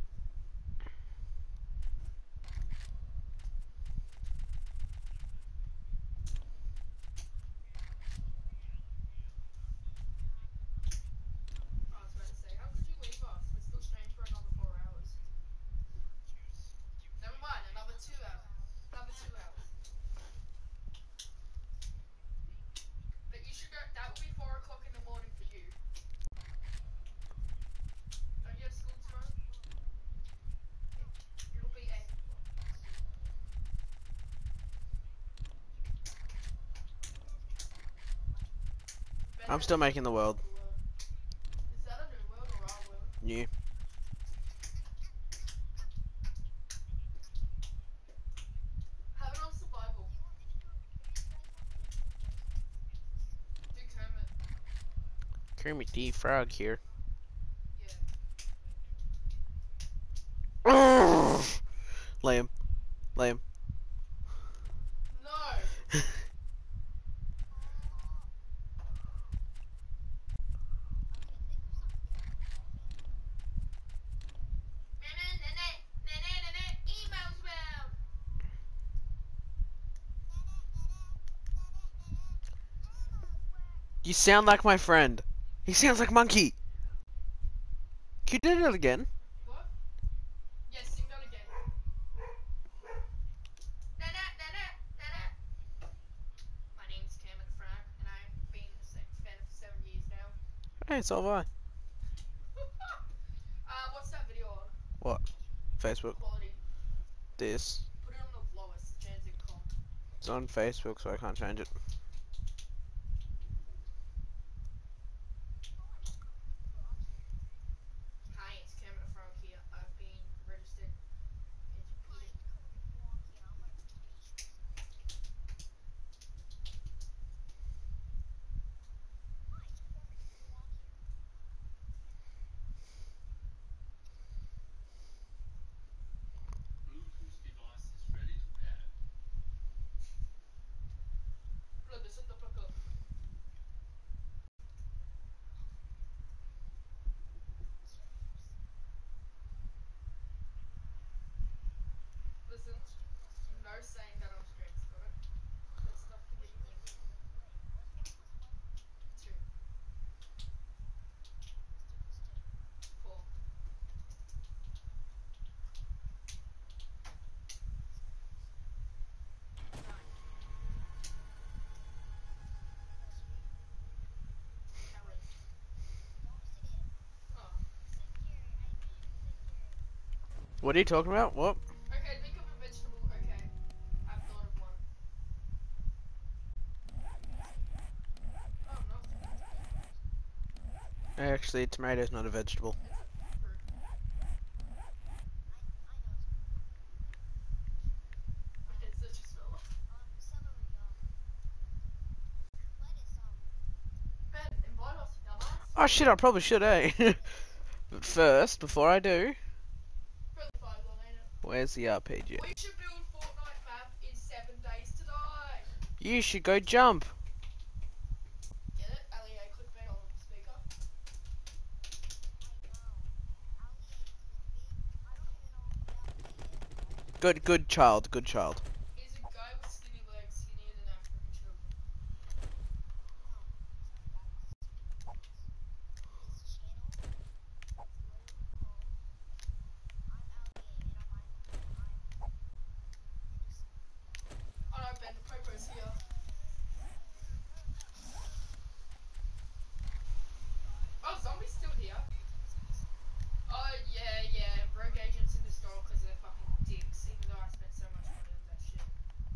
I was about to say, how could you leave us? We're still staying for another four hours. Never mind, another two hours. Another two hours. But you should go, that would be four o'clock in the morning for you. Don't you have school tomorrow? It'll be eight o'clock. Ben I'm has still a making the world. new world. Is that a new world or our world? New. Have it on survival. Do Kermit. Kermit the Frog here. Yeah. Lame. Lame. No. Emails world. You sound like my friend. He sounds like Monkey. Can you do it again? What? Yes, sing that again. Na-na, na-na, na-na. My name's Kermit the Frog, and I've been a Sex fan for seven years now. Hey, so have I. uh, what's that video on? What? Facebook. Quality. This. Put it on the lowest chance it comp. It's on Facebook, so I can't change it. Hi, it's Kermit the Frog here. I've been registered. Could you put it? Brother, shut the fuck up. Listen, no saying that I'm stressed, got it? Let's not forget anything. Two. Four. Nine. Carrot. Oh. What are you talking about? What? Okay, think of a vegetable. Okay. I've thought of one. Oh, no. Actually, tomato's not a vegetable. It's a fruit. Oh shit, I probably should, eh? But first, before I do, Probably five long, ain't it? where's the R P G? We should build Fortnite map in seven days to die. You should go jump. Get it? Ali A clickbait on speaker. Good, good child, good child. He's a guy with skinny legs, skinnier than African children. Oh no, Ben, the Popo's here. Oh, Zombie's still here. Oh, yeah, yeah. Rogue agents in the store because they're fucking dicks, even though I spent so much money on that shit.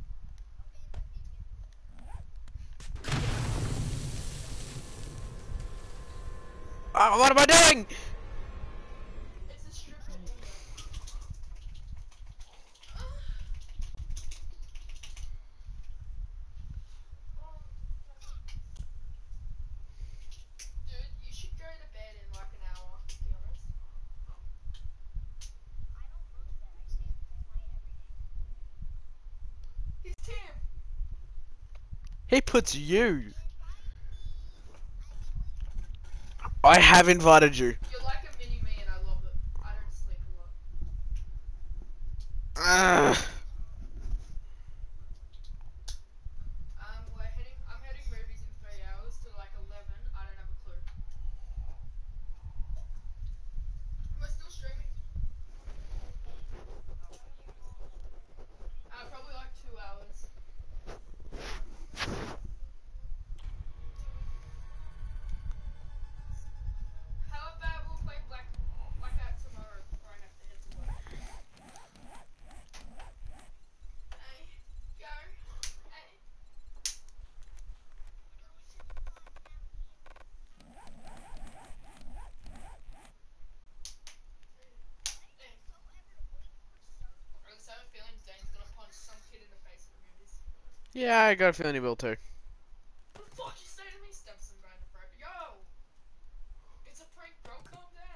Oh, what am I doing? It's a stripper thing. Dude, you should go to bed in like an hour, to be honest. He's Tim! He puts you. I have invited you. You're like a mini me and I love it. I don't sleep a lot. Ugh. Um, we're heading, I'm heading movies in three hours to like eleven. I don't have a clue. We're still streaming. Uh, probably like two hours. How about we'll play Black Blackout tomorrow before I have to head to work? Hey, go. Hey. Hey. I just have a feeling Dane's gonna punch some kid in the face at the movies. Yeah, I got a feeling he will too. What the fuck you say to me? Stab some random bro. Yo! It's a prank, bro. Calm down.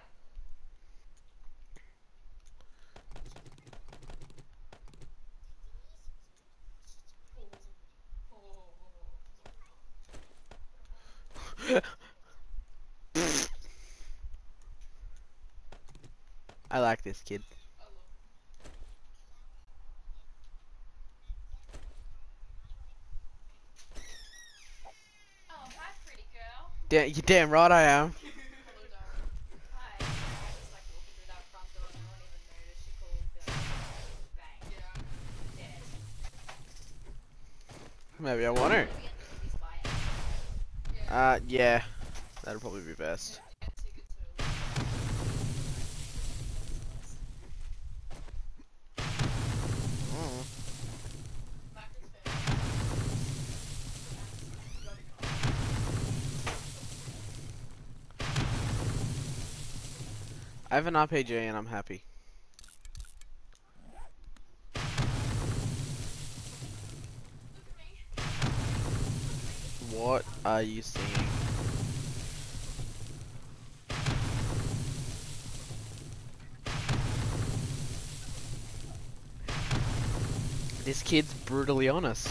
I like this kid. I love him. Oh, hi, pretty girl. Da you're damn right I am. Hello, darling. Hi. I just like walking through that front door. No one even noticed. She called the bang. Yeah. Dead. Maybe I want to. We get the movies by it. Yeah. Uh, yeah. That'll probably be best. Get tickets early. Mm. Mac is fair. I have an R P G and I'm happy. Look at me. What are you seeing? This kid's brutally honest.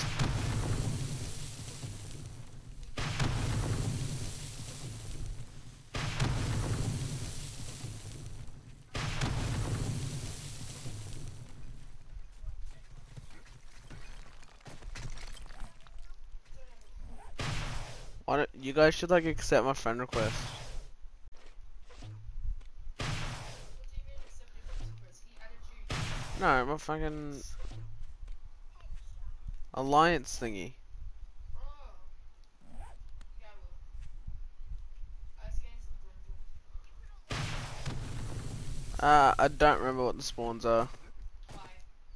Why don't you guys should like accept my friend request? What do you mean accept your friend's request? He added you. No, my fucking alliance thingy. Oh. Yeah, I will. I scanned some boom boom. Uh, I don't remember what the spawns are. Why?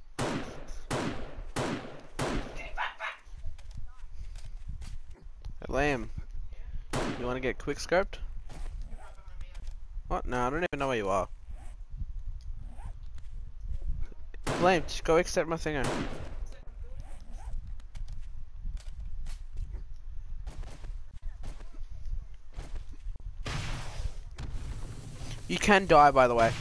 Hey, Lamb, you want to get quick scoped? You're right behind me. What? No, I don't even know where you are. Lamb, just go accept my thinger. Second building. You can die, by the way.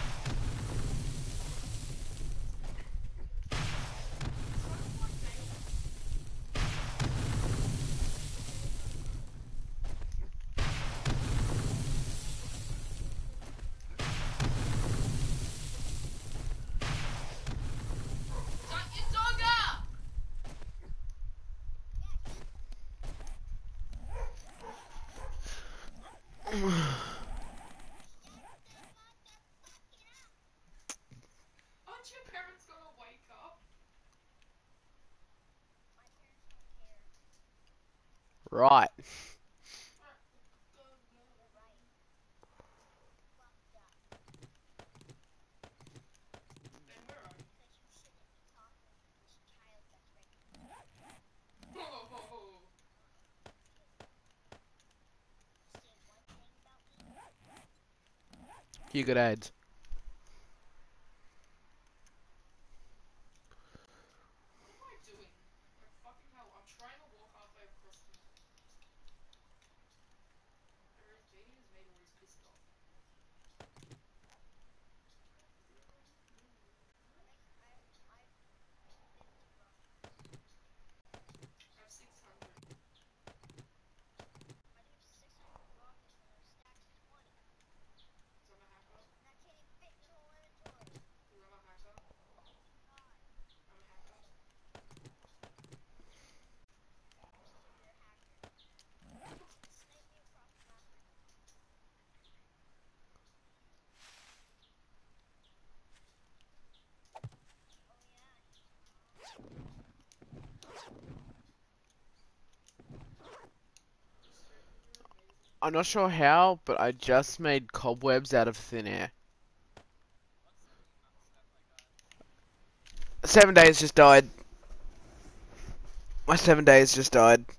Shut your dog up! Aren't your parents gonna wake up? Right. Ben, where are you? You got ads. What am I doing? Like fucking hell, I'm trying to walk halfway across the Whereas Jaden has made all these pissed off. I have six hundred. Because I'm a hacker. Because I'm a hacker. I'm a hacker. You're amazing. I'm not sure how, but I just made cobwebs out of thin air. Seven days just died. My seven days just died.